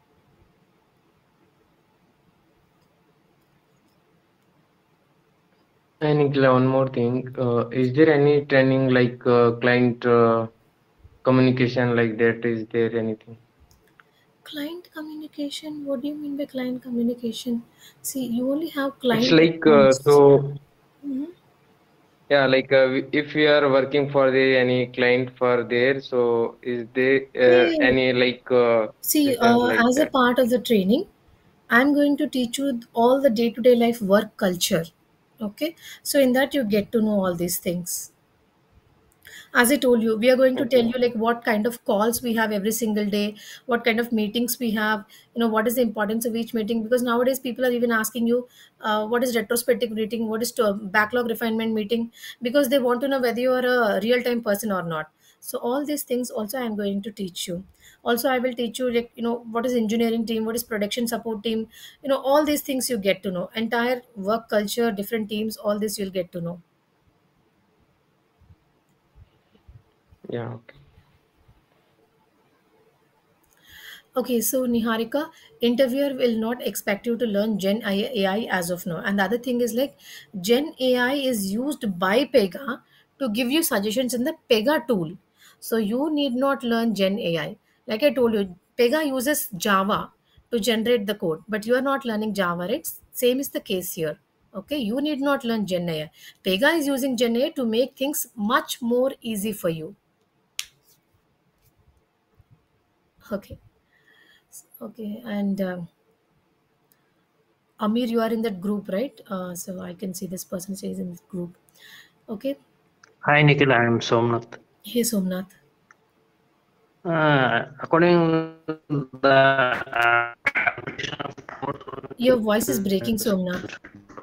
And Nikhila, one more thing. Uh, is there any training like uh, client uh, communication like that? Is there anything? Client communication? What do you mean by client communication? See, you only have client It's like uh, accounts. so. Mhm. Yeah, like uh, we- if we are working for the any client for there, so is there uh, Yeah. any like uh, See, written uh, like as a that? part of the training, I'm going to teach you all the day-to-day life work culture. Okay, so in that you get to know all these things. As I told you, we are going to tell you like what kind of calls we have every single day, what kind of meetings we have, you know, what is the importance of each meeting. Because nowadays people are even asking you, uh, what is retrospective meeting, what is to backlog refinement meeting, because they want to know whether you are a real-time person or not. So all these things also I am going to teach you. Also, I will teach you like you know what is engineering team, what is production support team, you know all these things you get to know. Entire work culture, different teams, all this you'll get to know. Yeah. Okay. Okay, so Niharika, interviewer will not expect you to learn Gen A I as of now. And the other thing is like Gen A I is used by Pega to give you suggestions in the Pega tool. So you need not learn Gen A I. Like I told you, Pega uses Java to generate the code, but you are not learning Java, right? Same is the case here. Okay, you need not learn Gen A I. Pega is using Gen A I to make things much more easy for you. Okay, okay, and um, Amir, you are in that group, right? Uh, so I can see this person says in this group. Okay. Hi, Nikhil. I am Somnath. Hey, Somnath. Uh, according to the uh, Your voice is breaking, Somnath.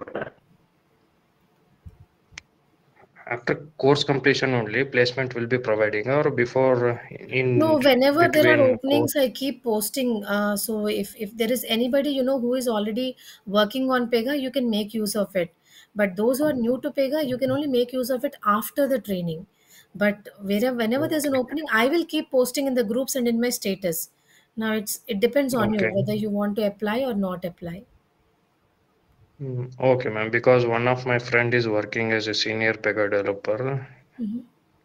After course completion only, placement will be providing, or before in No, whenever there are between openings, I keep posting. Uh, so if, if there is anybody, you know, who is already working on Pega, you can make use of it. But those who are new to Pega, you can only make use of it after the training. But wherever, whenever there's an opening, I will keep posting in the groups and in my status. Now it's it depends on you Okay. whether you want to apply or not apply. Mm, okay, ma'am. Because one of my friend is working as a senior Pega developer. Mhm.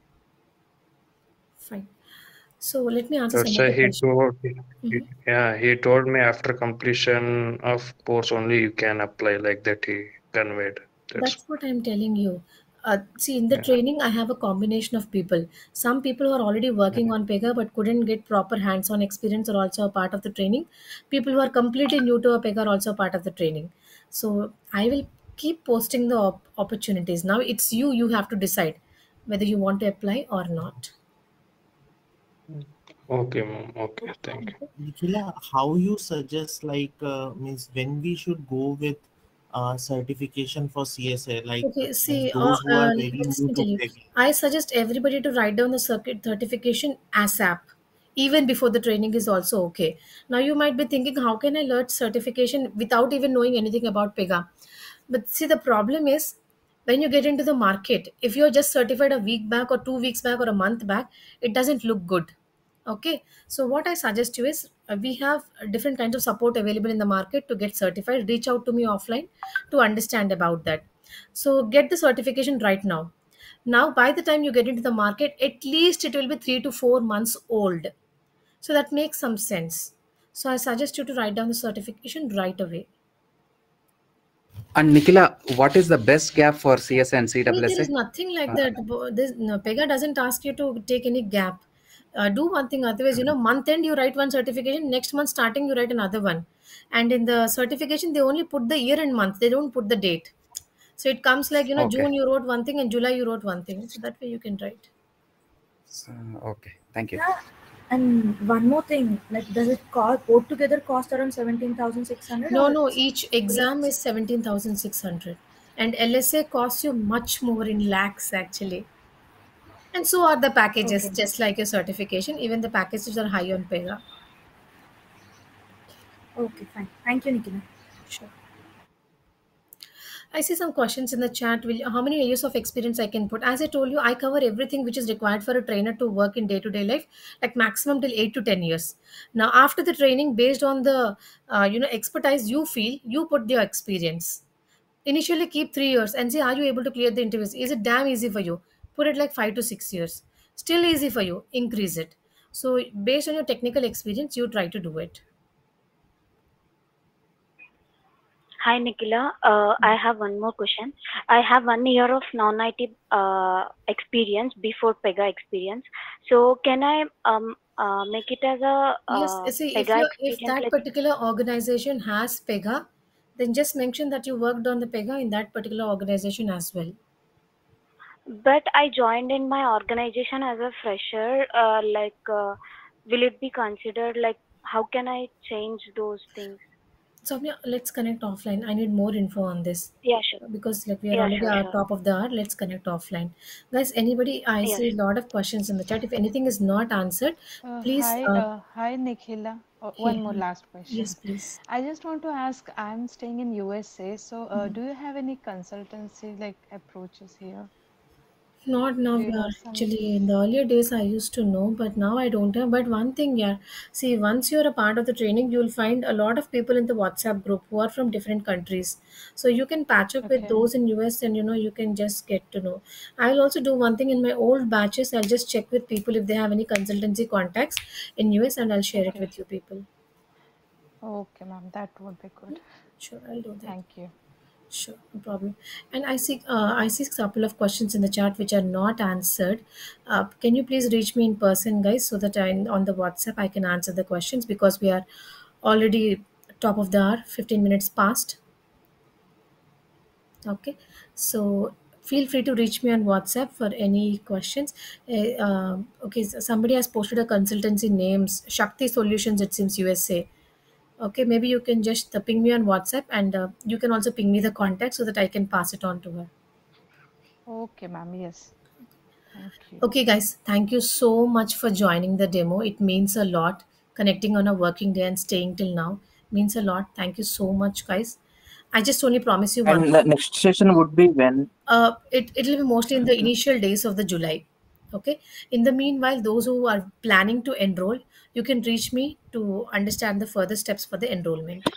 Fine. So let me answer some That's of why the he questions. told, he- Mhm. yeah, he told me after completion of course only you can apply, like that he conveyed. That's That's what I'm telling you. Uh, see, in the yeah. training, I have a combination of people. Some people who are already working on Pega but couldn't get proper hands-on experience are also a part of the training. People who are completely new to a Pega are also a part of the training. So I will keep posting the op- opportunities. Now it's you. You have to decide whether you want to apply or not. Okay, ma'am. Okay, thank you. Nikhila, how you suggest like uh, means when we should go with uh, certification for C S A, like Okay, means see, uh, those who are uh, very let new me to tell you. Pega. I suggest everybody to write down the circuit certification ASAP, even before the training is also okay. Now you might be thinking, how can I learn certification without even knowing anything about Pega? But see, the problem is when you get into the market, if you're just certified a week back or two weeks back or a month back, it doesn't look good. Okay, so what I suggest you is uh, we have uh, different kinds of support available in the market to get certified. Reach out to me offline to understand about that. So get the certification right now. Now, by the time you get into the market, at least it will be three to four months old. So that makes some sense. So I suggest you to write down the certification right away. And Nikhila, what is the best gap for C S A and No, there is C S S A? nothing like Uh, that. Bo- This, no, Pega doesn't ask you to take any gap. Uh, do one thing, otherwise, you know, month end you write one certification, next month starting you write another one. And in the certification, they only put the year and month, they don't put the date. So it comes like, you know, okay. June you wrote one thing and July you wrote one thing. So that way you can write. So, okay. Thank you. Yeah, and one more thing, like does it cost both together cost around seventeen thousand six hundred No, or no, it's each exam is seventeen thousand six hundred. and L S A costs you much more in lakhs actually. And so are the packages, Okay. just like your certification. Even the packages are high on Pega. Okay, fine. Thank you, Nikhila. Sure. I see some questions in the chat. Will how many years of experience I can put? As I told you, I cover everything which is required for a trainer to work in day to day life, like maximum till eight to ten years. Now, after the training, based on the uh, you know expertise you feel, you put your experience. Initially, keep three years and see, are you able to clear the interviews? Is it damn easy for you? Put it like five to six years. Still easy for you? Increase it. So, based on your technical experience, you try to do it. Hi, Nikhila. Uh, I have one more question. I have one year of non-I T uh, experience before Pega experience. So can I um, uh, make it as a Yes, uh, see, if Pega you if experience? that Like, particular organization has Pega, then just mention that you worked on the Pega in that particular organization as well. but I joined in my organization as a fresher. Uh, like, uh, will it be considered like? How can I change those things? Soumya, let's connect offline. I need more info on this. Yeah, sure. Because like we are Yeah, already sure, at sure. top of the hour, let's connect offline. Guys, anybody, I Yeah, see a lot of questions in the chat. If anything is not answered, Uh, please. hi, Uh, uh, hi, Nikhila. Uh, hey, one more hi. last question. Yes, please. I just want to ask. I'm staying in U S A, so uh, Mhm. do you have any consultancy like approaches here? Not now, Do you yeah. know some? Actually, in the earlier days, I used to know, but now I don't have. But one thing, yeah, see, once you're a part of the training, you'll find a lot of people in the WhatsApp group who are from different countries. So you can patch up with Okay. those in U S, and you know you can just get to know. I'll also do one thing in my old batches. I'll just check with people if they have any consultancy contacts in U S, and I'll share it Okay. with you people. Okay, ma'am. That would be good. Sure, I'll do that. Thank you. Sure, no problem. And I see, uh, I see a couple of questions in the chat which are not answered. Uh, can you please reach me in person, guys, so that I on the WhatsApp I can answer the questions because we are already top of the hour, fifteen minutes past. Okay, so feel free to reach me on WhatsApp for any questions. Uh, uh, okay, so somebody has posted a consultancy names, Shakti Solutions. It seems U S A. Okay, maybe you can just uh, ping me on WhatsApp, and uh, you can also ping me the contact so that I can pass it on to her. Okay, ma'am. Yes. Thank you. Okay, guys, thank you so much for joining the demo. It means a lot. Connecting on a working day and staying till now means a lot. Thank you so much, guys. I just only promise you one. And the next session would be when? Uh, it it'll be mostly in the initial days of the July. Okay. In the meanwhile, those who are planning to enroll, you can reach me to understand the further steps for the enrollment.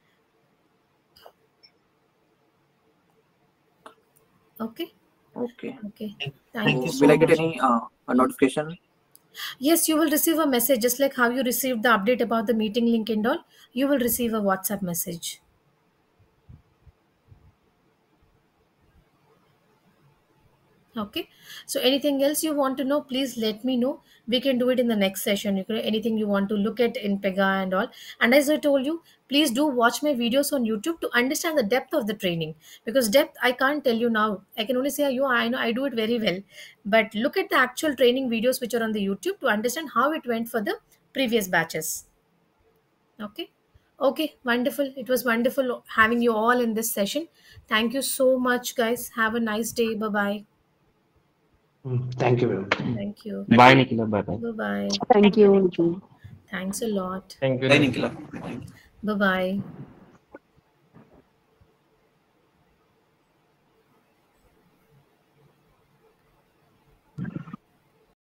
Okay. Okay. Okay. So Thank you so will I get much. any uh, a notification? Yes, you will receive a message just like how you received the update about the meeting link and all. You will receive a WhatsApp message. Okay. So anything else you want to know, please let me know. We can do it in the next session. You can anything you want to look at in Pega and all. And as I told you, please do watch my videos on YouTube to understand the depth of the training. Because depth I can't tell you now. I can only say you I know I do it very well. But look at the actual training videos which are on the YouTube to understand how it went for the previous batches. Okay. Okay, wonderful. It was wonderful having you all in this session. Thank you so much, guys. Have a nice day. Bye bye. Mm, Thank you very much. Thank you. Bye, Nikhila. Bye bye. Bye bye. Thank you. Thanks a lot. Thank you, Bye, Nikhila. Nikhila. Bye bye.